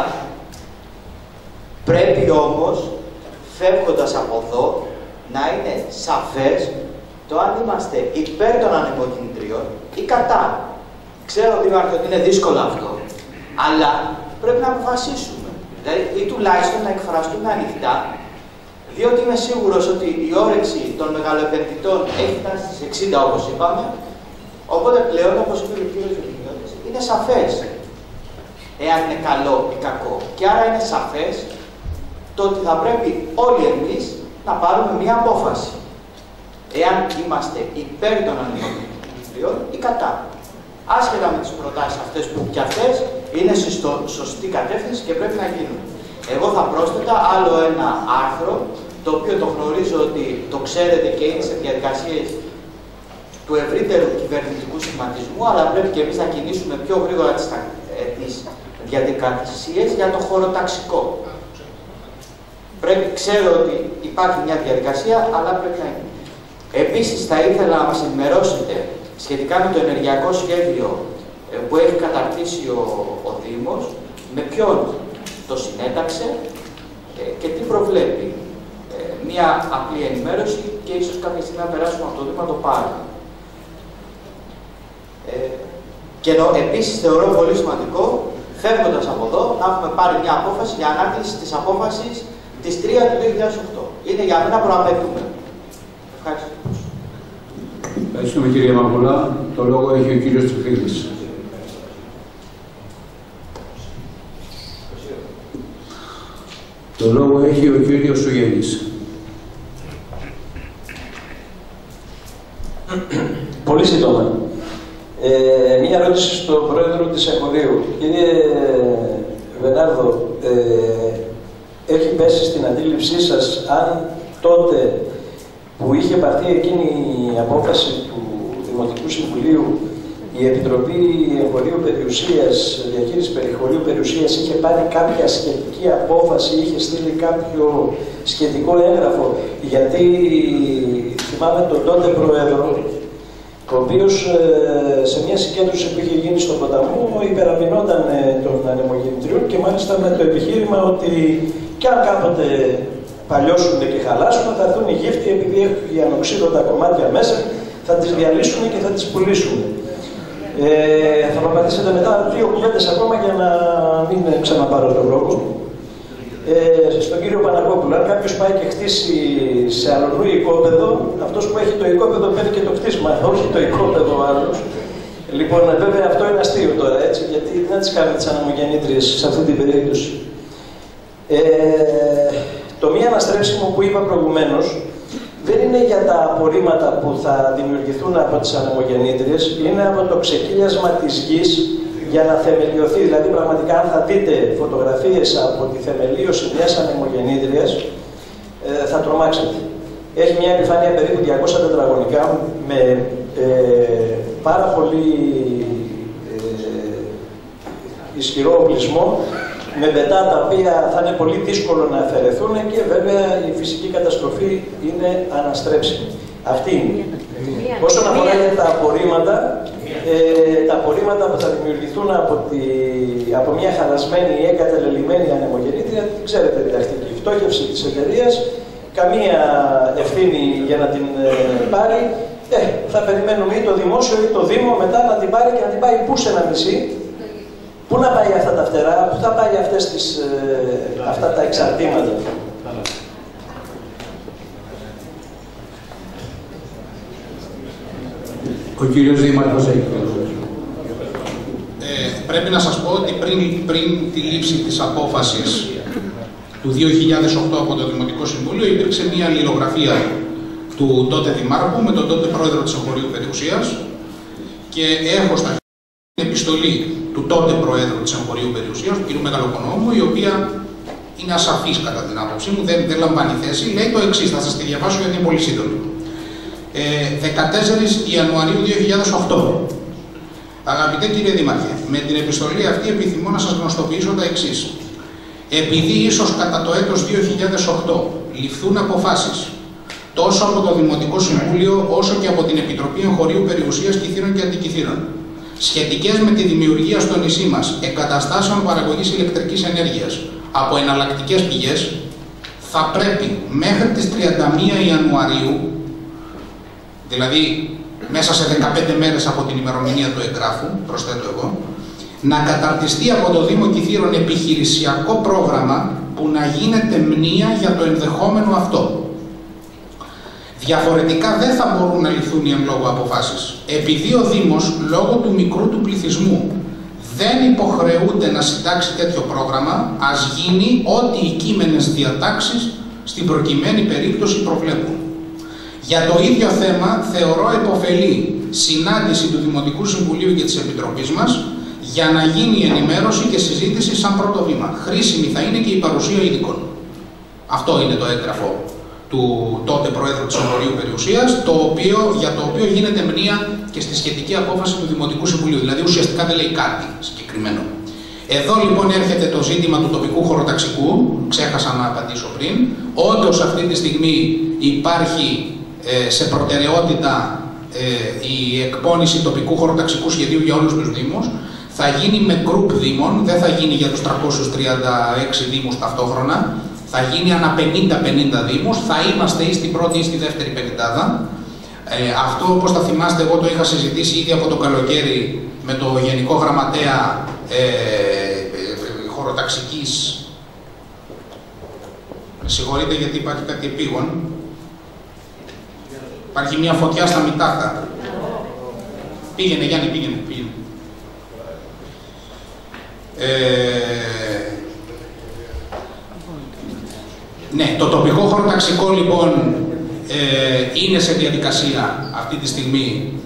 Πρέπει όμως, φεύγοντας από εδώ, να είναι σαφές το αν είμαστε υπέρ των ανεμογεννητριών ή κατά. Ξέρω, Δήμαρχε, ότι είναι δύσκολο αυτό, αλλά πρέπει να αποφασίσουμε. Δηλαδή, ή τουλάχιστον να εκφραστούμε ανοιχτά, διότι είμαι σίγουρος ότι η όρεξη των μεγαλοεπενδυτών έχει φτάσει στις 60, όπως είπαμε, οπότε πλέον, όπως είπε ο κ. Βιλιώτης, είναι σαφές εάν είναι καλό ή κακό. Και άρα είναι σαφές το ότι θα πρέπει όλοι εμείς να πάρουμε μία απόφαση. Εάν είμαστε υπέρ των ανεμογεννητριών ή κατά. Άσχετα με τις προτάσεις αυτές που κι αυτές είναι σωστή κατεύθυνση και πρέπει να γίνουν. Εγώ θα πρόσθετα άλλο ένα άρθρο, το οποίο το γνωρίζω ότι το ξέρετε και είναι σε διαδικασίες του ευρύτερου κυβερνητικού σχηματισμού, αλλά πρέπει και εμείς να κινήσουμε πιο γρήγορα τις διαδικασίες για το χωροταξικό. Ξέρω ότι υπάρχει μια διαδικασία, αλλά πρέπει να γίνει. Επίσης, θα ήθελα να μας ενημερώσετε σχετικά με το ενεργειακό σχέδιο που έχει καταρτήσει ο Δήμος, με ποιον το συνέταξε και τι προβλέπει. Μια απλή ενημέρωση και ίσως κάποια στιγμή να περάσουμε από το Δήμα το πάρει. Και επίσης θεωρώ πολύ σημαντικό, φεύγοντας από εδώ, να έχουμε πάρει μια απόφαση για ανάκληση της απόφασης της 3 του 2008. Είναι για μένα προαπαιτούμενο. Ευχαριστώ. Ευχαριστούμε κύριε Μαγουλά. Το λόγο έχει ο κύριος Τριφίλης. Το λόγο έχει ο κύριος Σουγέννης. Πολύ σύντομα. Μία ερώτηση στον πρόεδρο της Εγχωρίου. Κύριε Βενάρδο, έχει πέσει στην αντίληψή σας αν τότε που είχε πάρθει εκείνη η απόφαση του Δημοτικού Συμβουλίου η Επιτροπή Εγχωρίου Περιουσίας, Διαχείρισης Περιχωρίου Περιουσίας είχε πάρει κάποια σχετική απόφαση, είχε στείλει κάποιο σχετικό έγγραφο, γιατί θυμάμαι τον τότε πρόεδρο, ο οποίος σε μια συγκέντρωση που είχε γίνει στον ποταμό υπεραμεινόταν των ανεμογεννητριών και μάλιστα με το επιχείρημα ότι κι αν κάποτε παλιώσουν και χαλάσουν θα έρθουν οι γύφτοι επειδή έχουν οι ανοξίδωτα κομμάτια μέσα, θα τις διαλύσουν και θα τις πουλήσουν. Θα παπατήσετε μετά 2 κουβέντες ακόμα για να μην ξαναπάρω τον λόγο. Στον κύριο Παναγόπουλο, αν κάποιος πάει και χτίσει σε αλλονού οικόπεδο, αυτός που έχει το οικόπεδο παίρνει και το κτίσμα, όχι το οικόπεδο ο άλλος. Λοιπόν, βέβαια αυτό είναι αστείο τώρα, έτσι, γιατί δεν τις κάνουμε τις ανεμογεννήτριες σε αυτή την περίπτωση. Το μη αναστρέψιμο που είπα προηγουμένως δεν είναι για τα απορρίμματα που θα δημιουργηθούν από τις ανεμογεννήτριες, είναι από το ξεκύλιασμα της γης για να θεμελιωθεί. Δηλαδή, πραγματικά, αν θα δείτε φωτογραφίες από τη θεμελίωση μιας ανεμογεννήτριας, θα τρομάξετε. Έχει μια επιφάνεια περίπου 200 τετραγωνικά με πάρα πολύ ισχυρό οπλισμό, με πετά τα οποία θα είναι πολύ δύσκολο να αφαιρεθούν και βέβαια η φυσική καταστροφή είναι αναστρέψιμη. Αυτή είναι. Όσον αφορά τα απορρίμματα που θα δημιουργηθούν από μια χαλασμένη ή εγκαταλελειμμένη ανεμογεννήτρια, ξέρετε διδακτική. Η φτώχευση της εταιρείας καμία ευθύνη για να την πάρει, θα περιμένουμε ή το δημόσιο ή το Δήμο μετά να την πάρει και να την πάει πού σε ένα νησί, πού να πάει αυτά τα φτερά, πού θα πάει αυτά τα εξαρτήματα. Ο κύριος Δήμαρχος έχει το λόγο. Πρέπει να σας πω ότι πριν τη λήψη της απόφασης του 2008 από το Δημοτικό Συμβούλιο υπήρξε μια αλληλογραφία του τότε Δημάρχου με τον τότε Πρόεδρο της Εγχωρίου Περιουσίας και έχω στα χέρια την επιστολή του τότε Προέδρου της Εγχωρίου Περιουσίας, του κ. Μεγαλοκονόμου, η οποία είναι ασαφής κατά την άποψή μου, δεν λαμβάνει θέση. Λέει το εξής, θα σας τη διαβάσω γιατί είναι πολύ σύντομη. 14 Ιανουαρίου 2008. Αγαπητέ κύριε Δήμαρχε, με την επιστολή αυτή επιθυμώ να σας γνωστοποιήσω τα εξής. Επειδή ίσως κατά το έτος 2008 ληφθούν αποφάσεις τόσο από το Δημοτικό Συμβούλιο όσο και από την Επιτροπή Εγχωρίου Περιουσίας Κηθήρων και Αντικηθήρων σχετικές με τη δημιουργία στο νησί μας εγκαταστάσεων παραγωγής ηλεκτρικής ενέργειας από εναλλακτικές πηγές, θα πρέπει μέχρι τις 31 Ιανουαρίου, δηλαδή μέσα σε 15 μέρες από την ημερομηνία του εγγράφου, προσθέτω εγώ, να καταρτιστεί από το Δήμο Κηθήρων επιχειρησιακό πρόγραμμα που να γίνεται μνήα για το ενδεχόμενο αυτό. Διαφορετικά δεν θα μπορούν να ληφθούν οι εν λόγω αποφάσεις. Επειδή ο Δήμος, λόγω του μικρού του πληθυσμού, δεν υποχρεούται να συντάξει τέτοιο πρόγραμμα, ας γίνει ό,τι οι κείμενες διατάξεις στην προκειμένη περίπτωση προβλέπουν. Για το ίδιο θέμα θεωρώ επωφελή συνάντηση του Δημοτικού Συμβουλίου και της Επιτροπής μας για να γίνει η ενημέρωση και συζήτηση σαν πρώτο βήμα. Χρήσιμη θα είναι και η παρουσία ειδικών. Αυτό είναι το έγγραφο του τότε Προέδρου της Εγχωρίου Περιουσίας, για το οποίο γίνεται μνήα και στη σχετική απόφαση του Δημοτικού Συμβουλίου. Δηλαδή ουσιαστικά δεν λέει κάτι συγκεκριμένο. Εδώ λοιπόν έρχεται το ζήτημα του τοπικού χωροταξικού, ξέχασα να απαντήσω πριν. Όντως αυτή τη στιγμή υπάρχει σε προτεραιότητα η εκπόνηση τοπικού χωροταξικού σχεδίου για όλους τους Δήμους. Θα γίνει με γκρουπ Δήμων, δεν θα γίνει για τους 336 Δήμους ταυτόχρονα. Θα γίνει ανά 50-50 Δήμους, θα είμαστε ή στην πρώτη ή στη δεύτερη πενηντάδα. Αυτό, όπως θα θυμάστε, εγώ το είχα συζητήσει ήδη από το καλοκαίρι με το Γενικό Γραμματέα Χωροταξικής. Με συγχωρείτε γιατί υπάρχει κάτι επίγον. Υπάρχει μια φωτιά στα Μητάκα. Πήγαινε Γιάννη, πήγαινε. Ναι, το τοπικό χωροταξικό λοιπόν είναι σε διαδικασία αυτή τη στιγμή,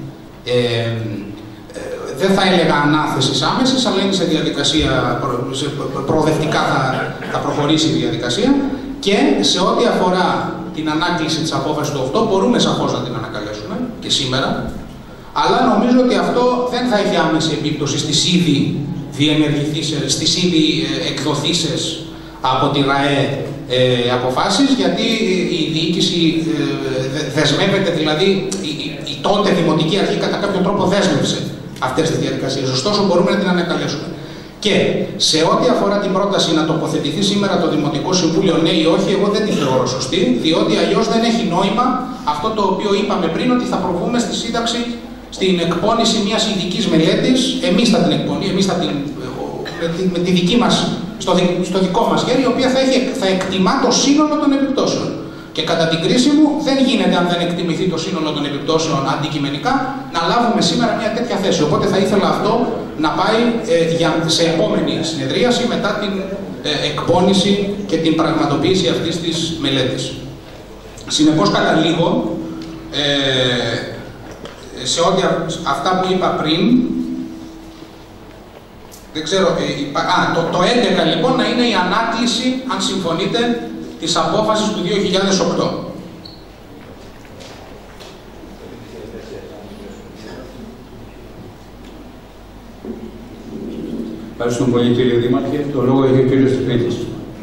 δεν θα έλεγα ανάθεσης άμεσης, αλλά είναι σε διαδικασία, προοδευτικά θα προχωρήσει η διαδικασία και σε ό,τι αφορά την ανάκληση της απόφασης του αυτό μπορούμε σαφώς να την ανακαλέσουμε και σήμερα, αλλά νομίζω ότι αυτό δεν θα έχει άμεση επίπτωση στις ήδη διενεργηθήσεις, στις ήδη εκδοθήσεις από τη ΡΑΕ αποφάσεις, γιατί η διοίκηση δεσμεύεται, δηλαδή η τότε Δημοτική Αρχή κατά κάποιο τρόπο δέσμευσε αυτές τις διαδικασίες. Ωστόσο μπορούμε να την ανακαλέσουμε. Και σε ό,τι αφορά την πρόταση να τοποθετηθεί σήμερα το Δημοτικό Συμβούλιο ναι ή όχι, εγώ δεν τη θεωρώ σωστή, διότι αλλιώς δεν έχει νόημα αυτό το οποίο είπαμε πριν, ότι θα προβούμε στη σύνταξη, στην εκπόνηση μιας ειδικής μελέτης. Εμείς θα την εκπονεί, εμείς θα την, με τη δική μας, στο δικό μας χέρι, η οποία θα εκτιμά το σύνολο των επιπτώσεων. Και κατά την κρίση μου δεν γίνεται, αν δεν εκτιμηθεί το σύνολο των επιπτώσεων αντικειμενικά, να λάβουμε σήμερα μια τέτοια θέση. Οπότε θα ήθελα αυτό να πάει σε επόμενη συνεδρίαση μετά την εκπόνηση και την πραγματοποίηση αυτής της μελέτης. Συνεπώς καταλήγω σε ό,τι αυτά που είπα πριν. Δεν ξέρω, το 11 λοιπόν να είναι η ανάκληση, αν συμφωνείτε, της απόφασης του 2008. Ευχαριστούμε πολύ κύριε Δήμαρχε. Το λόγο έχει ο κύριος Τριφίτης.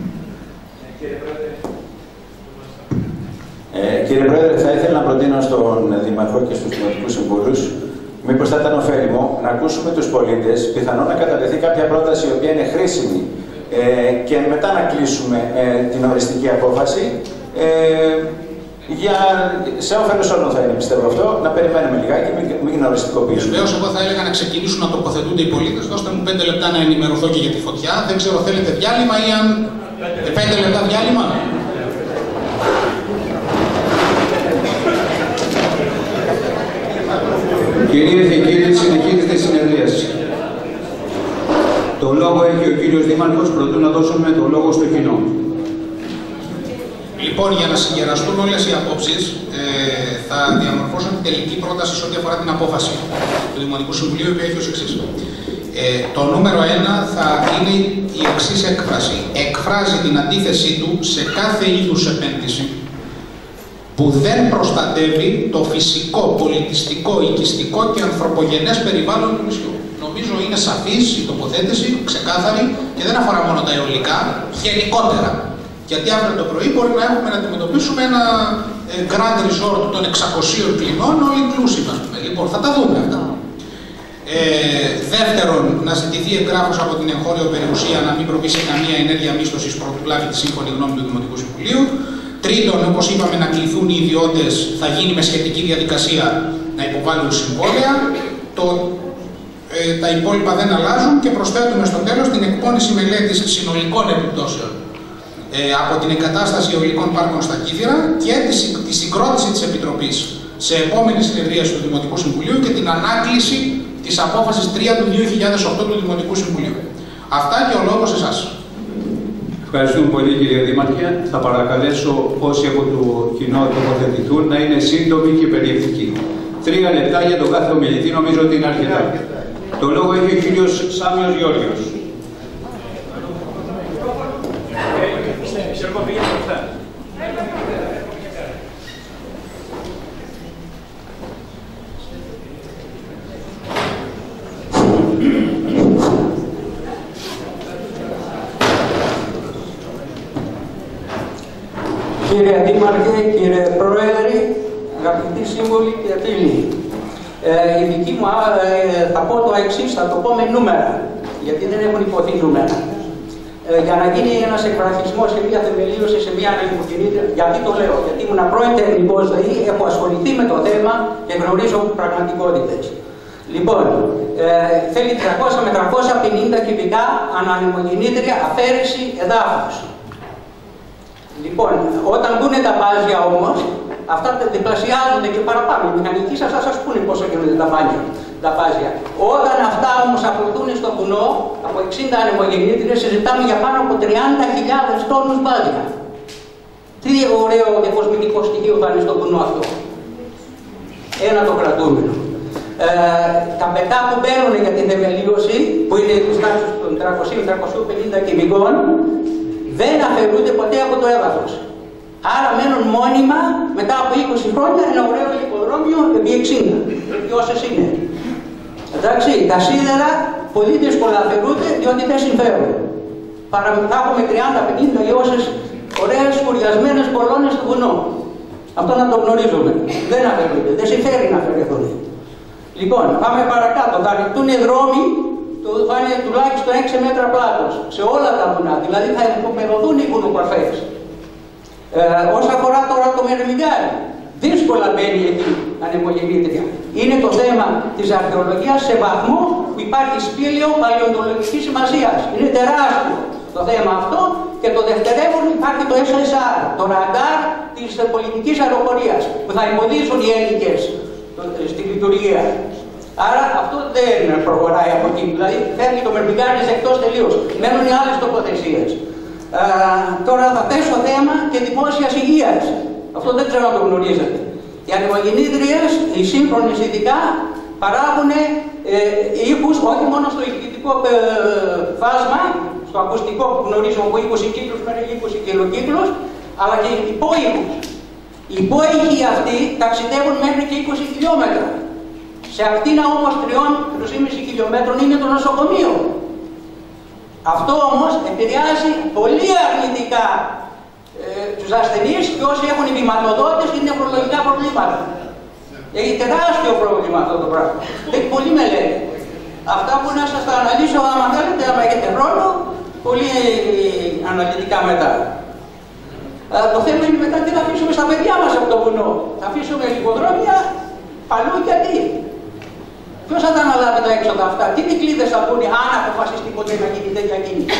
Κύριε Πρόεδρε, θα ήθελα να προτείνω στον Δήμαρχο και στους Δημοτικούς Συμβούλους μήπως θα ήταν ωφέλιμο να ακούσουμε τους πολίτες, πιθανόν να κατατεθεί κάποια πρόταση η οποία είναι χρήσιμη και μετά να κλείσουμε την οριστική απόφαση Σε όφελος όλων θα είναι, πιστεύω αυτό, να περιμένουμε λιγάκι, μην γνωριστικοποιήσουμε. Βεβαίως, εγώ θα έλεγα να ξεκινήσουν να τοποθετούνται οι πολίτες. Δώστε μου 5 λεπτά να ενημερωθώ και για τη φωτιά. Δεν ξέρω, θέλετε διάλειμμα ή αν. 5 λεπτά διάλειμμα. Κυρίες και κύριοι, συνεχίζεται η συνεδρίαση. Το λόγο έχει ο κύριος Δήμαρχος, προτού να δώσουμε το λόγο στο κοινό. Λοιπόν, για να συγκεραστούν όλες οι απόψεις, θα διαμορφώσω την τελική πρόταση σε ό,τι αφορά την απόφαση του Δημοτικού Συμβουλίου, η οποία έχει ως εξής. Το νούμερο 1 θα είναι η εξής έκφραση. Εκφράζει την αντίθεσή του σε κάθε είδους επένδυση που δεν προστατεύει το φυσικό, πολιτιστικό, οικιστικό και ανθρωπογενές περιβάλλον του νησιού. Νομίζω είναι σαφής η τοποθέτηση, ξεκάθαρη και δεν αφορά μόνο τα αιωλικά, γενικότερα. Γιατί αύριο το πρωί μπορεί να έχουμε να αντιμετωπίσουμε ένα grand resort των 600 κλινών, all inclusive, ας πούμε. Λοιπόν, θα τα δούμε αυτά. Δεύτερον, να ζητηθεί εγγράφος από την εγχώριο περιουσία να μην προβεί σε καμία ενέργεια μίσθωσης προτού λάβει τη σύμφωνη γνώμη του Δημοτικού Συμβουλίου. Τρίτον, όπως είπαμε, να κληθούν οι ιδιώτες, θα γίνει με σχετική διαδικασία να υποβάλουν συμβόλαια. Τα υπόλοιπα δεν αλλάζουν και προσθέτουμε στο τέλος την εκπόνηση μελέτης συνολικών επιπτώσεων από την εγκατάσταση αιωλικών πάρκων στα Κύθυρα και τη συγκρότηση της Επιτροπής σε επόμενη συνεδρίαση του Δημοτικού Συμβουλίου και την ανάκληση της απόφασης 3 του 2008 του Δημοτικού Συμβουλίου. Αυτά και ο λόγος εσάς. Ευχαριστούμε πολύ, κύριε Δήμαρχε. Θα παρακαλέσω όσοι από το κοινό τοποθετηθούν να είναι σύντομοι και περιεκτικοί. 3 λεπτά για τον κάθε ομιλητή, νομίζω ότι είναι αρκετά. Το λόγο έχει ο κύριος Σάμιος Γεώργιος. Κύριε Δήμαρχε, κύριε Πρόεδρε, αγαπητοί σύμβολοι και φίλοι, η δική μου θα πω το εξής, θα το πω με νούμερα, γιατί δεν έχουν υποθεί νούμερα. Για να γίνει ένας εκφρασισμός σε μια θεμελίωση, σε μια ανεμοκινήτρια, γιατί το λέω, γιατί ήμουν πρώην τεχνικός, δηλαδή έχω ασχοληθεί με το θέμα και γνωρίζω πραγματικότητες. Λοιπόν, θέλει 300 με 350 κυβικά ανεμοκινήτρια αφαίρεση εδάφους. Λοιπόν, όταν μπουν τα πάζια όμως, αυτά διπλασιάζονται και παραπάνω. Οι μηχανικοί σας θα σας πούνε πόσο γίνονται τα πάζια. Όταν αυτά όμως απλωθούν στο βουνό, από 60 ανεμογεννήτριες, συζητάμε για πάνω από 30.000 τόνους πάζια. Τι ωραίο και κοσμητικό στοιχείο θα είναι στο βουνό αυτό. Ένα το κρατούμενο. Τα πετά που μπαίνουν για την θεμελίωση, που είναι της τάξης των 300-350 κυβικών, δεν αφαιρούνται ποτέ από το έδαφος. Άρα μένουν μόνιμα μετά από 20 χρόνια ένα ωραίο υποδρόμιο επί 60, και όσες είναι. Εντάξει, τα σίδερα πολύ δύσκολα αφαιρούνται διότι δεν συμφέρουν. Θα έχουμε 30-50 ή όσες ωραίες σκουριασμένες κολόνες στο βουνό. Αυτό να το γνωρίζουμε. Δεν αφαιρούνται, δεν συμφέρει να αφαιρεθούν. Λοιπόν, πάμε παρακάτω. Θα ρηχτούν οι δρόμοι, θα είναι τουλάχιστον 6 μέτρα πλάτος σε όλα τα βουνά, δηλαδή θα υποπεδωθούν οι βουνοκορφές. Όσον αφορά τώρα το Μερμηγκάρι, δύσκολα μπαίνει εκεί ανεμογεννήτρια. Είναι το θέμα της αρχαιολογίας σε βαθμό που υπάρχει σπήλαιο παλαιοντολογικής σημασίας. Είναι τεράστιο το θέμα αυτό και το δευτερεύον υπάρχει το SSR, το ραντάρ της πολιτικής αεροπορίας που θα υποδείξουν οι Έλληνες στη λειτουργία. Άρα αυτό δεν προχωράει από εκεί. Δηλαδή φέρνει το Μερμηγκάρι εκτός τελείως. Μένουν οι άλλες τοποθεσίες. Τώρα θα θέσω θέμα και δημόσιας υγείας. Αυτό δεν ξέρω αν το γνωρίζετε. Οι ανεμογεννήτριες, οι σύγχρονες ειδικά, παράγουν ήχους όχι μόνο στο ηχητικό φάσμα, στο ακουστικό που γνωρίζουμε από 20 κύκλους μέχρι 20 κιλοκύκλους, αλλά και υπόηχους. Οι υπόηχοι αυτοί ταξιδεύουν μέχρι και 20 χιλιόμετρα. Σε ακτίνα όμως 3,5 χιλιόμετρων είναι το νοσοκομείο. Αυτό όμως επηρεάζει πολύ αρνητικά τους ασθενείς και όσοι έχουν βηματοδότες ή νευρολογικά προβλήματα. Έχει τεράστιο πρόβλημα αυτό το πράγμα. Έχει πολύ μελέτη. Αυτά που να σας τα αναλύσω, άμα θέλετε, άμα έχετε χρόνο, πολύ αναλυτικά μετά. Το θέμα είναι μετά τι θα αφήσουμε στα παιδιά μας από το βουνό. Θα αφήσουμε λιγοδρόμια παλού γιατί. Ποιος θα τα αναλάβει τα έξοδα αυτά, τι δικλείδες θα πούνε αν αποφασίσει ποτέ να γίνει τέτοια κίνηση.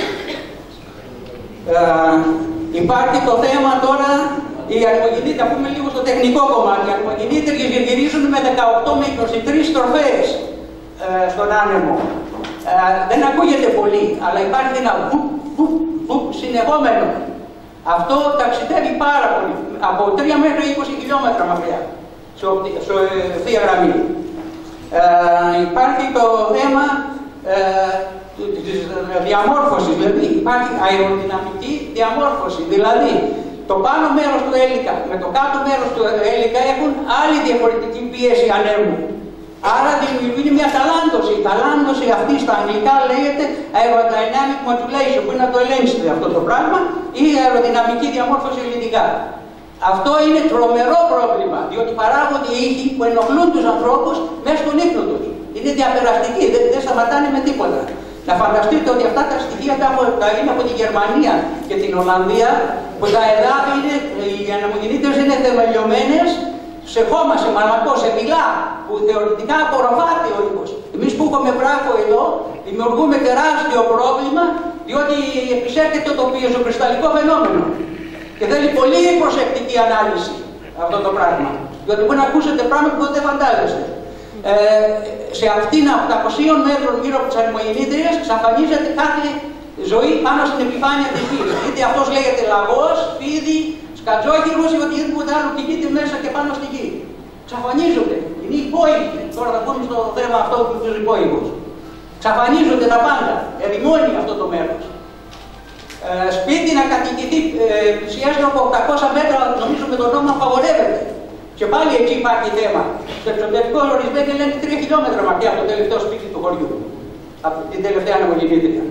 Υπάρχει το θέμα τώρα, οι αιμογεννήτριες, να πούμε λίγο στο τεχνικό κομμάτι. Οι αιμογεννήτριες γυρίζουν με 18 με 23 στροφές στον άνεμο. Δεν ακούγεται πολύ, αλλά υπάρχει ένα βουπ συνεχόμενο. Αυτό ταξιδεύει πάρα πολύ, από 3 μέχρι 20 χιλιόμετρα μακριά, σε ευθεία γραμμή. Υπάρχει το θέμα της διαμόρφωσης, δηλαδή υπάρχει αεροδυναμική διαμόρφωση, δηλαδή το πάνω μέρος του έλικα με το κάτω μέρος του έλικα έχουν άλλη διαφορετική πίεση ανέμου. Άρα δημιουργεί μια ταλάντωση. Η ταλάντωση αυτή στα αγγλικά λέγεται aerodynamic modulation, που είναι να το ελέγξετε αυτό το πράγμα, ή αεροδυναμική διαμόρφωση ελληνικά. Αυτό είναι τρομερό πρόβλημα, διότι παράγονται ήχοι που ενοχλούν τους ανθρώπους μέσα στον ύπνο τους. Είναι διαπεραστικοί, δεν σταματάνε με τίποτα. Να φανταστείτε ότι αυτά τα στοιχεία τα είναι από τη Γερμανία και την Ολλανδία, που τα εδάφη είναι, οι ανεμογεννήτριες είναι θεμελιωμένες σε χώμα, σε μαλακό, σε μιλά, που θεωρητικά απορροφάται ο ήχος. Εμείς που έχουμε βράχο εδώ, δημιουργούμε τεράστιο πρόβλημα, διότι επισέρχεται το πιεζοκρισταλλικό φαινόμενο. Και θέλει πολύ προσεκτική ανάλυση αυτό το πράγμα. Διότι μπορεί να ακούσετε πράγματα που δεν φαντάζεστε. Σε αυτήν 800 μέτρων γύρω από τις ανεμογεννήτριες εξαφανίζεται κάθε ζωή πάνω στην επιφάνεια της γης. Είτε αυτός λέγεται λαγός, φίδι, σκατζόχυρος ή οτιδήποτε άλλο κινείται μέσα και πάνω στη γη. Εξαφανίζονται. Είναι υπόηγοι. Τώρα θα πούμε στο θέμα αυτό που είναι υπόηγος. Εξαφανίζονται τα πάντα. Ερημώνει αυτό το μέρος. Σπίτι να κατοικηθεί πλησιάζουν από 800 μέτρα, νομίζω με τον νόμο απαγορεύεται. Και πάλι εκεί υπάρχει θέμα. Στο εξωτερικό ορισμένοι λένε 3 χιλιόμετρα μακριά από το τελευταίο σπίτι του χωριού. Από την τελευταία ανεμογεννήτρια.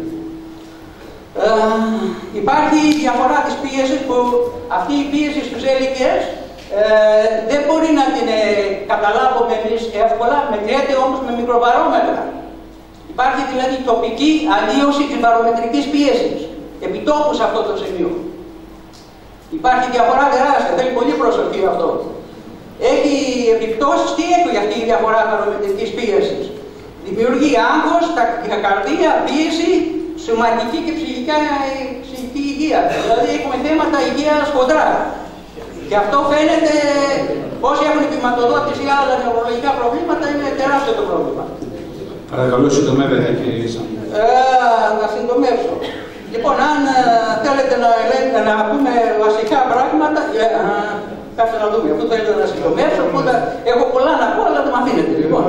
Υπάρχει η διαφορά της πίεσης, που αυτή η πίεση στους έλικες δεν μπορεί να την καταλάβουμε εμείς εύκολα, μετριέται όμως με μικροβαρόμετρα. Υπάρχει δηλαδή τοπική αλλίωση της βαρομετρικής πίεσης, επιτόπου σε αυτό το σημείο. Υπάρχει διαφορά τεράστια, θέλει πολύ προσοχή αυτό. Έχει επιπτώσεις, τι έχει αυτή η διαφορά βαρομετρικής πίεσης. Δημιουργεί άγχος, ταχυκαρδία, πίεση, σωματική και ψυχική υγεία. Δηλαδή έχουμε θέματα υγείας χοντρά. Και αυτό φαίνεται, όσοι έχουν επιματοδότηση ή άλλα νευρολογικά προβλήματα, είναι τεράστιο το πρόβλημα. Παρακαλώ, συντομεύετε, κύριε Λίσσα. Να συντομεύσω. Λοιπόν, αν θέλετε να πούμε βασικά πράγματα, κάτσε να δούμε. Αυτό θέλετε να συντομεύσω, οπότε έχω πολλά να πω, αλλά δεν μ' αφήνετε. Λοιπόν.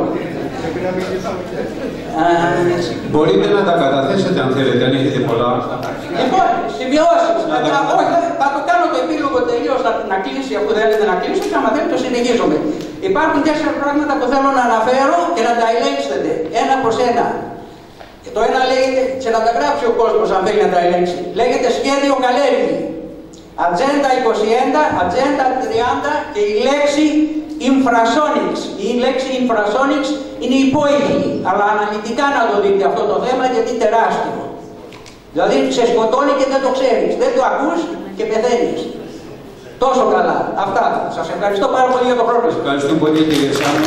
Μπορείτε να τα καταθέσετε αν θέλετε, αν έχετε πολλά. Λοιπόν, σημειώσεις. Θα το κάνω το επίλογο τελείως να κλείσει, αφού θέλετε να κλείσω, και άμα θέλετε το συνεχίζουμε. Υπάρχουν 4 πράγματα που θέλω να αναφέρω και να τα ελέγξετε ένα προς ένα. Το ένα λέγεται, και να τα γράψει ο κόσμος αν θέλει να τα ελέγξει. Λέγεται σχέδιο καλλιέργεια. Ατζέντα 21, ατζέντα 30 και η λέξη infrasonics. Η λέξη infrasonics είναι υπόηγη, αλλά αναλυτικά να το δείτε αυτό το θέμα γιατί είναι τεράστιο. Δηλαδή σε σκοτώνει και δεν το ξέρεις, δεν το ακούς και πεθαίνεις. Τόσο καλά. Αυτά. Σας ευχαριστώ πάρα πολύ για το χρόνο. Ευχαριστώ πολύ, κύριε Σάμου.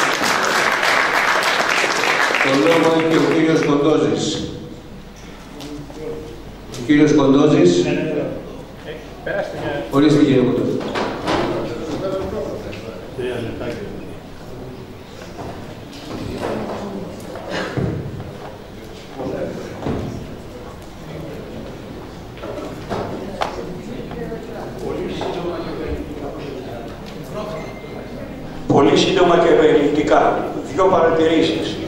Το λόγο έχει ο κύριος Κοντόζης. Ο κύριος Κοντόζης. Ορίστε, κύριε Κοντόζη. Πολύ σύντομα και περιληπτικά. 2 παρατηρήσεις.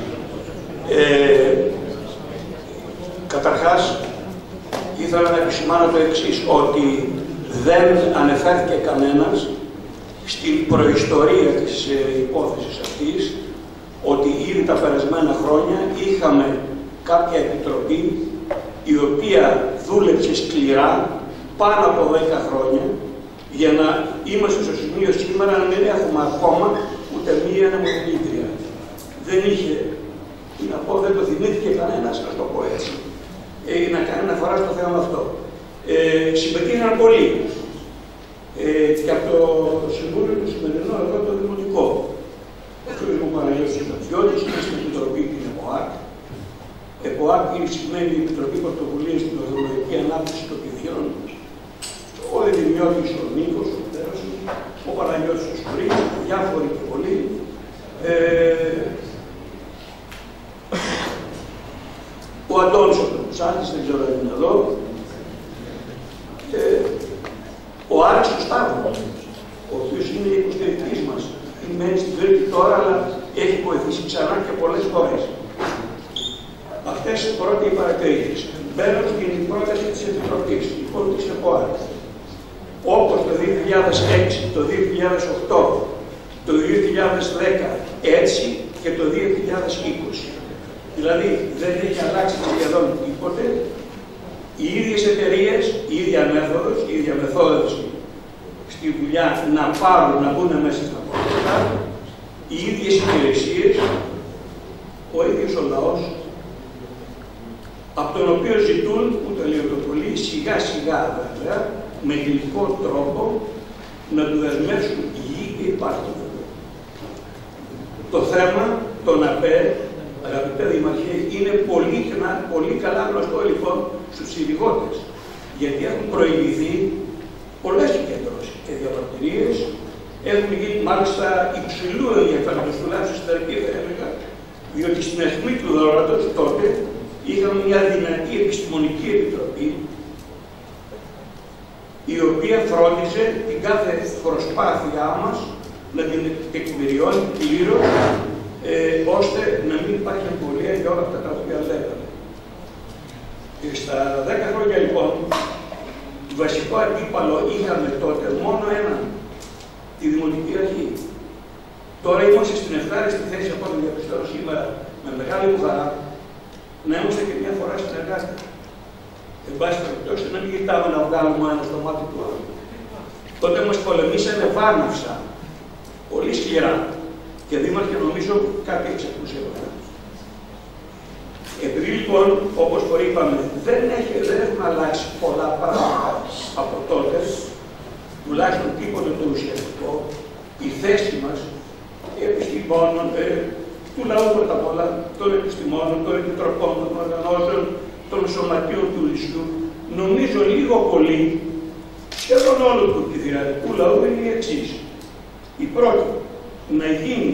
Καταρχάς, ήθελα να επισημάνω το εξής, ότι δεν ανεφέρθηκε κανένας στην προϊστορία της υπόθεσης αυτής, ότι ήδη τα περασμένα χρόνια είχαμε κάποια επιτροπή η οποία δούλεψε σκληρά πάνω από 10 χρόνια για να είμαστε στο σημείο σήμερα να μην έχουμε ακόμα ούτε μία ανεμογεννήτρια. Δεν είχε, να πω, δεν το θυμήθηκε κανένας, να το πω έτσι, να κάνει αναφορά στο θέμα αυτό. Συμμετείχαν πολλοί. και από το Συμβούλιο του σημερινό εδώ το Δημοτικό. Ο κ. μου Παναγιώτης Στρατιώτης είναι στην Επιτροπή την ΕΠΟΑΚ. ΕΠΟΑΚ σημαίνει η Επιτροπή Πρωτοβουλίας στην Οδολογική Ανάπτυξη των Παιδιών. Ο Εδημιώτης ο Νίκος, ο Πτέρος, ο Παναγιώτης ο Σκουρής, διάφοροι και πολλοί. Ο Αντώνης ο Πεπουσάτης, δεν ξέρω αν είναι εδώ. Ο Άρης ο Σταύρος, ο οποίος είναι υποστηρικτής μας. Μένει στην Κρήτη τώρα, αλλά έχει βοηθήσει ξανά και πολλές φορές. Αυτές πρώτα οι παρατηρήσεις. Μπαίνω στην πρόταση της Επιτροπής, λοιπόν της ΕΠΟΑΚ. Όπως το 2006, το 2008, το 2010, έτσι και το 2020. Δηλαδή δεν έχει αλλάξει σχεδόν τίποτε. Οι ίδιες εταιρείες, η ίδια μέθοδος, η ίδια μεθόδευση στη δουλειά να πάρουν, να μπουν μέσα στα πόρτα, οι ίδιες υπηρεσίες, ο ίδιος ο λαός, από τον οποίο ζητούν, ούτε λίγο το πολύ, σιγά σιγά βέβαια, με γλυκό τρόπο, να του δεσμεύσουν γη και υπάρχει. Το θέμα, τον ΑΠΕ, αγαπητέ Δημαρχέ, είναι πολύ καλά γνωστό λοιπόν στους ειδικότες, γιατί έχουν προηγηθεί πολλές συγκεντρώσεις και διαμαρτυρίες, έχουν γίνει μάλιστα υψηλού ενδιαφέροντος, τουλάχιστον στην αρχή θα έλεγα, διότι στην αιχμή του δώρατος τότε είχαμε μια δυνατή επιστημονική επιτροπή, η οποία φρόντιζε την κάθε προσπάθειά μας να την τεκμηριώνει πλήρως, ώστε να μην υπάρχει αμφιβολία για όλα αυτά τα οποία λέγαμε. Και στα 10 χρόνια λοιπόν, βασικό αντίπαλο είχαμε τότε μόνο έναν, τη Δημοτική Αρχή. Τώρα είμαστε στην ευχάριστη θέση από την διαπιστώνω σήμερα με μεγάλη μου χαρά να είμαστε και μια φορά συνεργάτες. Εν πάση περιπτώσει, να μην κοιτάμε να βγάλουμε ένα στο μάτι του άλλου. Τότε μας πολεμήσανε βάναυσα, πολύ σκληρά. Και Δήμαρχε, νομίζω κάτι έχει ακούσει από αυτό. Επειδή λοιπόν, όπως το είπαμε, δεν έχουν αλλάξει πολλά πράγματα από τότε, τουλάχιστον τίποτε το ουσιαστικό, η θέση μας, επιστημόνων, του λαού πρώτα απ' όλα, των επιστημόνων, των επιτροπών, των οργανώσεων, των σωματείων του νησιού, νομίζω λίγο πολύ, σχεδόν όλου του κυβερνητικού λαού είναι η εξής. Η πρώτη, να γίνει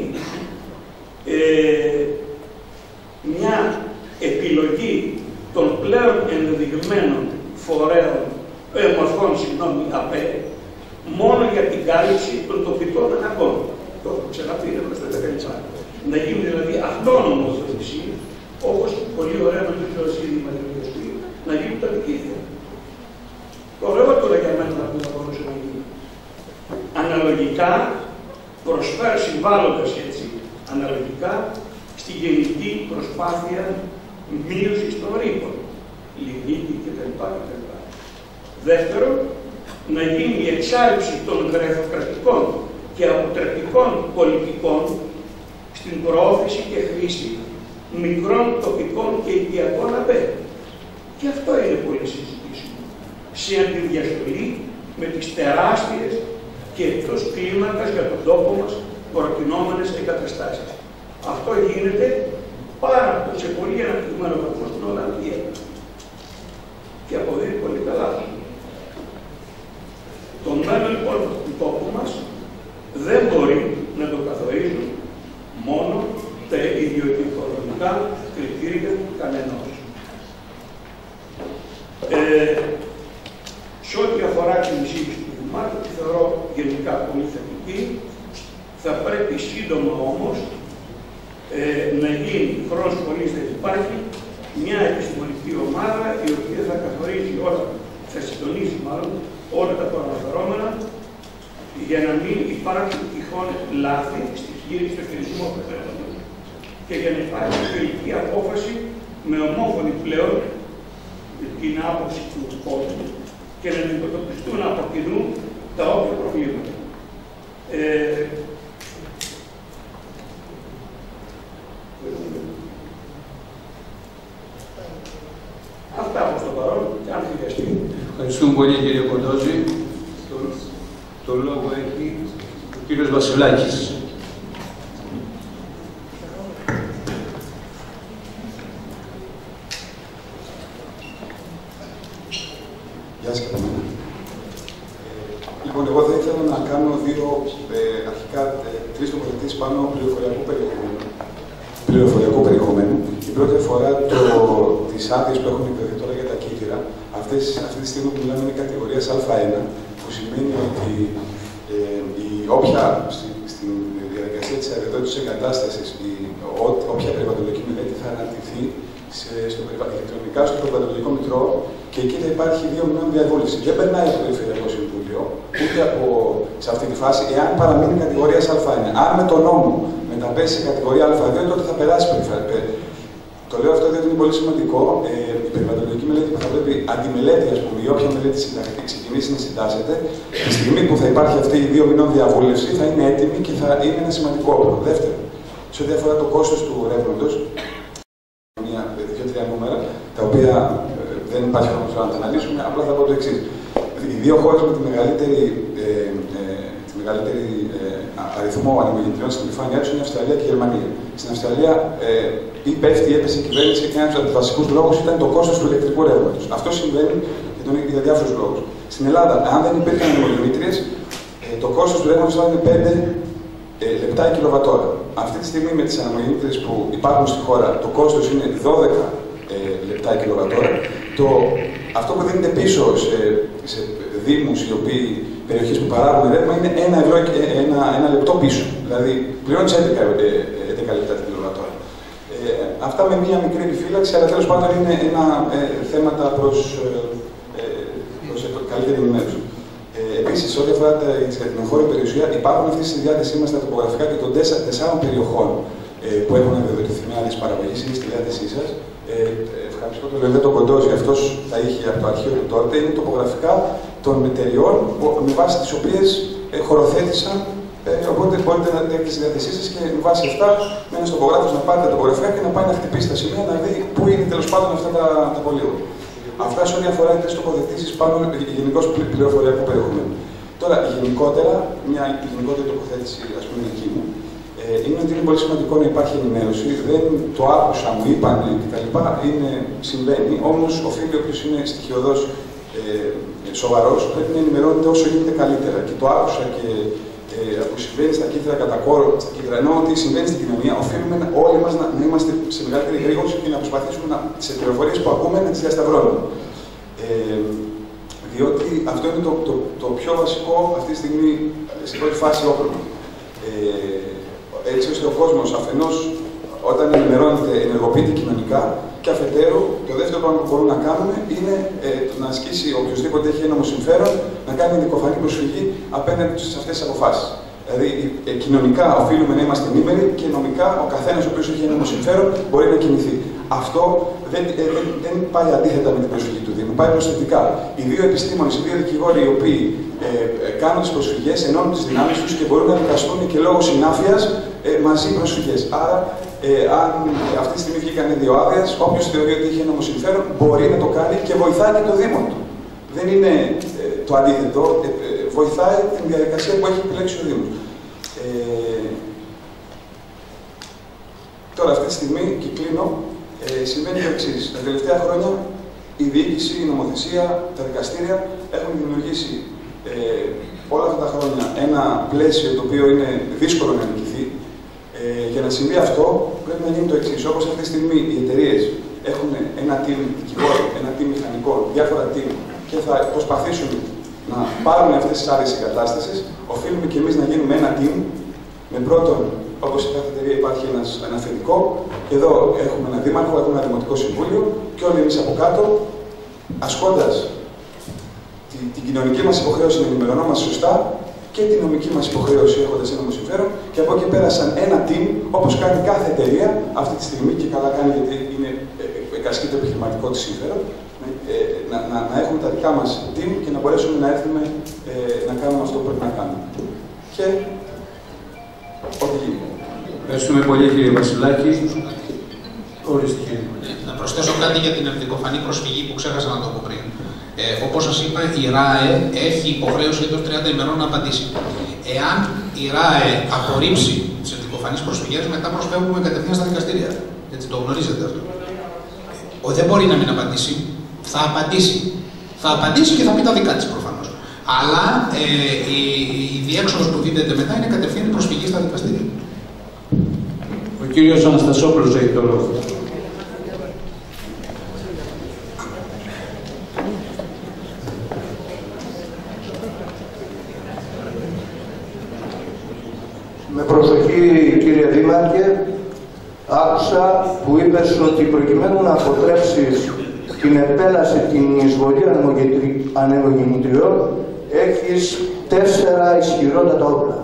μια επιλογή των πλέον ενδεδειγμένων φορέων, μορφών, ΑΠΕ, μόνο για την κάλυψη των τοπικών αναγκών. Το έχω ξαναπεί, δεν το δεκαετία. Να γίνει δηλαδή αυτόνομο θέσει, όπως πολύ ωραία με το Ιωσήδη Μαριωδιωστή, να γίνουν τα δικήθεια. Το ωραιότερο για μένα που θα μπορούσε να γίνει. Αναλογικά, συμβάλλοντας έτσι, αναλογικά, στη γενική προσπάθεια μείωσης των ρήπων, λιγνίτη κτλ. Δεύτερον, να γίνει η εξάρτηση των γραφειοκρατικών και αποτρεπτικών πολιτικών στην προώθηση και χρήση μικρών τοπικών και οικιακών ΑΠΕ. Και αυτό είναι πολύ συζητήσιμο. Σε αντιδιαστολή με τις τεράστιες και εκτός κλίμακας για τον τόπο μας προτινόμενες εγκαταστάσεις. Αυτό γίνεται σε πολύ αναπτυγμένο βαθμό στην Ολλανδία. Και αποδίδει πολύ καλά. Το μέλλον λοιπόν του τόπου μας δεν μπορεί να το καθορίζουν μόνο τα ιδιωτικονομικά κριτήρια κανενός. Σε ό,τι αφορά την εισήγηση του Δημάρχου, τη θεωρώ γενικά πολύ θετική. Θα πρέπει σύντομα όμως να γίνει, χρόνος πολύς δεν υπάρχει, μια επιστημονική ομάδα η οποία θα καθορίζει όλα, θα συντονίσει μάλλον όλα τα προαναφερόμενα για να μην υπάρχουν τυχόν λάθη στη χείριση του χειρισμού αποτελέσματος και για να υπάρχει τελική απόφαση με ομόφωνη πλέον την άποψη του κόσμου και να αντιμετωπιστούν από κοινού τα όποια προβλήματα. Αυτά από το παρόν και αν χρειαστεί. Ευχαριστούμε πολύ κύριε Κοντόζη. Το λόγο έχει ο κύριος Βασιλάκης. Γεια σας και λοιπόν, εγώ θα ήθελα να κάνω αρχικά τρεις τοποθετήσεις πάνω πληροφοριακού περιεχομένου. Η πρώτη αφορά τις άδειες που έχουν εκδοθεί τώρα για τα κύτταρα. Αυτή τη στιγμή που μιλάμε είναι κατηγορίας Α1, που σημαίνει ότι όποια στην διαδικασία της αδειοδότησης εγκατάστασης, όποια περιβαλλοντική μελέτη θα αναρτηθεί ηλεκτρονικά στο περιβαλλοντικό μητρό και εκεί θα υπάρχει 2 μηνών διαβούλευση. Δεν περνάει από το Περιφερειακό Συμβούλιο, ούτε σε αυτή τη φάση, εάν παραμείνει κατηγορία Α1. Αν με τον νόμο μεταπέσει σε κατηγορία Α2, τότε θα περάσει περιφερειακό. Το λέω αυτό διότι είναι πολύ σημαντικό. Η περιβαλλοντική μελέτη που θα πρέπει, αντιμελέτη, ας πούμε, ή όποια μελέτη ξεκινήσει να συντάσσεται, τη στιγμή που θα υπάρχει αυτή η 2 μηνών διαβούλευση, θα είναι έτοιμη και θα είναι ένα σημαντικό όρο. Δεύτερο, σε ό,τι αφορά το κόστος του ρεύματος, 2-3 νούμερα, τα οποία δεν υπάρχει χρόνος να τα αναλύσουμε, απλά θα πω το εξής. Οι 2 χώρες με τη μεγαλύτερη αριθμό ανεμογεννητριών στην επιφάνειά τους είναι η Αυστραλία και η Γερμανία. Στην Αυστραλία έπεσε η κυβέρνηση και ένας από τους βασικούς λόγους ήταν το κόστος του ηλεκτρικού ρεύματος. Αυτό συμβαίνει για διάφορους λόγους. Στην Ελλάδα, αν δεν υπήρχαν ανεμογεννήτριες, το κόστος του ρεύματος θα είναι 5 λεπτά η κιλοβατόρα. Αυτή τη στιγμή με τις ανεμογεννήτριες που υπάρχουν στη χώρα, το κόστος είναι 12 λεπτά η κιλοβατόρα. Αυτό που δίνεται πίσω σε δήμους οι οποίοι περιοχές που παράγουν ρεύμα είναι 1 ευρώ και 1 λεπτό πίσω. Δηλαδή πληρώνεις 11 λεπτά την κιλοβατόρα. Αυτά με μία μικρή επιφύλαξη, αλλά τέλος πάντων είναι θέματα προς καλύτερη ενημέρωση. Επίσης, ό,τι αφορά την εγχώρια περιουσία, υπάρχουν αυτή στη διάθεσή μας τα τοπογραφικά και των 4 περιοχών που έχουν αδειοδοτηθεί με άδειες παραγωγής, είναι στη διάθεσή σας. Ευχαριστώ τον Λεωδέτο Κοντόζη, αυτός τα είχε από το αρχείο του τότε. Είναι τοπογραφικά των εταιριών με βάση τις οποίες χωροθέτησαν. Οπότε μπορείτε να έχετε στη διάθεσή σας και με βάση αυτά, με ένας τοπογράφος να πάρει τα τοπογραφικά και να πάει να χτυπήσει τα σημεία, να δει πού είναι τέλος πάντων αυτά τα πολύγωνα. Αυτά σε ό,τι αφορά τις τοποθετήσεις πάνω γενικώς πληροφοριακού περιεχομένου. Τώρα, γενικότερα, μια γενικότερη τοποθέτηση, ας πούμε, δική μου, είναι ότι είναι πολύ σημαντικό να υπάρχει ενημέρωση. Δεν το άκουσα, μου είπαν κτλ. Συμβαίνει, όμως οφείλει όποιος είναι στοιχειωδός σοβαρός, πρέπει να ενημερώνεται όσο γίνεται καλύτερα. Και το άκουσα και που συμβαίνει στα κύτταρα κατά κόρο, ενώ ότι συμβαίνει στην κοινωνία, οφείλουμε όλοι μας να είμαστε σε μεγαλύτερη γρήγορση και να προσπαθήσουμε τις πληροφορίες που ακούμε να τις διασταυρώνουμε. Διότι αυτό είναι το πιο βασικό αυτή τη στιγμή, στην πρώτη φάση, όπλο. Έτσι ώστε ο κόσμος αφενός, όταν ενημερώνεται, ενεργοποιείται κοινωνικά, και αφετέρου, το δεύτερο πράγμα που μπορούμε να κάνουμε είναι να ασκήσει οποιοδήποτε έχει ένομο συμφέρον να κάνει δικοφανή προσφυγή απέναντι σε αυτές τις αποφάσεις. Δηλαδή, κοινωνικά οφείλουμε να είμαστε ενήμεροι και νομικά ο καθένας ο οποίος έχει ένομο συμφέρον μπορεί να κινηθεί. Αυτό δεν πάει αντίθετα με την προσφυγή του Δήμου, πάει προσθετικά. Οι 2 επιστήμονες, οι 2 δικηγόροι οι οποίοι κάνουν τις προσφυγές, ενώνουν τις δυνάμεις τους και μπορούν να δικαστούν και λόγω συνάφειας μαζί προσφυγές. Άρα, αν αυτή τη στιγμή βγήκαν 2 άδειες, όποιος θεωρεί ότι έχει ένομο συμφέρον μπορεί να το κάνει και βοηθάει και το Δήμο του. Δεν είναι το αντίθετο, βοηθάει την διαδικασία που έχει επιλέξει ο Δήμος. Τώρα, αυτή τη στιγμή, και κλείνω, συμβαίνει το εξής. Τα τελευταία χρόνια η διοίκηση, η νομοθεσία, τα δικαστήρια έχουν δημιουργήσει όλα αυτά τα χρόνια ένα πλαίσιο το οποίο είναι δύσκολο να νικηθεί. Για να συμβεί αυτό, πρέπει να γίνει το εξής. Όπως αυτή τη στιγμή οι εταιρείες έχουν ένα team δικηγόρων, ένα team μηχανικών, διάφορα team και θα προσπαθήσουν να πάρουν αυτές τις άδειες εγκατάστασης, οφείλουμε και εμείς να γίνουμε ένα team με πρώτον, όπως σε κάθε εταιρεία υπάρχει ένα αφεντικό, και εδώ έχουμε ένα δήμαρχο, έχουμε ένα δημοτικό συμβούλιο και όλοι εμείς από κάτω, ασκώντας την κοινωνική μας υποχρέωση να ενημερωνόμαστε σωστά και την νομική μας υποχρέωση έχοντας ένομο συμφέρον, και από εκεί πέρασαν ένα team, όπως κάνει κάθε εταιρεία αυτή τη στιγμή, και καλά κάνει γιατί είναι ασκεί το επιχειρηματικό της συμφέρον, να έχουμε τα δικά μας team και να μπορέσουμε να έρθουμε να κάνουμε αυτό που πρέπει να κάνουμε. Και ό,τι γίνει. Ευχαριστούμε πολύ, κύριε Βασιλάκη. Να προσθέσω κάτι για την ευδικοφανή προσφυγή που ξέχασα να το πω πριν. Όπως σας είπα, η ΡΑΕ έχει υποχρέωση εντός 30 ημερών να απαντήσει. Εάν η ΡΑΕ απορρίψει τις εντυπωφανείς προσφυγές, μετά προσφεύγουμε κατευθείαν στα δικαστήρια. Έτσι το γνωρίζετε αυτό. Δεν μπορεί να μην απαντήσει. Θα απαντήσει. Θα απαντήσει και θα πει τα δικά της προφανώς. Αλλά η διέξοδος που δίδεται μετά είναι κατευθείαν η προσφυγή στα δικαστήρια. Ο κύριος Αναστασόπουλος έχει το λόγο. Με προσοχή, κύριε Δήμαρχε, άκουσα που είπες ότι προκειμένου να αποτρέψεις την επέλαση, την εισβολή ανεμογεννητριών, έχεις 4 ισχυρότατα όπλα.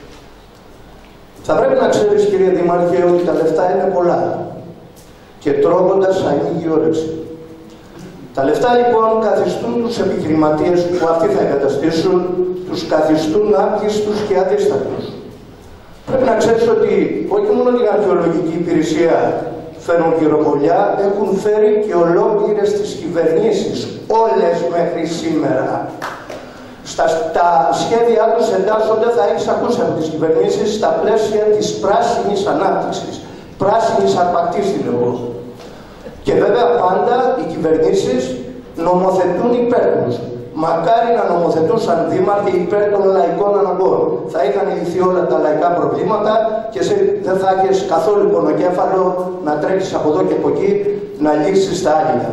Θα πρέπει να ξέρεις, κύριε Δήμαρχε, ότι τα λεφτά είναι πολλά και τρώγοντας ανοίγει η όρεξη. Τα λεφτά λοιπόν καθιστούν τους επιχειρηματίες που αυτοί θα εγκαταστήσουν, τους καθιστούν άπιστους και αδίστακτους. Πρέπει να ξέρεις ότι όχι μόνο την αρχαιολογική υπηρεσία φέρνουν κυροπολιά, έχουν φέρει και ολόκληρες τις κυβερνήσεις, όλες μέχρι σήμερα. Τα σχέδιά τους εντάσσονται, θα έχεις ακούσει από τις κυβερνήσεις, στα πλαίσια της πράσινης ανάπτυξης, πράσινης αρπακτής τη λέγω. Και βέβαια πάντα οι κυβερνήσεις νομοθετούν υπέρ τους. Μακάρι να νομοθετούσαν δήμαρχοι υπέρ των λαϊκών αναγκών. Θα είχαν λυθεί όλα τα λαϊκά προβλήματα και δεν θα έχεις καθόλου πονοκέφαλο να τρέξεις από εδώ και από εκεί να λύσεις τα άλλα.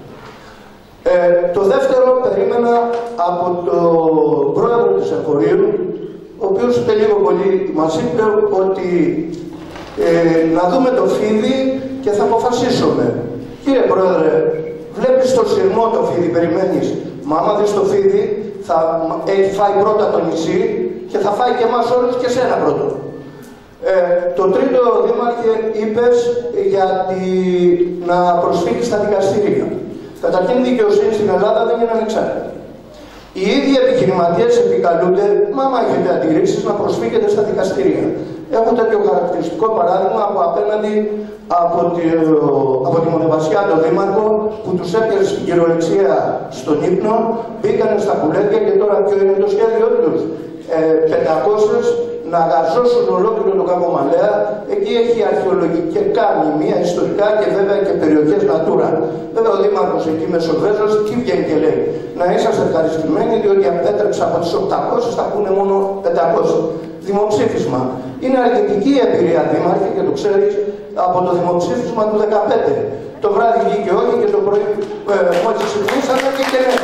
Το δεύτερο περίμενα από τον πρόεδρο της Εφορείου, ο οποίος λίγο πολύ μας είπε ότι να δούμε το φίδι και θα αποφασίσουμε. Κύριε Πρόεδρε, βλέπεις το σειρμό το φίδι, περιμένεις. Μα άμα δεις το φίδι, θα έχει φάει πρώτα το νησί και θα φάει και εμάς όλους και σένα πρώτο. Το τρίτο, Δήμαρχε, είπες για να προσφύγεις στα δικαστήρια. Καταρχήν, η δικαιοσύνη στην Ελλάδα δεν είναι ανεξάρτητη. Οι ίδιοι επιχειρηματίες επικαλούνται, μα άμα έχετε αντιρρήσεις, να προσφύγετε στα δικαστήρια. Έχω τέτοιο χαρακτηριστικό παράδειγμα από απέναντι από τη Μονεβασιά, τον Δήμαρχο, που τους έπιασε στην κυριολεξία στον ύπνο, μπήκανε στα κουλέτια και τώρα ποιο είναι το σχέδιο τους. 500 να γαζώσουν ολόκληρο τον Κακομαλέα. Εκεί έχει αρχαιολογικά μνημεία, ιστορικά και βέβαια και περιοχές Natura. Βέβαια ο Δήμαρχος εκεί Μεσοβέζος τι βγαίνει και λέει? Να είσαστε ευχαριστημένοι διότι απέτρεψα από τις 800 θα πούνε μόνο 500. Δημοψήφισμα. Είναι αρνητική η εμπειρία, Δήμαρχε, και το ξέρεις, από το δημοψήφισμα του 2015. Το βράδυ βγήκε όχι και το πρωί μόλις ψηφίσαμε και ναι.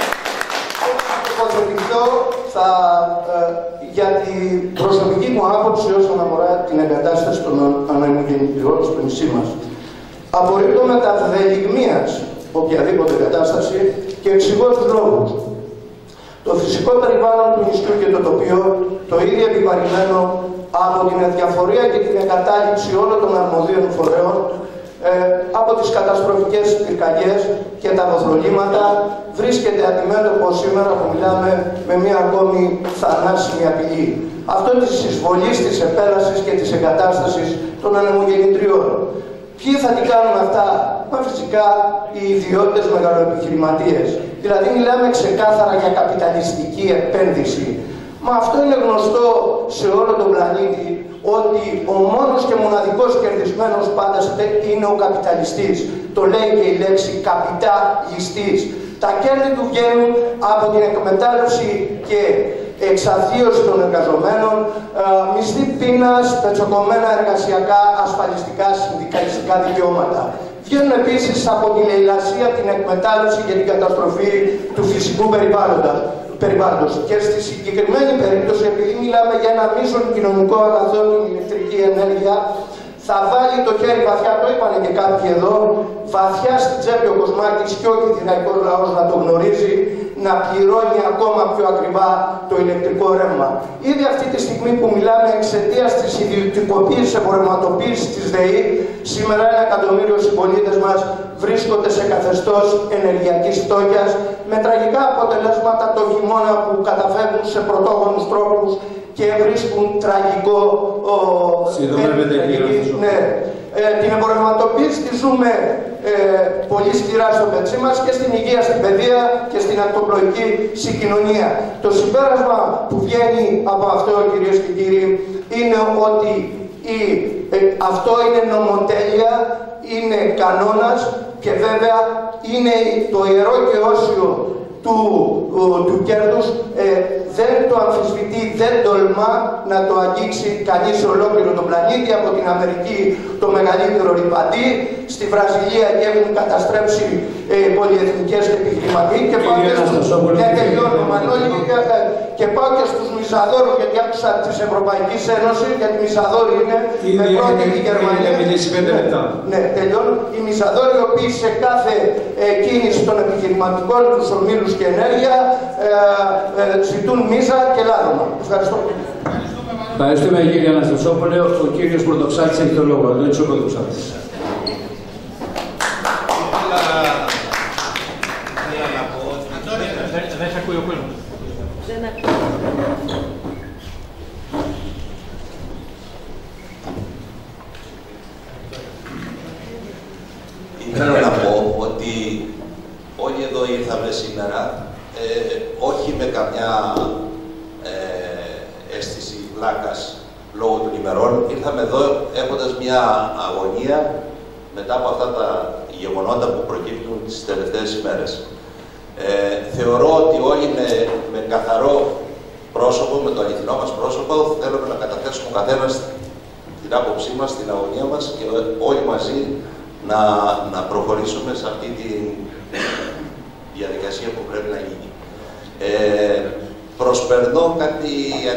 Για την προσωπική μου άποψη όσον αφορά την εγκατάσταση των ανεμογεννητριών στο νησί μας. Απορρίπτω με τα δειλιγμίας οποιαδήποτε κατάσταση και εξηγώ τους λόγους. Το φυσικό περιβάλλον του νησιού και το τοπίο, το ίδιο επιβαρημένο από την αδιαφορία και την εγκατάλειψη όλων των αρμοδίων φορέων, από τις καταστροφικές πυρκαγιές και τα βοθρολίματα, βρίσκεται αντιμέτωπο σήμερα που μιλάμε με μια ακόμη θανάσιμη απειλή. Αυτό της εισβολής, της επέλασης και της εγκατάστασης των ανεμογεννητριών. Ποιοι θα την κάνουν αυτά? Μα φυσικά οι ιδιώτες μεγαλοεπιχειρηματίες. Δηλαδή μιλάμε ξεκάθαρα για καπιταλιστική επένδυση. Μα αυτό είναι γνωστό σε όλο τον πλανήτη, ότι ο μόνος και μοναδικός κερδισμένος πάντα είναι ο καπιταλιστής. Το λέει και η λέξη καπιταλιστής. Τα κέρδη του βγαίνουν από την εκμετάλλευση και εξαθλίωση των εργαζομένων, μισθή πείνας, πετσοκομμένα εργασιακά, ασφαλιστικά, συνδικαλιστικά δικαιώματα. Βγαίνουν επίσης από τη λαιλασία, την εκμετάλλευση και την καταστροφή του φυσικού περιβάλλοντος. Και στη συγκεκριμένη περίπτωση, επειδή μιλάμε για ένα μείζον κοινωνικό αγαθό, την ηλεκτρική ενέργεια, θα βάλει το χέρι βαθιά, το είπανε και κάποιοι εδώ, βαθιά στην τσέπη ο Κοσμάκης και όχι θηραϊκός λαός να το γνωρίζει, να πληρώνει ακόμα πιο ακριβά το ηλεκτρικό ρεύμα. Ήδη αυτή τη στιγμή που μιλάμε εξαιτίας της ιδιωτικοποίησης, εμπορευματοποίησης της ΔΕΗ, σήμερα 1 εκατομμύριο συμπολίτες μας βρίσκονται σε καθεστώς ενεργειακής φτώχειας, με τραγικά αποτελέσματα το χειμώνα που καταφεύγουν σε πρωτόγονους τρόπους και βρίσκουν τραγικό... Συντομεύεται, κύριε. Ναι. την εμπορευματοποίηση τη ζούμε πολύ σκληρά στο πετσί μας και στην υγεία, στην παιδεία και στην ακτοπλοϊκή συγκοινωνία. Το συμπέρασμα που βγαίνει από αυτό, κυρίες και κύριοι, είναι ότι αυτό είναι νομοτέλεια, είναι κανόνας και βέβαια είναι το ιερό και όσιο του κέρδους, δεν το αμφισβητεί, δεν τολμά να το αγγίξει κανείς σε ολόκληρο τον πλανήτη. Από την Αμερική το μεγαλύτερο ρηπαντή, στη Βραζιλία και έχουν καταστρέψει πολυεθνικές και επιχειρηματίες. Και πάω και στους και πάω και στους μισαδόρους, γιατί άκουσα της Ευρωπαϊκής Ένωσης, γιατί μισαδόροι είναι με πρώτη τη Γερμανία. Ναι, τελειώνω. Οι μισαδόροι, οι οποίοι σε κάθε κίνηση των επιχειρηματικών τους ομίλους και ενέργεια ζητούν μίζα και λάδωμα. Ευχαριστώ. Ευχαριστούμε κύριε Αναστασόπουλε. Ο κύριος Πρωτοψάτης έχει το λόγο. Ο Πρωτοψάτης. Δεν σε ακούει ο κόσμος. Θέλω να πω ότι όλοι εδώ ήρθαμε σήμερα, όχι με καμιά αίσθηση πλάκας λόγω των ημερών, ήρθαμε εδώ έχοντας μια αγωνία μετά από αυτά τα γεγονότα που προκύπτουν τις τελευταίες ημέρες. Θεωρώ ότι όλοι με καθαρό πρόσωπο, με το αληθινό μας πρόσωπο, θέλουμε να καταθέσουμε ο καθένας την άποψή μας, την αγωνία μας και όλοι μαζί να προχωρήσουμε σε αυτή τη διαδικασία που πρέπει να γίνει. Προσπερνώ κάτι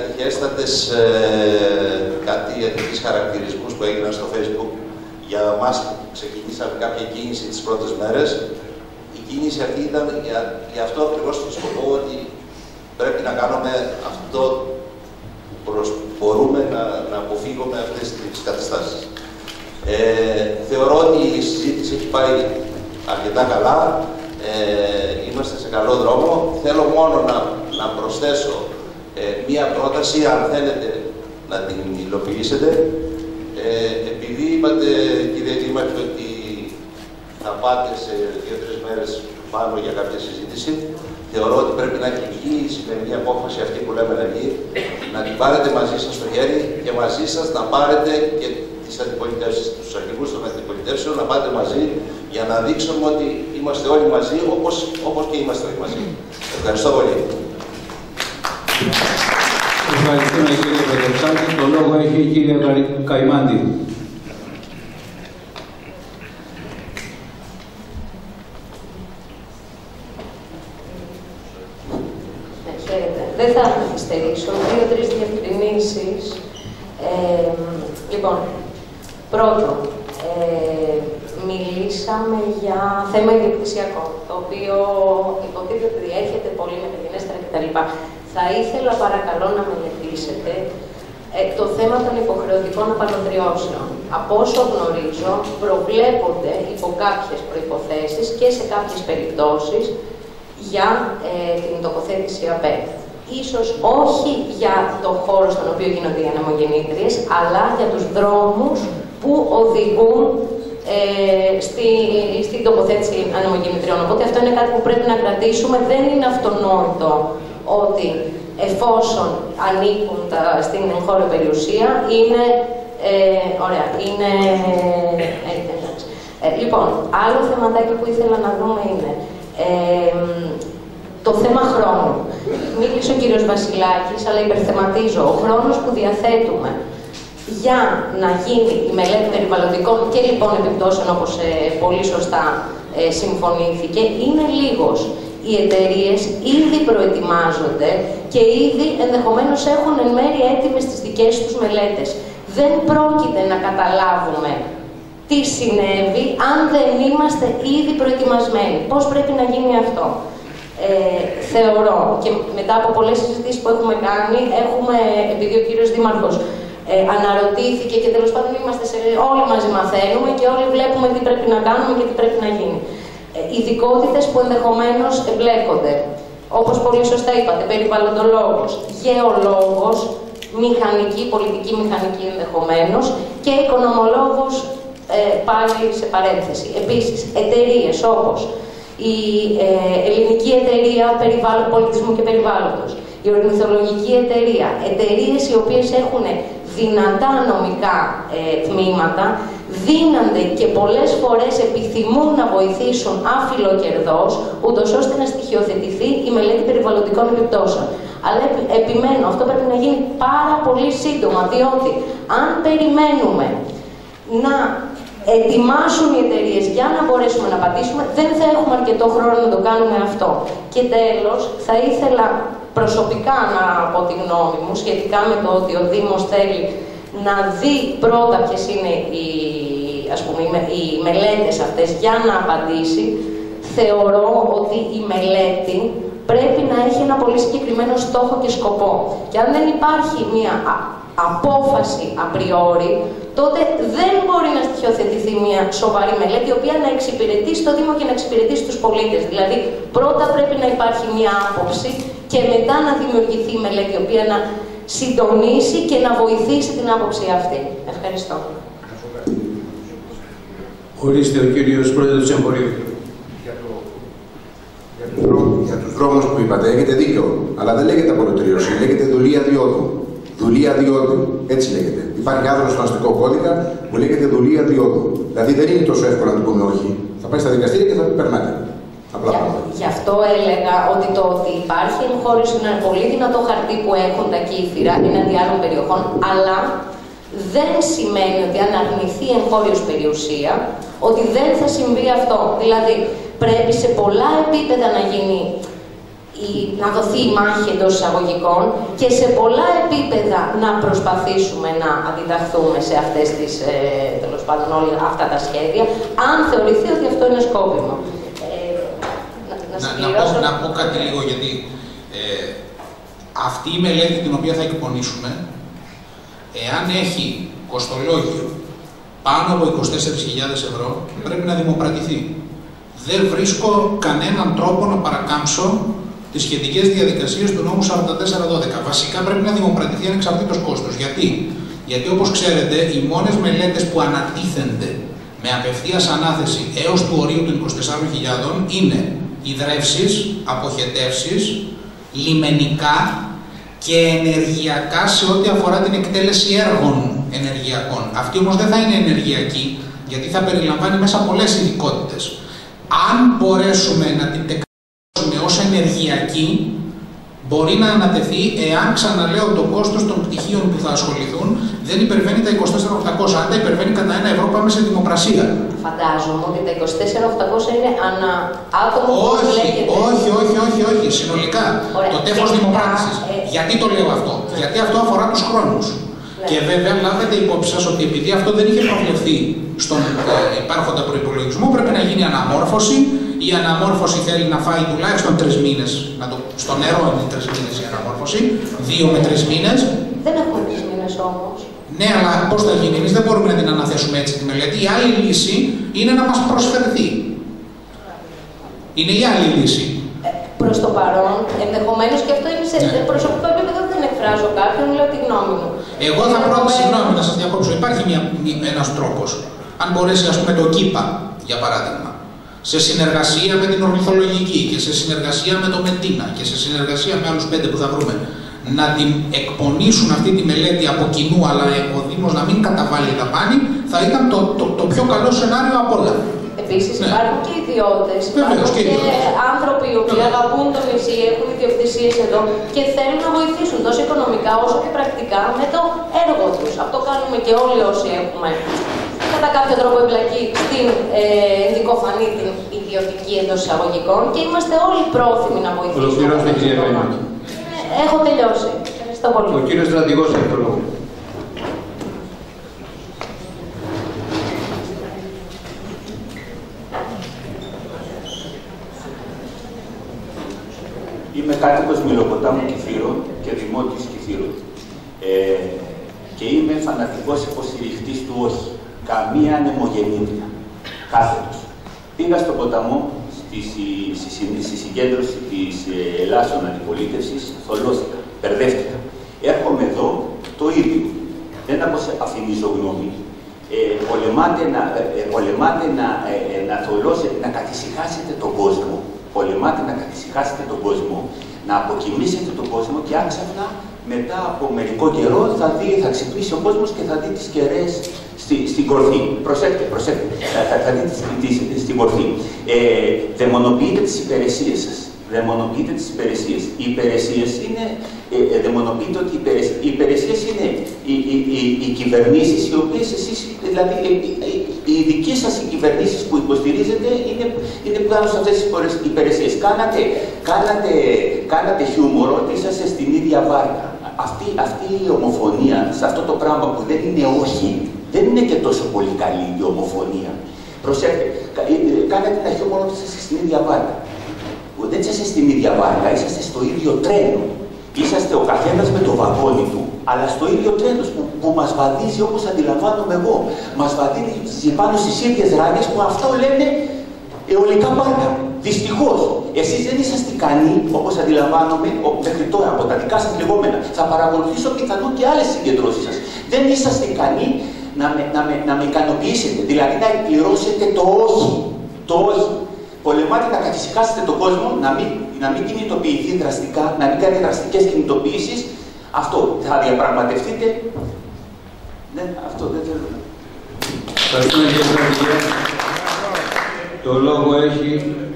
ατυχείς χαρακτηρισμούς που έγιναν στο Facebook για εμάς που ξεκινήσαμε κάποια κίνηση τις πρώτες μέρες. Η κίνηση αυτή ήταν για αυτό ακριβώς το σκοπό, ότι πρέπει να κάνουμε αυτό που μπορούμε να αποφύγουμε αυτές τις καταστάσεις. Θεωρώ ότι η συζήτηση έχει πάει αρκετά καλά, είμαστε σε καλό δρόμο. Θέλω μόνο να προσθέσω μία πρόταση, αν θέλετε να την υλοποιήσετε. Επειδή είπατε, κύριε Δήμαρχε, ότι θα πάτε σε 2-3 μέρες πάνω για κάποια συζήτηση, θεωρώ ότι πρέπει να έχει βγει η σημερινή απόφαση αυτή που λέμε να βγει, να την πάρετε μαζί σας στο χέρι και μαζί σας να πάρετε και τις αντιπολιτεύσεις, τους αρχηγούς των αντιπολιτεύσεων, να πάτε μαζί για να δείξουμε ότι είμαστε όλοι μαζί, όπως και είμαστε όλοι μαζί. Ευχαριστώ πολύ. Ευχαριστούμε κύριε Πρωτοψάτη. Το λόγο έχει η κυρία Καϊμάντη. Δεν θα καθυστερήσω. 2-3 διευκρινήσεις. Λοιπόν, πρώτον, μιλήσαμε για θέμα ιδιοκτησιακό, το οποίο υποτίθεται ότι έρχεται πολύ μεταγενέστερα κτλ. Θα ήθελα παρακαλώ να μελετήσετε το θέμα των υποχρεωτικών απαλωτριώσεων. Από όσο γνωρίζω, προβλέπονται υπό κάποιες προϋποθέσεις και σε κάποιες περιπτώσεις για την τοποθέτηση ΑΠΕ. Ίσως όχι για το χώρο στον οποίο γίνονται οι ανεμογεννήτριες, αλλά για τους δρόμους που οδηγούν στην τοποθέτηση ανεμογεννητριών. Οπότε αυτό είναι κάτι που πρέπει να κρατήσουμε. Δεν είναι αυτονόητο ότι εφόσον ανήκουν στην εγχώρια περιουσία, είναι ωραία, είναι λοιπόν, άλλο θεματάκι που ήθελα να δούμε είναι το θέμα χρόνου. Μίλησε ο κύριος Βασιλάκης, αλλά υπερθεματίζω. Ο χρόνος που διαθέτουμε για να γίνει η μελέτη περιβαλλοντικών και λοιπόν επιπτώσεων, όπως πολύ σωστά συμφωνήθηκε, είναι λίγος. Οι εταιρείες ήδη προετοιμάζονται και ήδη ενδεχομένως έχουν εν μέρει έτοιμες τις δικές τους μελέτες. Δεν πρόκειται να καταλάβουμε τι συνέβη αν δεν είμαστε ήδη προετοιμασμένοι. Πώς πρέπει να γίνει αυτό? Θεωρώ, και μετά από πολλές συζητήσεις που έχουμε κάνει, επειδή ο κύριος Δήμαρχος αναρωτήθηκε και τέλος πάντων όλοι μαζί μαθαίνουμε και όλοι βλέπουμε τι πρέπει να κάνουμε και τι πρέπει να γίνει. Ειδικότητες που ενδεχομένως εμπλέκονται, όπως πολύ σωστά είπατε, περιβαλλοντολόγος, γεωλόγος, μηχανική, πολιτική μηχανική ενδεχομένως και οικονομολόγος πάλι σε παρένθεση. Επίσης, εταιρείες όπως η Ελληνική Εταιρεία Πολιτισμού και Περιβάλλοντος, η Ορνηθολογική Εταιρεία, εταιρείες οι οποίες έχουν δυνατά νομικά τμήματα, δίνονται και πολλές φορές επιθυμούν να βοηθήσουν άφιλοκερδώς, ούτως ώστε να στοιχειοθετηθεί η μελέτη περιβαλλοντικών επιπτώσεων. Αλλά επιμένω, αυτό πρέπει να γίνει πάρα πολύ σύντομα, διότι αν περιμένουμε να ετοιμάσουν οι εταιρείες για να μπορέσουμε να απαντήσουμε, δεν θα έχουμε αρκετό χρόνο να το κάνουμε αυτό. Και τέλος, θα ήθελα προσωπικά να πω τη γνώμη μου σχετικά με το ότι ο Δήμος θέλει να δει πρώτα ποιες είναι οι μελέτες αυτές για να απαντήσει. Θεωρώ ότι η μελέτη πρέπει να έχει ένα πολύ συγκεκριμένο στόχο και σκοπό. Και αν δεν υπάρχει μια απόφαση απριόρι, τότε δεν μπορεί να στοιχειοθετηθεί μια σοβαρή μελέτη, η οποία να εξυπηρετήσει το Δήμο και να εξυπηρετήσει τους πολίτες. Δηλαδή, πρώτα πρέπει να υπάρχει μια άποψη και μετά να δημιουργηθεί η μελέτη, η οποία να συντονίσει και να βοηθήσει την άποψη αυτή. Ευχαριστώ. Ορίστε ο κύριος Πρόεδρος του Εμπορίου. Για τους δρόμους που είπατε, έχετε δίκιο. Αλλά δεν λέγεται απολυτρίωση, λέγεται δουλεία διόδου. Δουλεία διόδου. Έτσι λέγεται. Υπάρχει άρθρο στον αστικό κώδικα που λέγεται δουλεία διόδου. Δηλαδή δεν είναι τόσο εύκολο να του πούμε όχι. Θα πάει στα δικαστήρια και θα του περνάτε. Απλά πράγματα. Γι' αυτό έλεγα ότι το ότι υπάρχει εγχώριο είναι ένα πολύ δυνατό χαρτί που έχουν τα κύθυρα εναντί άλλων περιοχών, αλλά δεν σημαίνει ότι αν αρνηθεί εγχώριος περιουσία, ότι δεν θα συμβεί αυτό. Δηλαδή, πρέπει σε πολλά επίπεδα να γίνει να δοθεί η μάχη εντός εισαγωγικών και σε πολλά επίπεδα να προσπαθήσουμε να αντιταχθούμε σε αυτές τις, τέλος πάντων, όλα αυτά τα σχέδια, αν θεωρηθεί ότι αυτό είναι σκόπιμο. Να πω κάτι λίγο, γιατί αυτή η μελέτη την οποία θα εκπονήσουμε, εάν έχει κοστολόγιο πάνω από 24.000 ευρώ, πρέπει να δημοπρατηθεί. Δεν βρίσκω κανέναν τρόπο να παρακάμψω τις σχετικές διαδικασίες του νόμου 4412. Βασικά πρέπει να δημοπρατηθεί ανεξαρτήτως κόστος. Γιατί όπως ξέρετε, οι μόνες μελέτες που ανατίθενται με απευθείας ανάθεση έως του ορίου των 24.000 είναι ιδρεύσεις, αποχετεύσεις, λιμενικά και ενεργειακά σε ό,τι αφορά την εκτέλεση έργων ενεργειακών. Αυτή όμως δεν θα είναι ενεργειακή, γιατί θα περιλαμβάνει μέσα πολλές ειδικότητες. Αν μπορέσουμε να την τεκμηριώσουμε ως ενεργειακή, μπορεί να ανατεθεί, εάν, ξαναλέω, το κόστος των πτυχίων που θα ασχοληθούν δεν υπερβαίνει τα 24.800. Αν τα υπερβαίνει κατά 1 ευρώ, πάμε σε δημοπρασία. Φαντάζομαι ότι τα 24.800 είναι ανά άτομο που λέγεται. Όχι, συνολικά. Ωραία. Το τέφος δημοπράτησης. Γιατί το λέω αυτό? Γιατί αυτό αφορά τους χρόνους. Ναι. Και βέβαια λάβετε υπόψη σας ότι επειδή αυτό δεν είχε προβλεφθεί στον υπάρχοντα προϋπολογισμό, πρέπει να γίνει αναμόρφωση. Η αναμόρφωση θέλει να φάει τουλάχιστον 3 μήνες. Στο νερό είναι 3 μήνες η αναμόρφωση, 2 με 3 μήνες. Δεν έχουμε 3 μήνες όμως. Ναι, αλλά πώς θα γίνει? Εμείς δεν μπορούμε να την αναθέσουμε έτσι τη μελέτη. Η άλλη λύση είναι να μας προσφερθεί. Είναι η άλλη λύση. Προς το παρόν, ενδεχομένως και αυτό είναι σε προσωπικό επίπεδο, δεν εκφράζω κάποιον, λέω τη γνώμη μου. Εγώ θα πρότεινα, συγγνώμη να σας διακόψω, υπάρχει ένας τρόπος. Αν μπορέσει, ας πούμε, το ΚΙΠΑ, για παράδειγμα, σε συνεργασία με την Ορνηθολογική και σε συνεργασία με το Μεντίνα και σε συνεργασία με άλλους 5 που θα βρούμε, να την εκπονήσουν αυτή τη μελέτη από κοινού, αλλά ο Δήμος να μην καταβάλει δαπάνη, θα ήταν το πιο καλό σενάριο από όλα. Επίσης, υπάρχουν και ιδιώτες, υπάρχουν και άνθρωποι οι οποίοι αγαπούν το νησί, έχουν ιδιοκτησίες εδώ και θέλουν να βοηθήσουν τόσο οικονομικά όσο και πρακτικά με το έργο τους. Αυτό κάνουμε και όλοι όσοι έχουμε κατά κάποιο τρόπο εμπλακεί στην δικοφανή, την ιδιωτική εντός εισαγωγικών, και είμαστε όλοι πρόθυμοι να βοηθήσουμε. Έχω τελειώσει. Ευχαριστώ πολύ. Ο κύριος Στρατηγός έχει το λόγο. Είμαι κάτοικος Μυλοποτάμου Κηφύρου και δημότης Κηφύρου. Και είμαι φανατικός υποστηριχτής του όχι. Καμία ανεμογεννήτρια. Κάθετος. Πήγα στον ποταμό στη συγκέντρωση της Ελλάσσων Αντιπολίτευσης, θολώθηκα, μπερδεύτηκα. Έρχομαι εδώ το ίδιο. Δεν αφηνίζω γνώμη. Πολεμάτε να θολώσετε, να καθησυχάσετε τον κόσμο. Πολεμάτε να καθησυχάσετε τον κόσμο, να αποκοιμήσετε τον κόσμο και άξαφνα μετά από μερικό καιρό θα ξυπνήσει ο κόσμος και θα δει τις κεραίες στην κορφή. Προσέξτε, θα δει στην κορφή. Δαιμονοποιείτε τις υπηρεσίες σας. Δαιμονοποιείτε τις υπηρεσίες. Οι υπηρεσίες είναι, δαιμονοποιείτε ότι οι υπηρεσίες είναι οι κυβερνήσεις, οι οποίες εσείς, δηλαδή οι δικές σας οι κυβερνήσεις που υποστηρίζετε είναι πάνω σε αυτές τις υπηρεσίες. Κάνατε χιούμορο ότι είσαστε στην ίδια βάρκα. Αυτή η ομοφωνία, σε αυτό το πράγμα που δεν είναι όχι, δεν είναι και τόσο πολύ καλή η ομοφωνία. Προσέξτε, κάνατε ένα χιούμορο ότι είσαστε στην ίδια βάρκα. Δεν είσαστε στην ίδια βάρκα, είσαστε στο ίδιο τρένο. Είσαστε ο καθένας με το βαγόνι του, αλλά στο ίδιο τρένο που μας βαδίζει όπως αντιλαμβάνομαι εγώ. Μας βαδίζει πάνω στις ίδιες ράγες που αυτό λένε αιωλικά μπάρκα. Δυστυχώς, εσείς δεν είσαστε ικανοί, όπως αντιλαμβάνομαι μέχρι τώρα από τα δικά σας λεγόμενα. Θα παρακολουθήσω πιθανόν και άλλες συγκεντρώσεις σας. Δεν είσαστε ικανοί να με ικανοποιήσετε, δηλαδή να εκπληρώσετε το όχι. Το όχι. Πολεμάτε να καθησυχάσετε τον κόσμο, να μην κινητοποιηθεί δραστικά, να μην κάνει δραστικές κινητοποιήσεις. Αυτό θα διαπραγματευτείτε. Ναι, αυτό δεν θέλω. Ευχαριστούμε κύριε Στρατηγέ. Το λόγο έχει...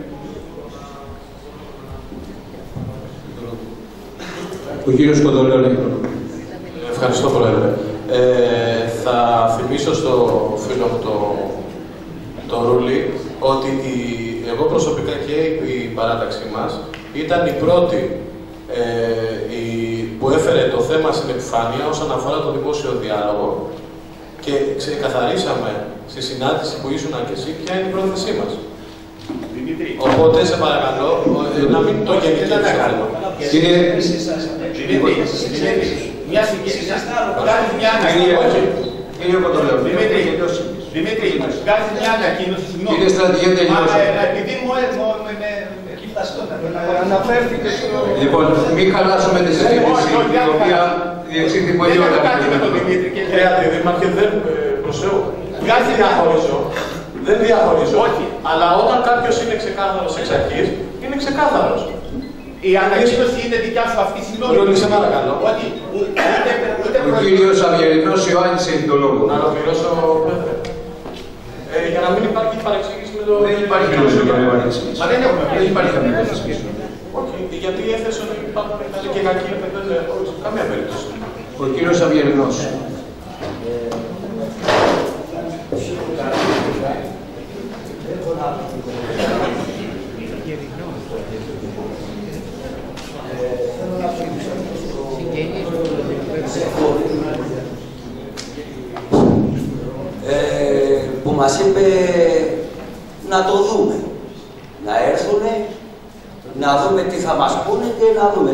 Ο κύριος Κοντολέων έχει το λόγο. Ευχαριστώ, Πρόεδρε. Θα θυμίσω στο φίλο μου το Ρούλη ότι εγώ προσωπικά και η παράταξή μας ήταν η πρώτη που έφερε το θέμα στην επιφάνεια όσον αφορά το δημόσιο διάλογο και ξεκαθαρίσαμε στη συνάντηση που ήσουν και εσύ ποια είναι η πρόθεσή μας. Οπότε σε παρακαλώ να μην το γενικεύσω. Μια συγκεκριμένη κάνει μια ανακοίνωση. Δημήτρη, κάνει μια ανακοίνωση. Κύριε Στρατηγέ, τελειώστε. Επειδή μου εκεί φταστώ, αναφέρθηκε στο... Λοιπόν, μην χαλάσουμε τη συζήτηση, η οποία διεξήχθη πολύ ωραία. Δήμαρχε, δεν προσέχω. Δεν διαχωρίζω. Όχι. Αλλά όταν κάποιος είναι ξεκάθαρος εξ αρχής, είναι ξεκάθαρος. Η ανακοίνωση είναι δικιά σου αυτή, συγγνώμη. Σε παρακαλώ. Ο κύριος Αβιερινός Ιωάννης έχει το λόγο. Να ολοκληρώσω, Πρόεδρε. Για να μην υπάρχει παρεξήγηση με το... Δεν υπάρχει καμία παρεξήγηση. Μα δεν έχουμε. Δεν υπάρχει καμία παρεξήγηση. Όχι, γιατί έθεσε ότι υπάρχουν και κακοί, καμία περίπτωση. Ο κύριος Αβιερινός. Που μας είπε να το δούμε, να έρθουνε, να δούμε τι θα μας πούνε και να δούμε.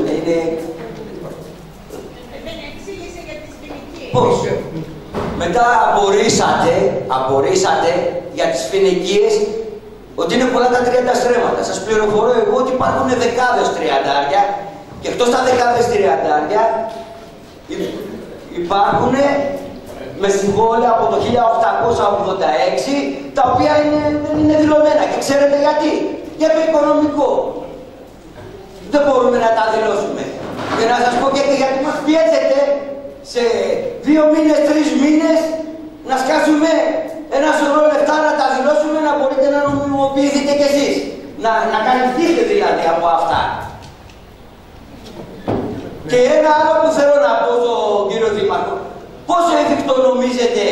Πώς? Μετά απορρίσατε για τις φοινικίες ότι είναι πολλά τα 30 στρέμματα. Σας πληροφορώ εγώ ότι υπάρχουν δεκάδες τριαντάρια και εκτός τα δεκάδες τριαντάρια υπάρχουν με συμβόλαια από το 1886 τα οποία δεν είναι δηλωμένα. Και ξέρετε γιατί? Για το οικονομικό. Δεν μπορούμε να τα δηλώσουμε. Και να σας πω και γιατί μας πιέζετε σε 2 μήνες, 3 μήνες να σκάσουμε ένα σωρό λεφτά να τα δηλώσουμε, να μπορείτε να νομιμοποιηθείτε κι εσείς. Να καλυφθείτε δηλαδή από αυτά. Και ένα άλλο που θέλω να πω στον κύριο Δήμαρχο. Πόσο εφικτό νομίζετε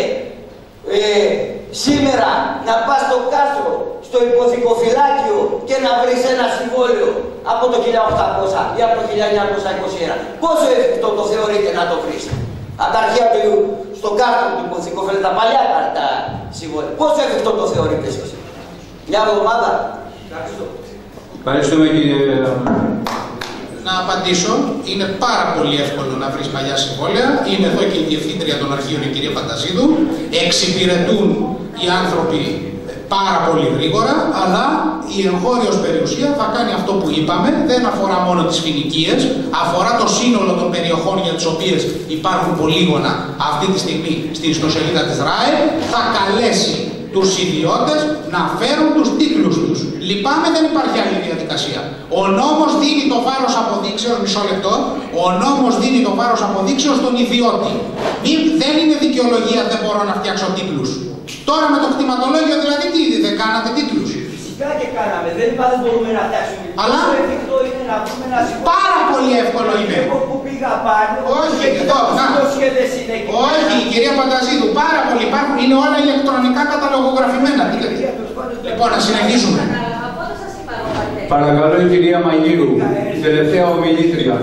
σήμερα να πας στο κάστρο, στο υποθηκοφυλάκιο και να βρεις ένα συμβόλαιο από το 1800 ή από το 1921. Πόσο εφικτό το θεωρείτε να το βρεις? Από τα αρχεία του στο κάστρο του υποθηκοφυλάκιου, τα παλιά κάρτα συμβόλαια. Πόσο εφικτό το θεωρείτε εσείς? Μια εβδομάδα. Ευχαριστούμε κύριε. Να απαντήσω. Είναι πάρα πολύ εύκολο να βρεις παλιά συμβόλαια. Είναι εδώ και η διευθύντρια των αρχείων, η κυρία Φανταζίδου. Εξυπηρετούν οι άνθρωποι πάρα πολύ γρήγορα, αλλά η εγχώριος περιουσία θα κάνει αυτό που είπαμε, δεν αφορά μόνο τις φοινικίες, αφορά το σύνολο των περιοχών για τις οποίες υπάρχουν πολύγωνα αυτή τη στιγμή στην ιστοσελίδα της ΡΑΕ, θα καλέσει τους ιδιώτες να φέρουν τους τίτλους τους. Λυπάμαι, δεν υπάρχει άλλη διαδικασία. Ο νόμος δίνει το βάρος αποδείξεως, μισό λεπτό, ο νόμος δίνει το βάρος αποδείξεως στον ιδιώτη. Δεν είναι δικαιολογία, δεν μπορώ να φτιάξω τίτλους. Τώρα με το κτηματολόγιο δηλαδή τι είδε, δεν κάνατε τίτλους. Φυσικά και κάναμε, δεν είπα δεν μπορούμε να φτιάξουμε. Αλλά το εφικτό είναι να πούμε να σηκώσουμε. Πάρα πολύ εύκολο είναι. Εγώ που πήγα πάνω, όχι, εδώ, όχι, κυρία Πανταζίδου, πάρα πολύ υπάρχουν, είναι όλα ηλεκτρονικά καταλογογραφημένα. Λοιπόν, να συνεχίσουμε. Παρακαλώ η κυρία Μαγείρου, τελευταία ομιλήτρια.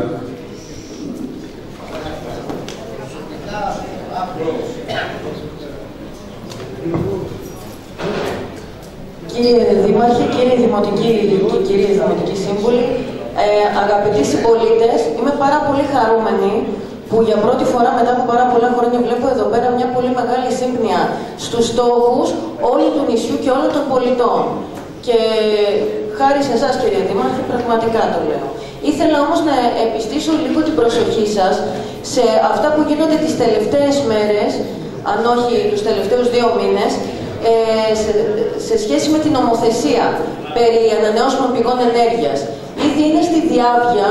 Κύριε Δήμαρχε, κύριοι Δημοτικοί και κυρίες Δημοτικοί Σύμβουλοι, αγαπητοί συμπολίτες, είμαι πάρα πολύ χαρούμενη που για πρώτη φορά μετά από πάρα πολλά χρόνια βλέπω εδώ πέρα μια πολύ μεγάλη σύμπνοια στους στόχους όλου του νησιού και όλων των πολιτών. Και χάρη σε εσάς κύριε Δήμαρχε, πραγματικά το λέω. Ήθελα όμως να επιστήσω λίγο την προσοχή σας σε αυτά που γίνονται τις τελευταίες μέρες, αν όχι τους τελευταίους 2 μήνες, σε σχέση με την νομοθεσία περί ανανεώσιμων πηγών ενέργειας. Ήδη είναι στη διάβια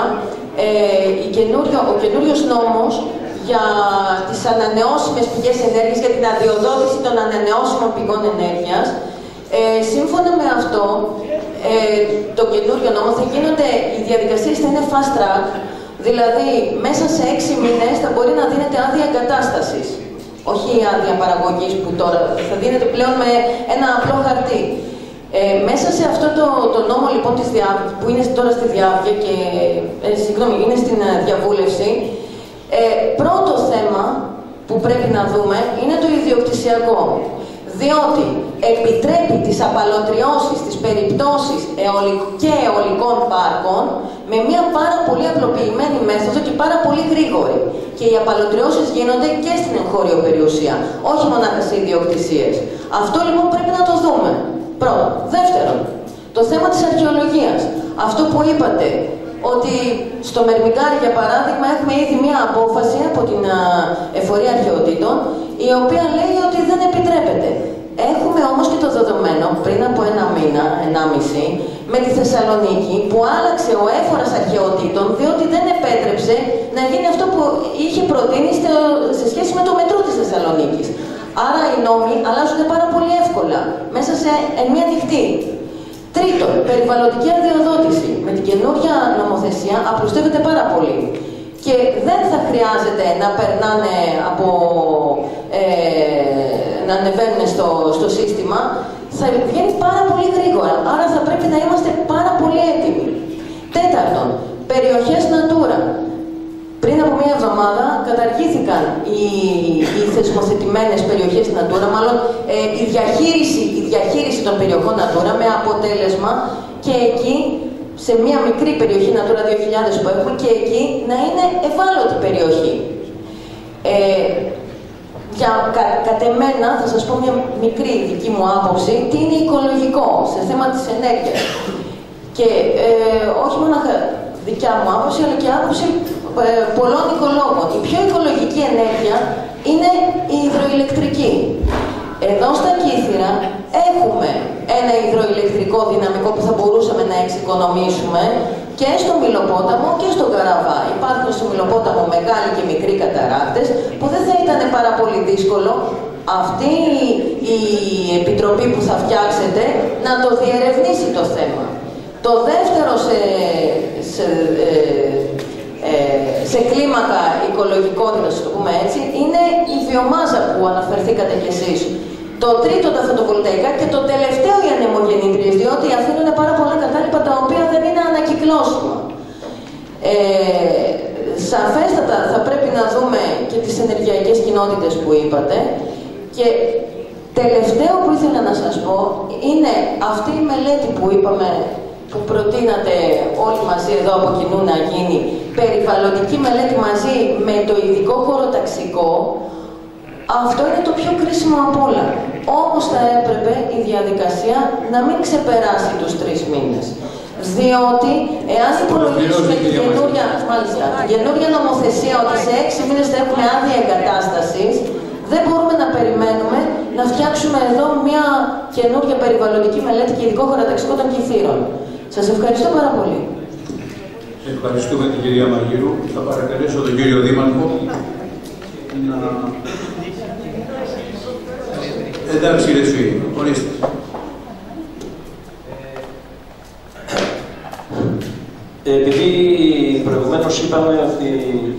ο καινούριος νόμος για τις ανανεώσιμες πηγές ενέργειας, για την αδειοδότηση των ανανεώσιμων πηγών ενέργειας. Σύμφωνα με αυτό, το καινούριο νόμο θα γίνονται, οι διαδικασίες θα είναι fast track, δηλαδή μέσα σε 6 μήνες θα μπορεί να δίνεται άδεια εγκατάστασης. Όχι η άδεια παραγωγής που τώρα θα δίνεται πλέον με ένα απλό χαρτί. Μέσα σε αυτό το νόμο λοιπόν που είναι τώρα στη διάβια και είναι στην διαβούλευση, πρώτο θέμα που πρέπει να δούμε είναι το ιδιοκτησιακό. Διότι επιτρέπει τις απαλωτριώσεις, τις περιπτώσεις και αιωλικών πάρκων με μια πάρα πολύ απλοποιημένη μέθοδο και πάρα πολύ γρήγορη. Και οι απαλωτριώσεις γίνονται και στην εγχώριο περιουσία, όχι μονάχα σε ιδιοκτησίες. Αυτό λοιπόν πρέπει να το δούμε. Πρώτον. Δεύτερον, το θέμα της αρχαιολογίας. Αυτό που είπατε, ότι στο Μερμικάρι, για παράδειγμα, έχουμε ήδη μία απόφαση από την Εφορία Αρχαιοτήτων, η οποία λέει ότι δεν επιτρέπεται. Έχουμε όμως και το δεδομένο, πριν από 1 μήνα, 1,5, με τη Θεσσαλονίκη, που άλλαξε ο Έφορας Αρχαιοτήτων, διότι δεν επέτρεψε να γίνει αυτό που είχε προτείνει σε σχέση με το μετρό της Θεσσαλονίκης. Άρα οι νόμοι αλλάζουν πάρα πολύ εύκολα, μέσα σε μία νυχτή. Τρίτον, περιβαλλοντική αδειοδότηση. Με την καινούργια νομοθεσία απλουστεύεται πάρα πολύ. Και δεν θα χρειάζεται να περνάνε να ανεβαίνουν στο σύστημα. Θα βγαίνει πάρα πολύ γρήγορα. Άρα θα πρέπει να είμαστε πάρα πολύ έτοιμοι. Τέταρτον, περιοχές Natura. Πριν από 1 εβδομάδα καταργήθηκαν οι θεσμοθετημένες περιοχές Natura, μάλλον η διαχείριση των περιοχών Natura, με αποτέλεσμα και εκεί, σε μια μικρή περιοχή Natura 2000 που έχουμε, και εκεί να είναι ευάλωτη περιοχή. Κατ' εμένα, θα σας πω μια μικρή δική μου άποψη, τι είναι οικολογικό σε θέμα της ενέργειας. Και όχι μόνο δικιά μου άποψη, αλλά και άποψη πολλών οικολόγων. Η πιο οικολογική ενέργεια είναι η υδροηλεκτρική. Εδώ στα Κύθυρα έχουμε ένα υδροηλεκτρικό δυναμικό που θα μπορούσαμε να εξοικονομήσουμε και στο Μυλοπόταμο και στον Καραβά. Υπάρχουν στο Μυλοπόταμο μεγάλοι και μικροί καταράκτες που δεν θα ήταν πάρα πολύ δύσκολο αυτή η επιτροπή που θα φτιάξετε να το διερευνήσει το θέμα. Το δεύτερο σε κλίμακα οικολογικότητας, το πούμε έτσι, είναι η βιομάζα που αναφερθήκατε κι εσείς. Το τρίτο τα φωτοβολταϊκά και το τελευταίο οι ανεμογεννήτριες, διότι αφήνουν πάρα πολλά κατάλοιπα τα οποία δεν είναι ανακυκλώσιμα. Σαφέστατα θα πρέπει να δούμε και τις ενεργειακές κοινότητες που είπατε. Και τελευταίο που ήθελα να σας πω είναι αυτή η μελέτη που είπαμε, που προτείνατε όλοι μαζί εδώ από κοινού να γίνει, περιβαλλοντική μελέτη μαζί με το ειδικό χωροταξικό, Αυτό είναι το πιο κρίσιμο απ' όλα. Όμως θα έπρεπε η διαδικασία να μην ξεπεράσει τους 3 μήνες. Διότι, εάν υπολογίσουμε την καινούργια νομοθεσία ότι σε 6 μήνες θα έχουμε άδεια εγκατάστασης, δεν μπορούμε να περιμένουμε να φτιάξουμε εδώ μια καινούργια περιβαλλοντική μελέτη και ειδικό χωροταξικό των Κηφείρων. Σας ευχαριστώ πάρα πολύ. Ευχαριστούμε την κυρία Μαργύρου. Θα παρακαλέσω τον κύριο Δήμαρχο να... Εντάξει κύριε Σφύγη, ορίστε. Επειδή προηγουμένως είπαμε ότι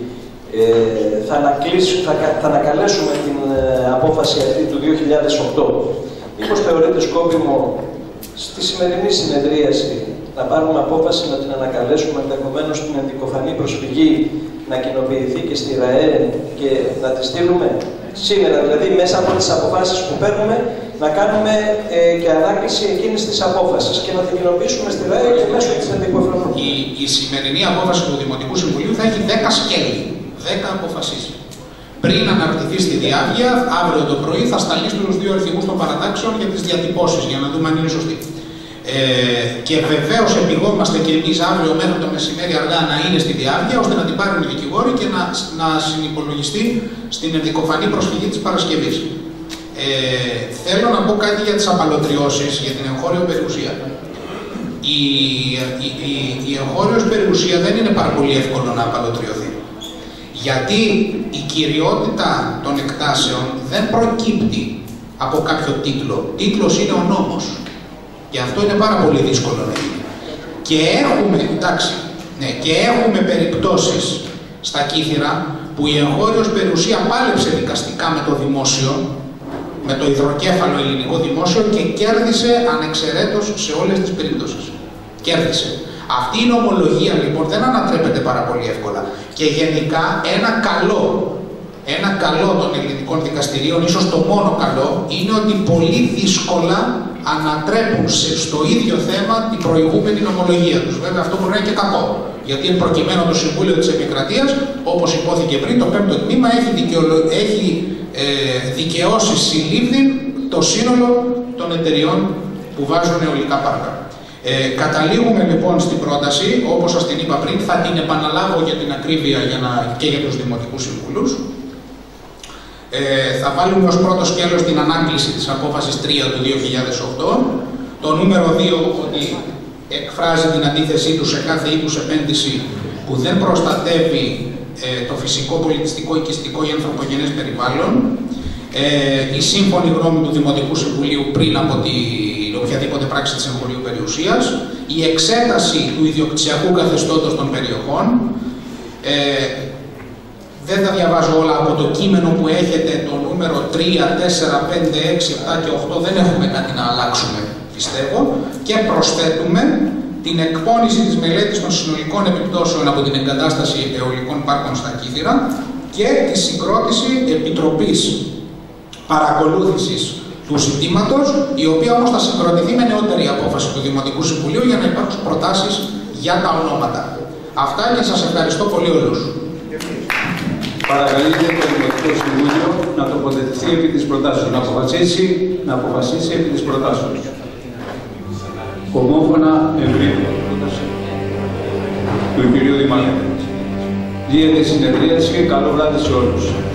θα ανακαλέσουμε την απόφαση αυτή του 2008, μήπως θεωρείται σκόπιμο στη σημερινή συνεδρίαση να πάρουμε απόφαση να την ανακαλέσουμε, ενδεχομένως την ενδικοφανή προσφυγή να κοινοποιηθεί και στη ΡΑΕ και να τη στείλουμε σήμερα, δηλαδή μέσα από τις αποφάσεις που παίρνουμε, να κάνουμε και ανάκληση εκείνης της απόφασης και να την κοινοποιήσουμε στη ΡΑΕ και μέσω της ενδικοφανής. Η σημερινή απόφαση του Δημοτικού Συμβουλίου θα έχει 10 σκέλη, 10 αποφασίσει. Πριν αναρτηθεί στη διάβγεια, αύριο το πρωί θα σταλεί στους 2 αρχηγούς των παρατάξεων για τις διατυπώσεις, για να δούμε αν είναι σωστή. Και βεβαίως επιγόμαστε και εμείς αύριο μέχρι το μεσημέρι αργά να είναι στη διάβγεια, ώστε να την πάρουν οι δικηγόροι και να συνυπολογιστεί στην ενδικοφανή προσφυγή της Παρασκευής. Θέλω να πω κάτι για τις απαλωτριώσεις, για την εγχώριο περιουσία. Η εγχώριος περιουσία δεν είναι πάρα πολύ εύκολο να απαλωτριωθεί. Γιατί η κυριότητα των εκτάσεων δεν προκύπτει από κάποιο τίτλο. Τίτλος είναι ο νόμος. Γι' αυτό είναι πάρα πολύ δύσκολο να γίνει. Και έχουμε περιπτώσεις στα Κύθυρα που η εγχώριος περιουσία πάλεψε δικαστικά με το δημόσιο, με το υδροκέφαλο ελληνικό δημόσιο και κέρδισε ανεξαιρέτως σε όλες τις περιπτώσεις. Κέρδισε. Αυτή η νομολογία λοιπόν δεν ανατρέπεται πάρα πολύ εύκολα. Και γενικά ένα καλό των ελληνικών δικαστηρίων, ίσως το μόνο καλό, είναι ότι πολύ δύσκολα ανατρέπουν στο ίδιο θέμα την προηγούμενη νομολογία τους. Βέβαια αυτό μπορεί να είναι και κακό. Γιατί εν προκειμένου το Συμβούλιο της Επικρατείας, όπως υπόθηκε πριν, το 5ο τμήμα έχει δικαιώσει συλλήβδιν το σύνολο των εταιριών που βάζουν αιωλικά πάρκα. Καταλήγουμε λοιπόν στην πρόταση, όπως σας την είπα πριν, θα την επαναλάβω για την ακρίβεια και για τους Δημοτικούς Συμβούλους. Θα βάλουμε ως πρώτο σκέλος την ανάκληση της απόφασης 3 του 2008. Το νούμερο 2 ότι εκφράζει την αντίθεσή του σε κάθε είδους επένδυση που δεν προστατεύει το φυσικό, πολιτιστικό, οικιστικό ή ανθρωπογενές περιβάλλον. Η σύμφωνη γνώμη του Δημοτικού Συμβουλίου πριν από την οποιαδήποτε πράξη της εγχωρίου περιουσίας. Η εξέταση του ιδιοκτησιακού καθεστώτος των περιοχών. Δεν τα διαβάζω όλα από το κείμενο που έχετε, το νούμερο 3, 4, 5, 6, 7 και 8, δεν έχουμε κάτι να αλλάξουμε, πιστεύω. Και προσθέτουμε την εκπόνηση της μελέτης των συνολικών επιπτώσεων από την εγκατάσταση αιωλικών πάρκων στα Κύθυρα και τη συγκρότηση επιτροπής παρακολούθησης του ζητήματος, η οποία όμως θα συγκροτηθεί με νεότερη απόφαση του Δημοτικού Συμβουλίου για να υπάρξουν προτάσεις για τα ονόματα. Αυτά και σας ευχαριστώ πολύ όλους. Παρακαλείται το Δημοτικό Συμβούλιο να τοποθετηθεί επί της προτάσεως, να αποφασίσει επί της προτάσεως. Ομόφωνα ευρύτερη πρόταση του κυρίου Δημάρχου. Δίαιτε συνεδρίαση και καλό βράδυ σε όλους.